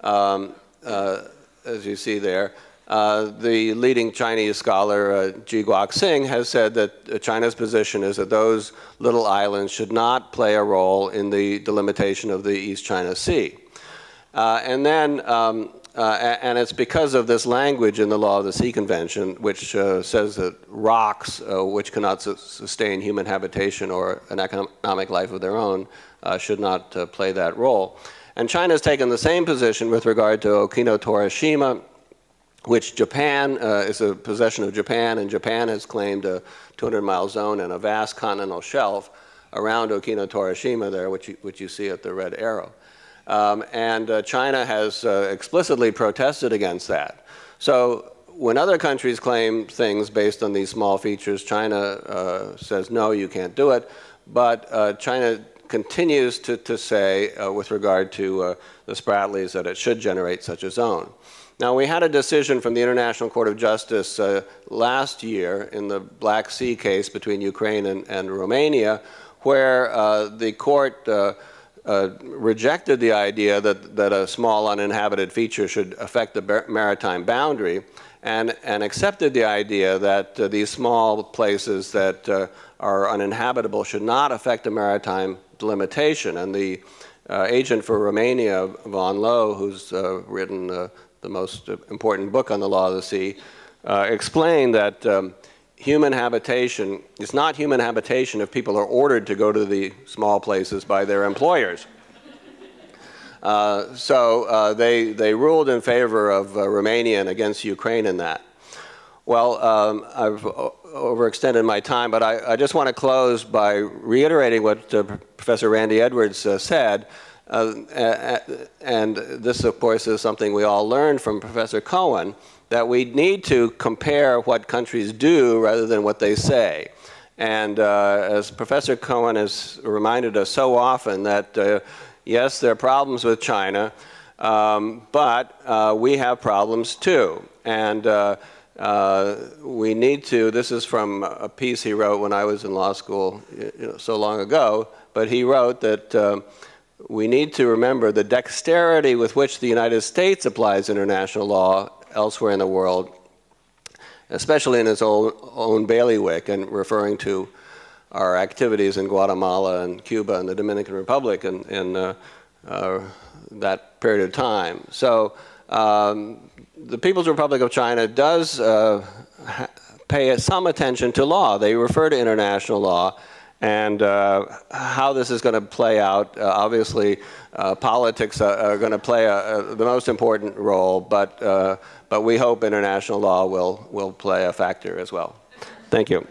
Speaker 11: as you see there, the leading Chinese scholar, Ji Guoxing, has said that China's position is that those little islands should not play a role in the delimitation of the East China Sea. And it's because of this language in the Law of the Sea Convention, which says that rocks, which cannot sustain human habitation or an economic life of their own, should not play that role. And China has taken the same position with regard to Okino-Torishima, which Japan is a possession of Japan, and Japan has claimed a 200-mile zone and a vast continental shelf around Okino-Torishima there, which you see at the red arrow. China has explicitly protested against that. So when other countries claim things based on these small features, China says, no, you can't do it. But China continues to say, with regard to the Spratlys, that it should generate such a zone. Now, we had a decision from the International Court of Justice last year in the Black Sea case between Ukraine and Romania, where the court rejected the idea that a small uninhabited feature should affect the maritime boundary, and accepted the idea that these small places that are uninhabitable should not affect the maritime delimitation. And the agent for Romania, Von Loh, who's written the most important book on the law of the sea, explained that human habitation is not human habitation if people are ordered to go to the small places by their employers. So they ruled in favor of Romania and against Ukraine in that. Well, I've overextended my time, but I just want to close by reiterating what Professor Randy Edwards said. And this, of course, is something we all learned from Professor Cohen, that we need to compare what countries do rather than what they say. And as Professor Cohen has reminded us so often, that yes, there are problems with China, but we have problems too. And we need to, this is from a piece he wrote when I was in law school so long ago, but he wrote that we need to remember the dexterity with which the United States applies international law elsewhere in the world, especially in its own bailiwick, and referring to our activities in Guatemala and Cuba and the Dominican Republic in that period of time. So the People's Republic of China does pay some attention to law. They refer to international law. And how this is going to play out, obviously, politics are going to play the most important role, but we hope international law will play a factor as well. Thank you.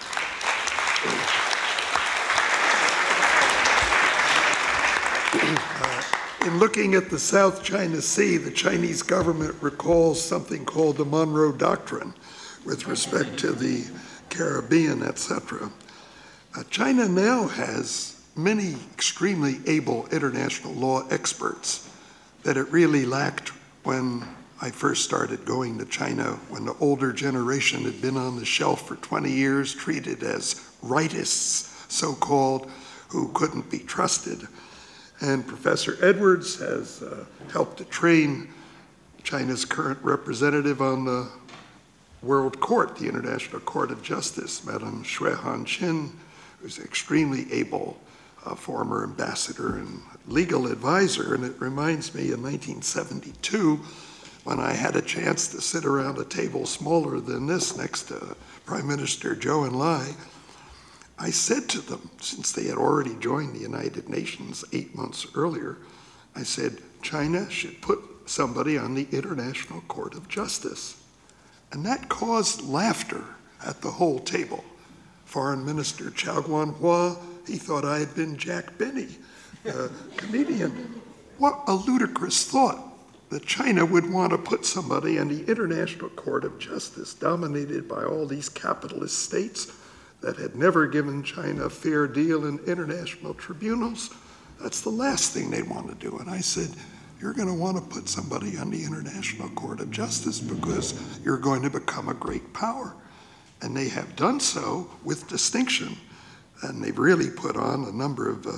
Speaker 1: In looking at the South China Sea, the Chinese government recalls something called the Monroe Doctrine with respect to the Caribbean, etc. China now has many extremely able international law experts that it really lacked when I first started going to China, when the older generation had been on the shelf for 20 years, treated as rightists, so-called, who couldn't be trusted. And Professor Edwards has helped to train China's current representative on the World Court, the International Court of Justice, Madame Xue Han-Chin, who's an extremely able former ambassador and legal advisor. And it reminds me in 1972, when I had a chance to sit around a table smaller than this next to Prime Minister Zhou Enlai, I said to them, since they had already joined the United Nations 8 months earlier, I said, China should put somebody on the International Court of Justice. And that caused laughter at the whole table. Foreign Minister Chao Guanhua, he thought I had been Jack Benny. comedian. What a ludicrous thought that China would want to put somebody in the International Court of Justice dominated by all these capitalist states that had never given China a fair deal in international tribunals. That's the last thing they want to do. And I said, you're going to want to put somebody on the International Court of Justice because you're going to become a great power. And they have done so with distinction. And they've really put on a number of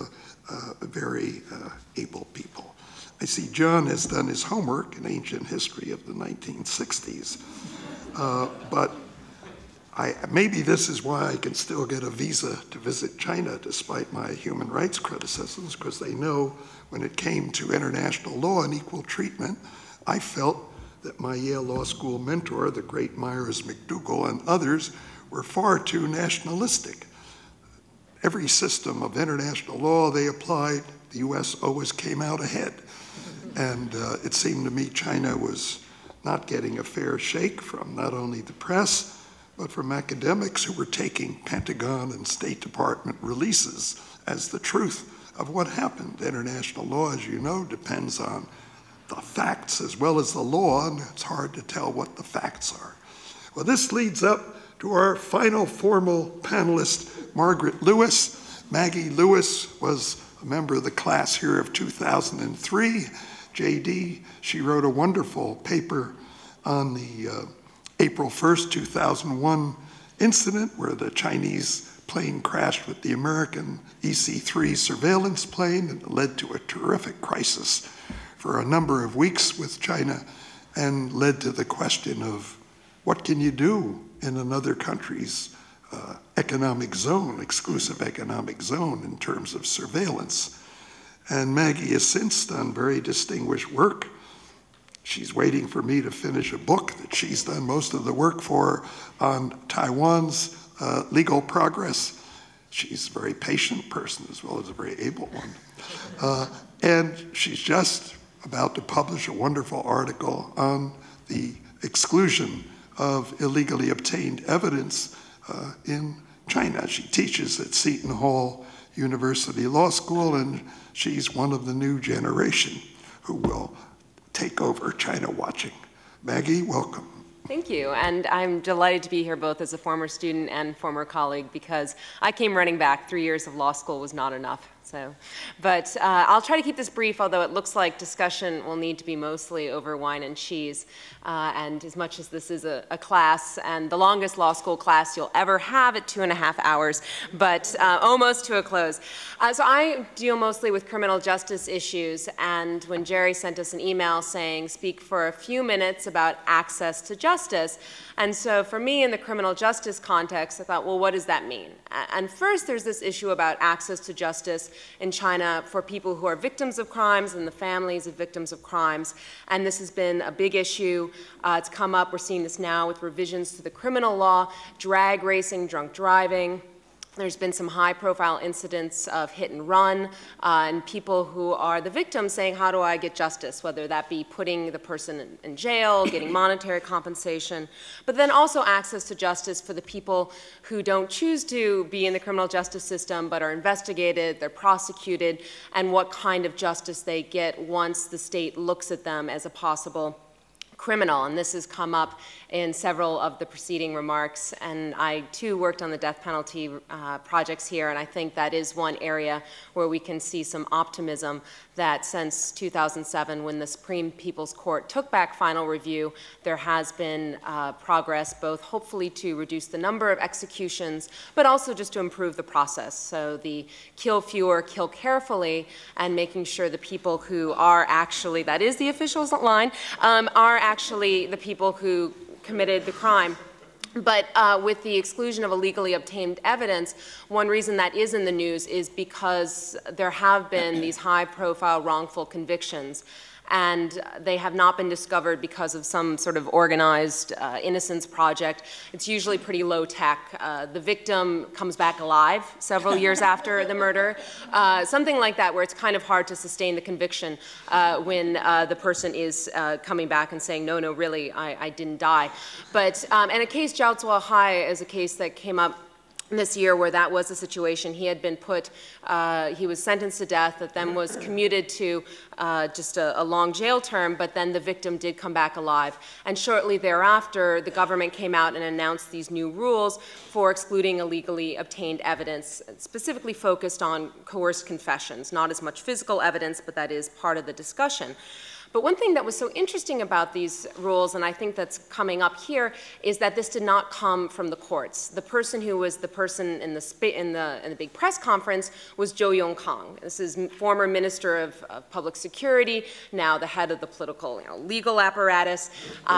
Speaker 1: very able people. I see John has done his homework in ancient history of the 1960s. But maybe this is why I can still get a visa to visit China despite my human rights criticisms, because they know when it came to international law and equal treatment, I felt that my Yale Law School mentor, the great Myers McDougall, and others were far too nationalistic. Every system of international law they applied, the US always came out ahead. And it seemed to me China was not getting a fair shake from not only the press, but from academics who were taking Pentagon and State Department releases as the truth of what happened. International law, as you know, depends on the facts as well as the law, and it's hard to tell what the facts are. Well, this leads up to our final formal panelist, Margaret Lewis. Maggie Lewis was a member of the class here of 2003. JD, she wrote a wonderful paper on the April 1st, 2001 incident where the Chinese plane crashed with the American EC-3 surveillance plane and led to a terrific crisis for a number of weeks with China and led to the question of what can you do in another country's economic zone, exclusive economic zone in terms of surveillance. And Maggie has since done very distinguished work. She's waiting for me to finish a book that she's done most of the work for on Taiwan's legal progress. She's a very patient person as well as a very able one. And she's just about to publish a wonderful article on the exclusion of illegally obtained evidence in China. She teaches at Seton Hall University Law School, and she's one of the new generation who will take over China watching. Maggie, welcome.
Speaker 12: Thank you, and I'm delighted to be here both as a former student and former colleague because I came running back. 3 years of law school was not enough. But I'll try to keep this brief, although it looks like discussion will need to be mostly over wine and cheese. And as much as this is a class, and the longest law school class you'll ever have at 2.5 hours, but almost to a close. So I deal mostly with criminal justice issues, and when Jerry sent us an email saying, speak for a few minutes about access to justice, and so for me in the criminal justice context, I thought, well, what does that mean? And first there's this issue about access to justice in China for people who are victims of crimes and the families of victims of crimes. And this has been a big issue. It's come up, we're seeing this now with revisions to the criminal law, drag racing, drunk driving. There's been some high-profile incidents of hit and run, and people who are the victims saying, how do I get justice, whether that be putting the person in jail, getting monetary compensation, but then also access to justice for the people who don't choose to be in the criminal justice system but are investigated, they're prosecuted, and what kind of justice they get once the state looks at them as a possible criminal. And this has come up in several of the preceding remarks, and I too worked on the death penalty projects here, and I think that is one area where we can see some optimism that since 2007, when the Supreme People's Court took back final review, there has been progress, both hopefully to reduce the number of executions, but also just to improve the process. So the kill fewer, kill carefully, and making sure the people who are actually, that is the official's line, are actually the people who committed the crime. But with the exclusion of illegally obtained evidence, one reason that is in the news is because there have been these high-profile wrongful convictions, and they have not been discovered because of some sort of organized innocence project. It's usually pretty low tech. The victim comes back alive several years after the murder, something like that, where it's kind of hard to sustain the conviction when the person is coming back and saying, no, really, I didn't die. But, and a case, Jiao Zuo Hai, is a case that came up this year where that was the situation. He had been he was sentenced to death, that then was commuted to just a long jail term, but then the victim did come back alive. And shortly thereafter, the government came out and announced these new rules for excluding illegally obtained evidence, specifically focused on coerced confessions, not as much physical evidence, but that is part of the discussion. But one thing that was so interesting about these rules, and I think that's coming up here, is that this did not come from the courts. The person who was the person in the big press conference was Jo Yong-kang. This is former Minister of Public Security, now the head of the political legal apparatus.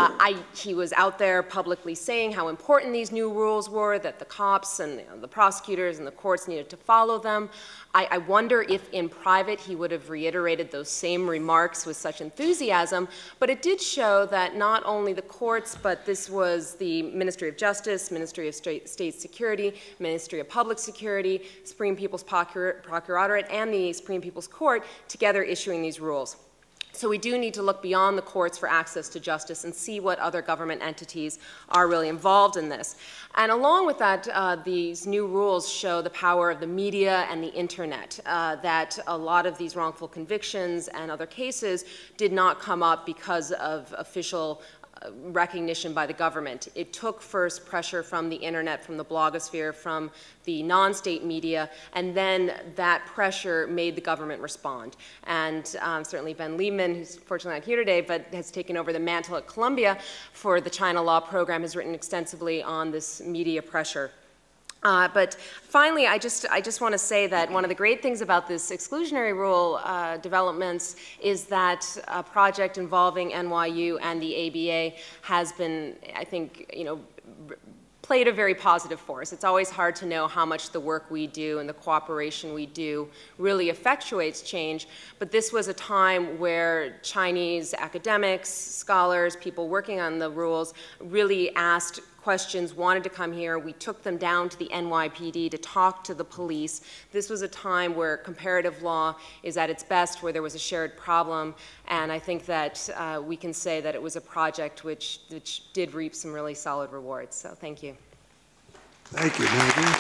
Speaker 12: He was out there publicly saying how important these new rules were, that the cops and the prosecutors and the courts needed to follow them. I wonder if in private he would have reiterated those same remarks with such enthusiasm, but it did show that not only the courts, but this was the Ministry of Justice, Ministry of State Security, Ministry of Public Security, Supreme People's Procuratorate, and the Supreme People's Court together issuing these rules. So we do need to look beyond the courts for access to justice and see what other government entities are really involved in this. And along with that, these new rules show the power of the media and the internet, that a lot of these wrongful convictions and other cases did not come up because of official recognition by the government. It took first pressure from the internet, from the blogosphere, from the non-state media, and then that pressure made the government respond. And certainly Ben Liebman, who's fortunately not here today, but has taken over the mantle at Columbia for the China Law program, has written extensively on this media pressure. But finally, I just want to say that one of the great things about this exclusionary rule developments is that a project involving NYU and the ABA has been, I think, played a very positive force. It's always hard to know how much the work we do and the cooperation we do really effectuates change, but this was a time where Chinese academics, scholars, people working on the rules really asked questions, wanted to come here. We took them down to the NYPD to talk to the police. This was a time where comparative law is at its best, where there was a shared problem, and I think that we can say that it was a project which did reap some really solid rewards. So thank you.
Speaker 1: Thank you, Maggie.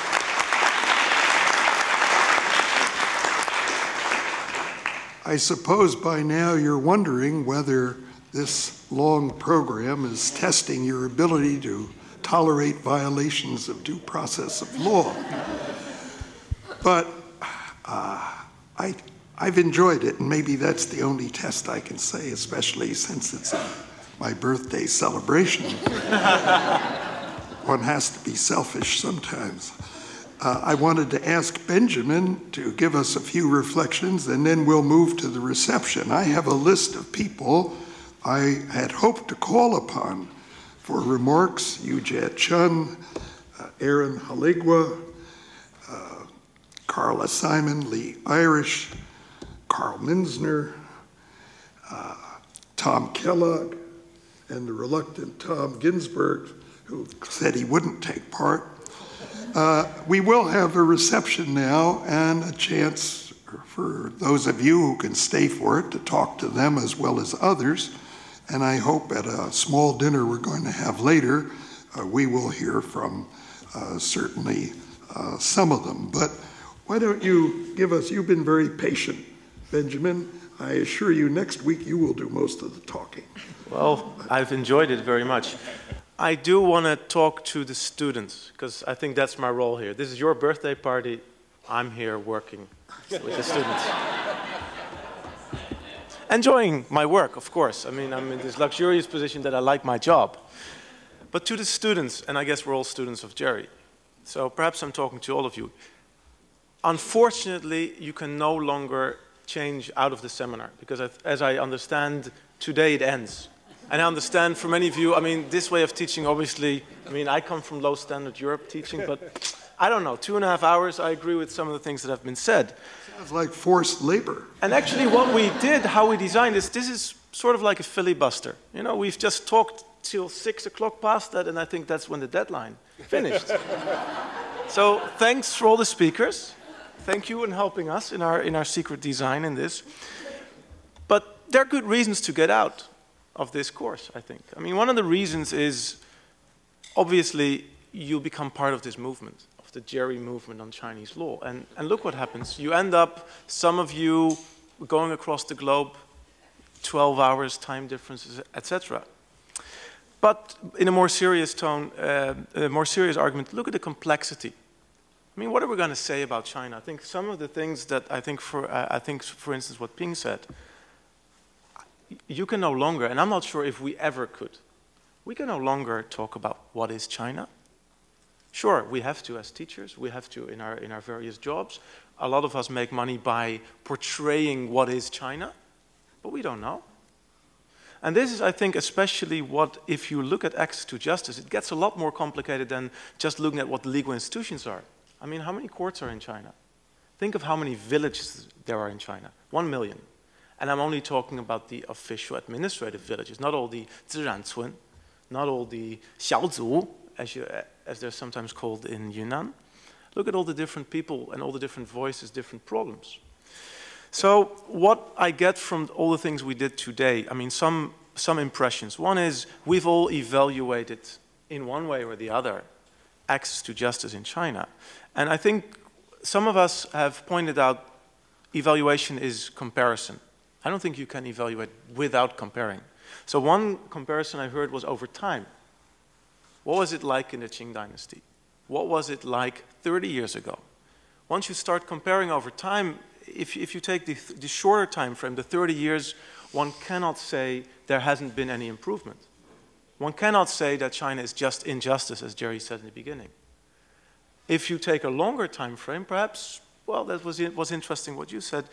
Speaker 1: I suppose by now you're wondering whether this long program is testing your ability to tolerate violations of due process of law. But I've enjoyed it, and maybe that's the only test I can say, especially since it's my birthday celebration. One has to be selfish sometimes. I wanted to ask Benjamin to give us a few reflections, and then we'll move to the reception. I have a list of people I had hoped to call upon for remarks: Yu-Jia Chun, Aaron Haligwa, Carla Simon, Lee Irish, Carl Minsner, Tom Kellogg, and the reluctant Tom Ginsburg, who said he wouldn't take part. We will have a reception now and a chance for those of you who can stay for it to talk to them as well as others. And I hope at a small dinner we're going to have later, we will hear from certainly some of them. But why don't you give us, you've been very patient, Benjamin. I assure you next week you will do most of the talking.
Speaker 2: Well, I've enjoyed it very much. I do want to talk to the students, because I think that's my role here. This is your birthday party. I'm here working with the students. Enjoying my work, of course. I mean, I'm in this luxurious position that I like my job. But to the students, and I guess we're all students of Jerry, so perhaps I'm talking to all of you. Unfortunately, you can no longer change out of the seminar, because as I understand, today it ends. And I understand for many of you, I mean, this way of teaching, obviously, I mean, I come from low standard Europe teaching, but I don't know, 2.5 hours, I agree with some of the things that have been said.
Speaker 1: Sounds like forced labor.
Speaker 2: And actually what we did, how we designed this is sort of like a filibuster. You know, we've just talked till 6 o'clock past that, and I think that's when the deadline finished. So thanks for all the speakers. Thank you in helping us in our secret design in this. But there are good reasons to get out of this course, I think. I mean, one of the reasons is, obviously, you'll become part of this movement of the Jerry movement on Chinese law. And look what happens. You end up, some of you going across the globe, 12 hours, time differences, etc. But in a more serious tone, a more serious argument, look at the complexity. I mean, what are we going to say about China? I think some of the things that I think, for instance, what Ping said, you can no longer, and I'm not sure if we ever could, we can no longer talk about what is China. Sure, we have to as teachers, we have to in our various jobs. A lot of us make money by portraying what is China, but we don't know. And this is, I think, especially what, if you look at access to justice, it gets a lot more complicated than just looking at what the legal institutions are. I mean, how many courts are in China? Think of how many villages there are in China. 1 million. And I'm only talking about the official administrative villages, not all the zirancuan, not all the xiaozu, as they're sometimes called in Yunnan. Look at all the different people and all the different voices, different problems. So what I get from all the things we did today, I mean, some impressions. One is we've all evaluated in one way or the other access to justice in China. And I think some of us have pointed out evaluation is comparison. I don't think you can evaluate without comparing. So one comparison I heard was over time. What was it like in the Qing dynasty? What was it like 30 years ago? Once you start comparing over time, if you take the shorter time frame, the 30 years, one cannot say there hasn't been any improvement. One cannot say that China is just injustice, as Jerry said in the beginning. If you take a longer time frame, perhaps, well, that was interesting what you said,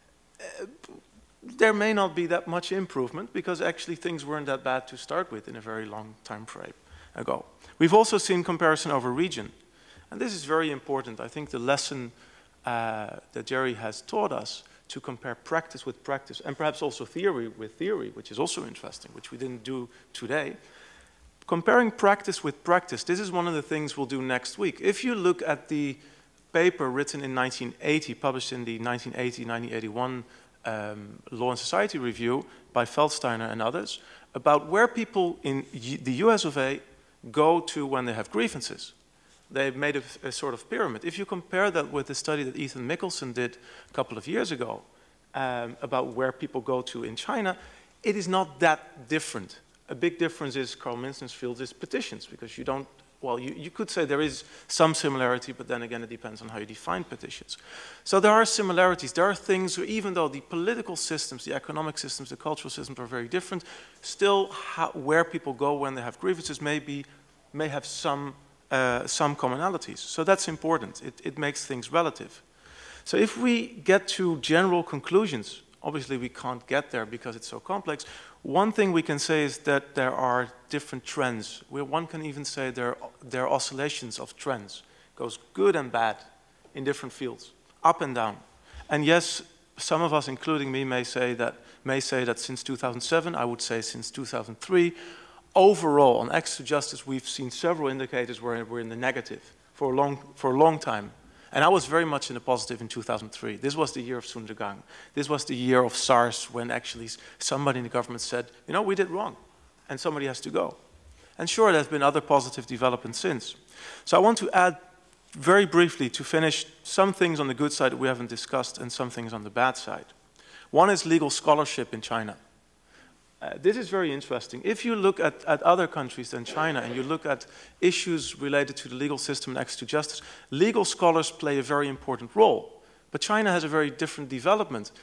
Speaker 2: there may not be that much improvement because actually things weren't that bad to start with in a very long time frame ago. We've also seen comparison over region. And this is very important. I think the lesson that Jerry has taught us to compare practice with practice, and perhaps also theory with theory, which is also interesting, which we didn't do today. Comparing practice with practice, this is one of the things we'll do next week. If you look at the paper written in 1980, published in the 1980-1981 Law and Society Review by Feldsteiner and others, about where people in the US of A go to when they have grievances. They've made a sort of pyramid. If you compare that with the study that Ethan Mickelson did a couple of years ago about where people go to in China, it is not that different. A big difference is Carl Minson's field is petitions, because you don't, well, you could say there is some similarity, but then again, it depends on how you define petitions. So there are similarities. There are things where even though the political systems, the economic systems, the cultural systems are very different, still where people go when they have grievances may have some commonalities. So that's important. It makes things relative. So if we get to general conclusions, obviously we can't get there because it's so complex. One thing we can say is that there are different trends. One can even say there are oscillations of trends. It goes good and bad in different fields, up and down. And yes, some of us, including me, may say that since 2007, I would say since 2003, overall, on access to justice, we've seen several indicators where we're in the negative for a long time. And I was very much in the positive in 2003. This was the year of Sundergang. This was the year of SARS, when actually somebody in the government said, you know, we did wrong, and somebody has to go. And sure, there's been other positive developments since. So I want to add very briefly, to finish, some things on the good side that we haven't discussed and some things on the bad side. One is legal scholarship in China. This is very interesting. If you look at other countries than China and you look at issues related to the legal system and access to justice, legal scholars play a very important role. But China has a very different development.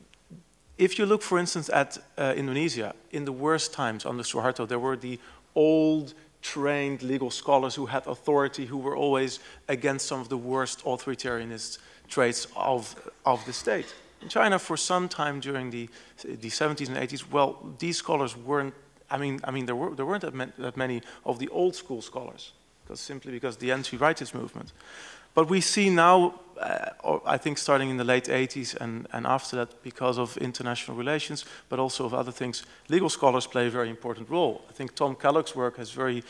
Speaker 2: If you look, for instance, at Indonesia, in the worst times under Suharto, there were the old, trained legal scholars who had authority, who were always against some of the worst authoritarianist traits of the state. In China, for some time during the 70s and 80s, well, these scholars weren't, I mean, there weren't that many of the old school scholars, simply because the anti-rightist movement. But we see now, I think starting in the late 80s and after that, because of international relations, but also of other things, legal scholars play a very important role. I think Tom Kellogg's work has very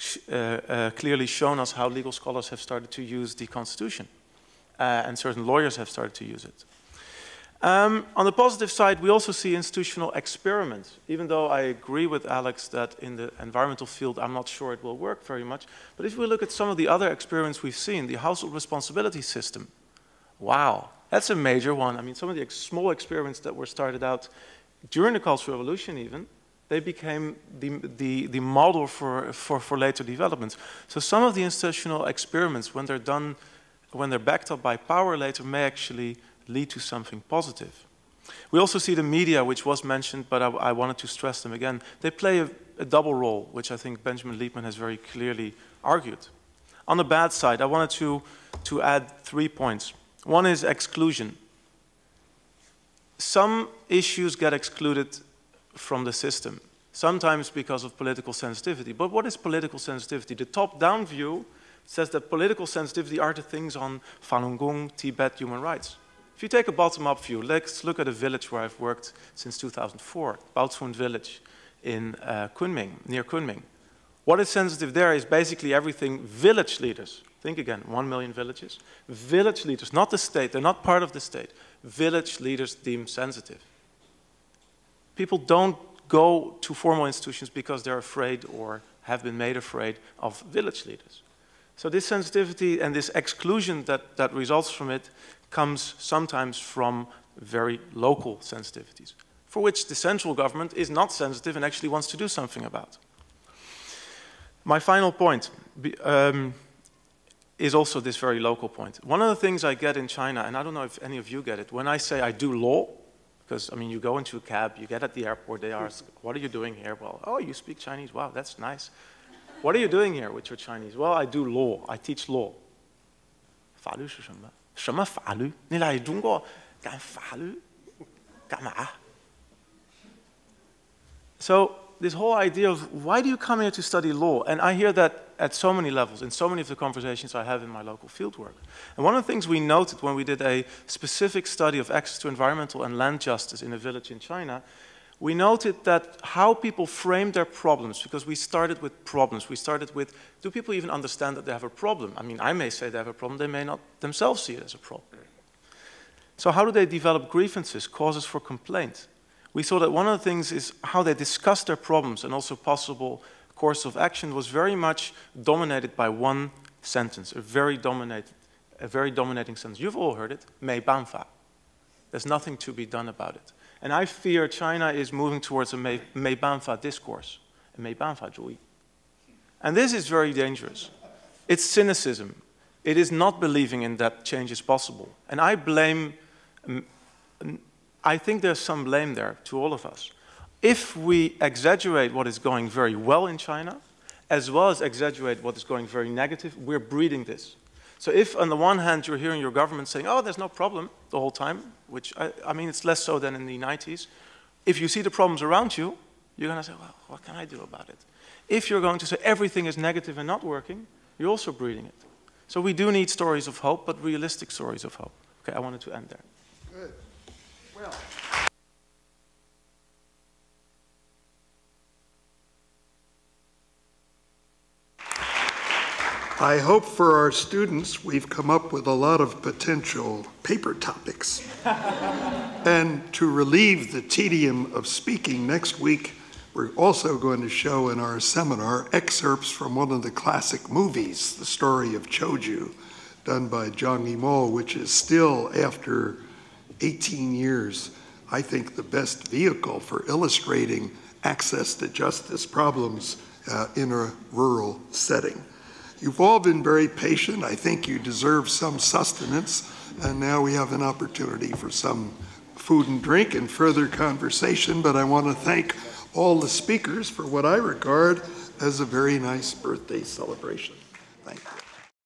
Speaker 2: clearly shown us how legal scholars have started to use the Constitution, and certain lawyers have started to use it. On the positive side, we also see institutional experiments, even though I agree with Alex that in the environmental field, I'm not sure it will work very much. But if we look at some of the other experiments we've seen, the household responsibility system, wow, that's a major one. I mean, some of the small experiments that were started out during the Cultural Revolution even, they became the model for later developments. So some of the institutional experiments, when they're done, when they're backed up by power later, may actually lead to something positive. We also see the media, which was mentioned, but I wanted to stress them again. They play a double role, which I think Benjamin Liebman has very clearly argued. On the bad side, I wanted to add 3 points. One is exclusion. Some issues get excluded from the system, sometimes because of political sensitivity. But what is political sensitivity? The top-down view says that political sensitivity are the things on Falun Gong, Tibet, human rights. If you take a bottom-up view, let's look at a village where I've worked since 2004, Baotsun village in Kunming, near Kunming. What is sensitive there is basically everything village leaders. Think again, 1 million villages. Village leaders, not the state, they're not part of the state. Village leaders deem sensitive. People don't go to formal institutions because they're afraid or have been made afraid of village leaders. So this sensitivity and this exclusion that results from it comes sometimes from very local sensitivities, for which the central government is not sensitive and actually wants to do something about. My final point is also this very local point. One of the things I get in China, and I don't know if any of you get it, when I say I do law, because, I mean, you go into a cab, you get at the airport, they ask, what are you doing here? Well, oh, you speak Chinese, wow, that's nice. What are you doing here with your Chinese? Well, I do law, I teach law. 法律是什么？什么法律？你来中国干法律？干嘛？ So this whole idea of why do you come here to study law? And I hear that at so many levels, in so many of the conversations I have in my local fieldwork. And one of the things we noted when we did a specific study of access to environmental and land justice in a village in China, we noted that how people frame their problems, because we started with problems. We started with, do people even understand that they have a problem? I mean, I may say they have a problem, they may not themselves see it as a problem. So how do they develop grievances, causes for complaint? We saw that one of the things is how they discuss their problems and also possible course of action was very much dominated by one sentence, a very dominating sentence. You've all heard it, 没办法. There's nothing to be done about it. And I fear China is moving towards a 没办法 discourse, a 没办法主义. And this is very dangerous. It's cynicism. It is not believing in that change is possible. And I think there's some blame there to all of us. If we exaggerate what is going very well in China, as well as exaggerate what is going very negative, we're breeding this. So if on the one hand you're hearing your government saying, oh, there's no problem the whole time, which I mean it's less so than in the 90s, if you see the problems around you, you're going to say, well, what can I do about it? If you're going to say everything is negative and not working, you're also breeding it. So we do need stories of hope, but realistic stories of hope. Okay, I wanted to end there.
Speaker 1: Good. Well. I hope for our students we've come up with a lot of potential paper topics. And to relieve the tedium of speaking next week, we're also going to show in our seminar excerpts from one of the classic movies, The Story of Choju, done by Zhang Yimou, which is still, after 18 years, I think the best vehicle for illustrating access to justice problems in a rural setting. You've all been very patient. I think you deserve some sustenance. And now we have an opportunity for some food and drink and further conversation. But I want to thank all the speakers for what I regard as a very nice birthday celebration. Thank you.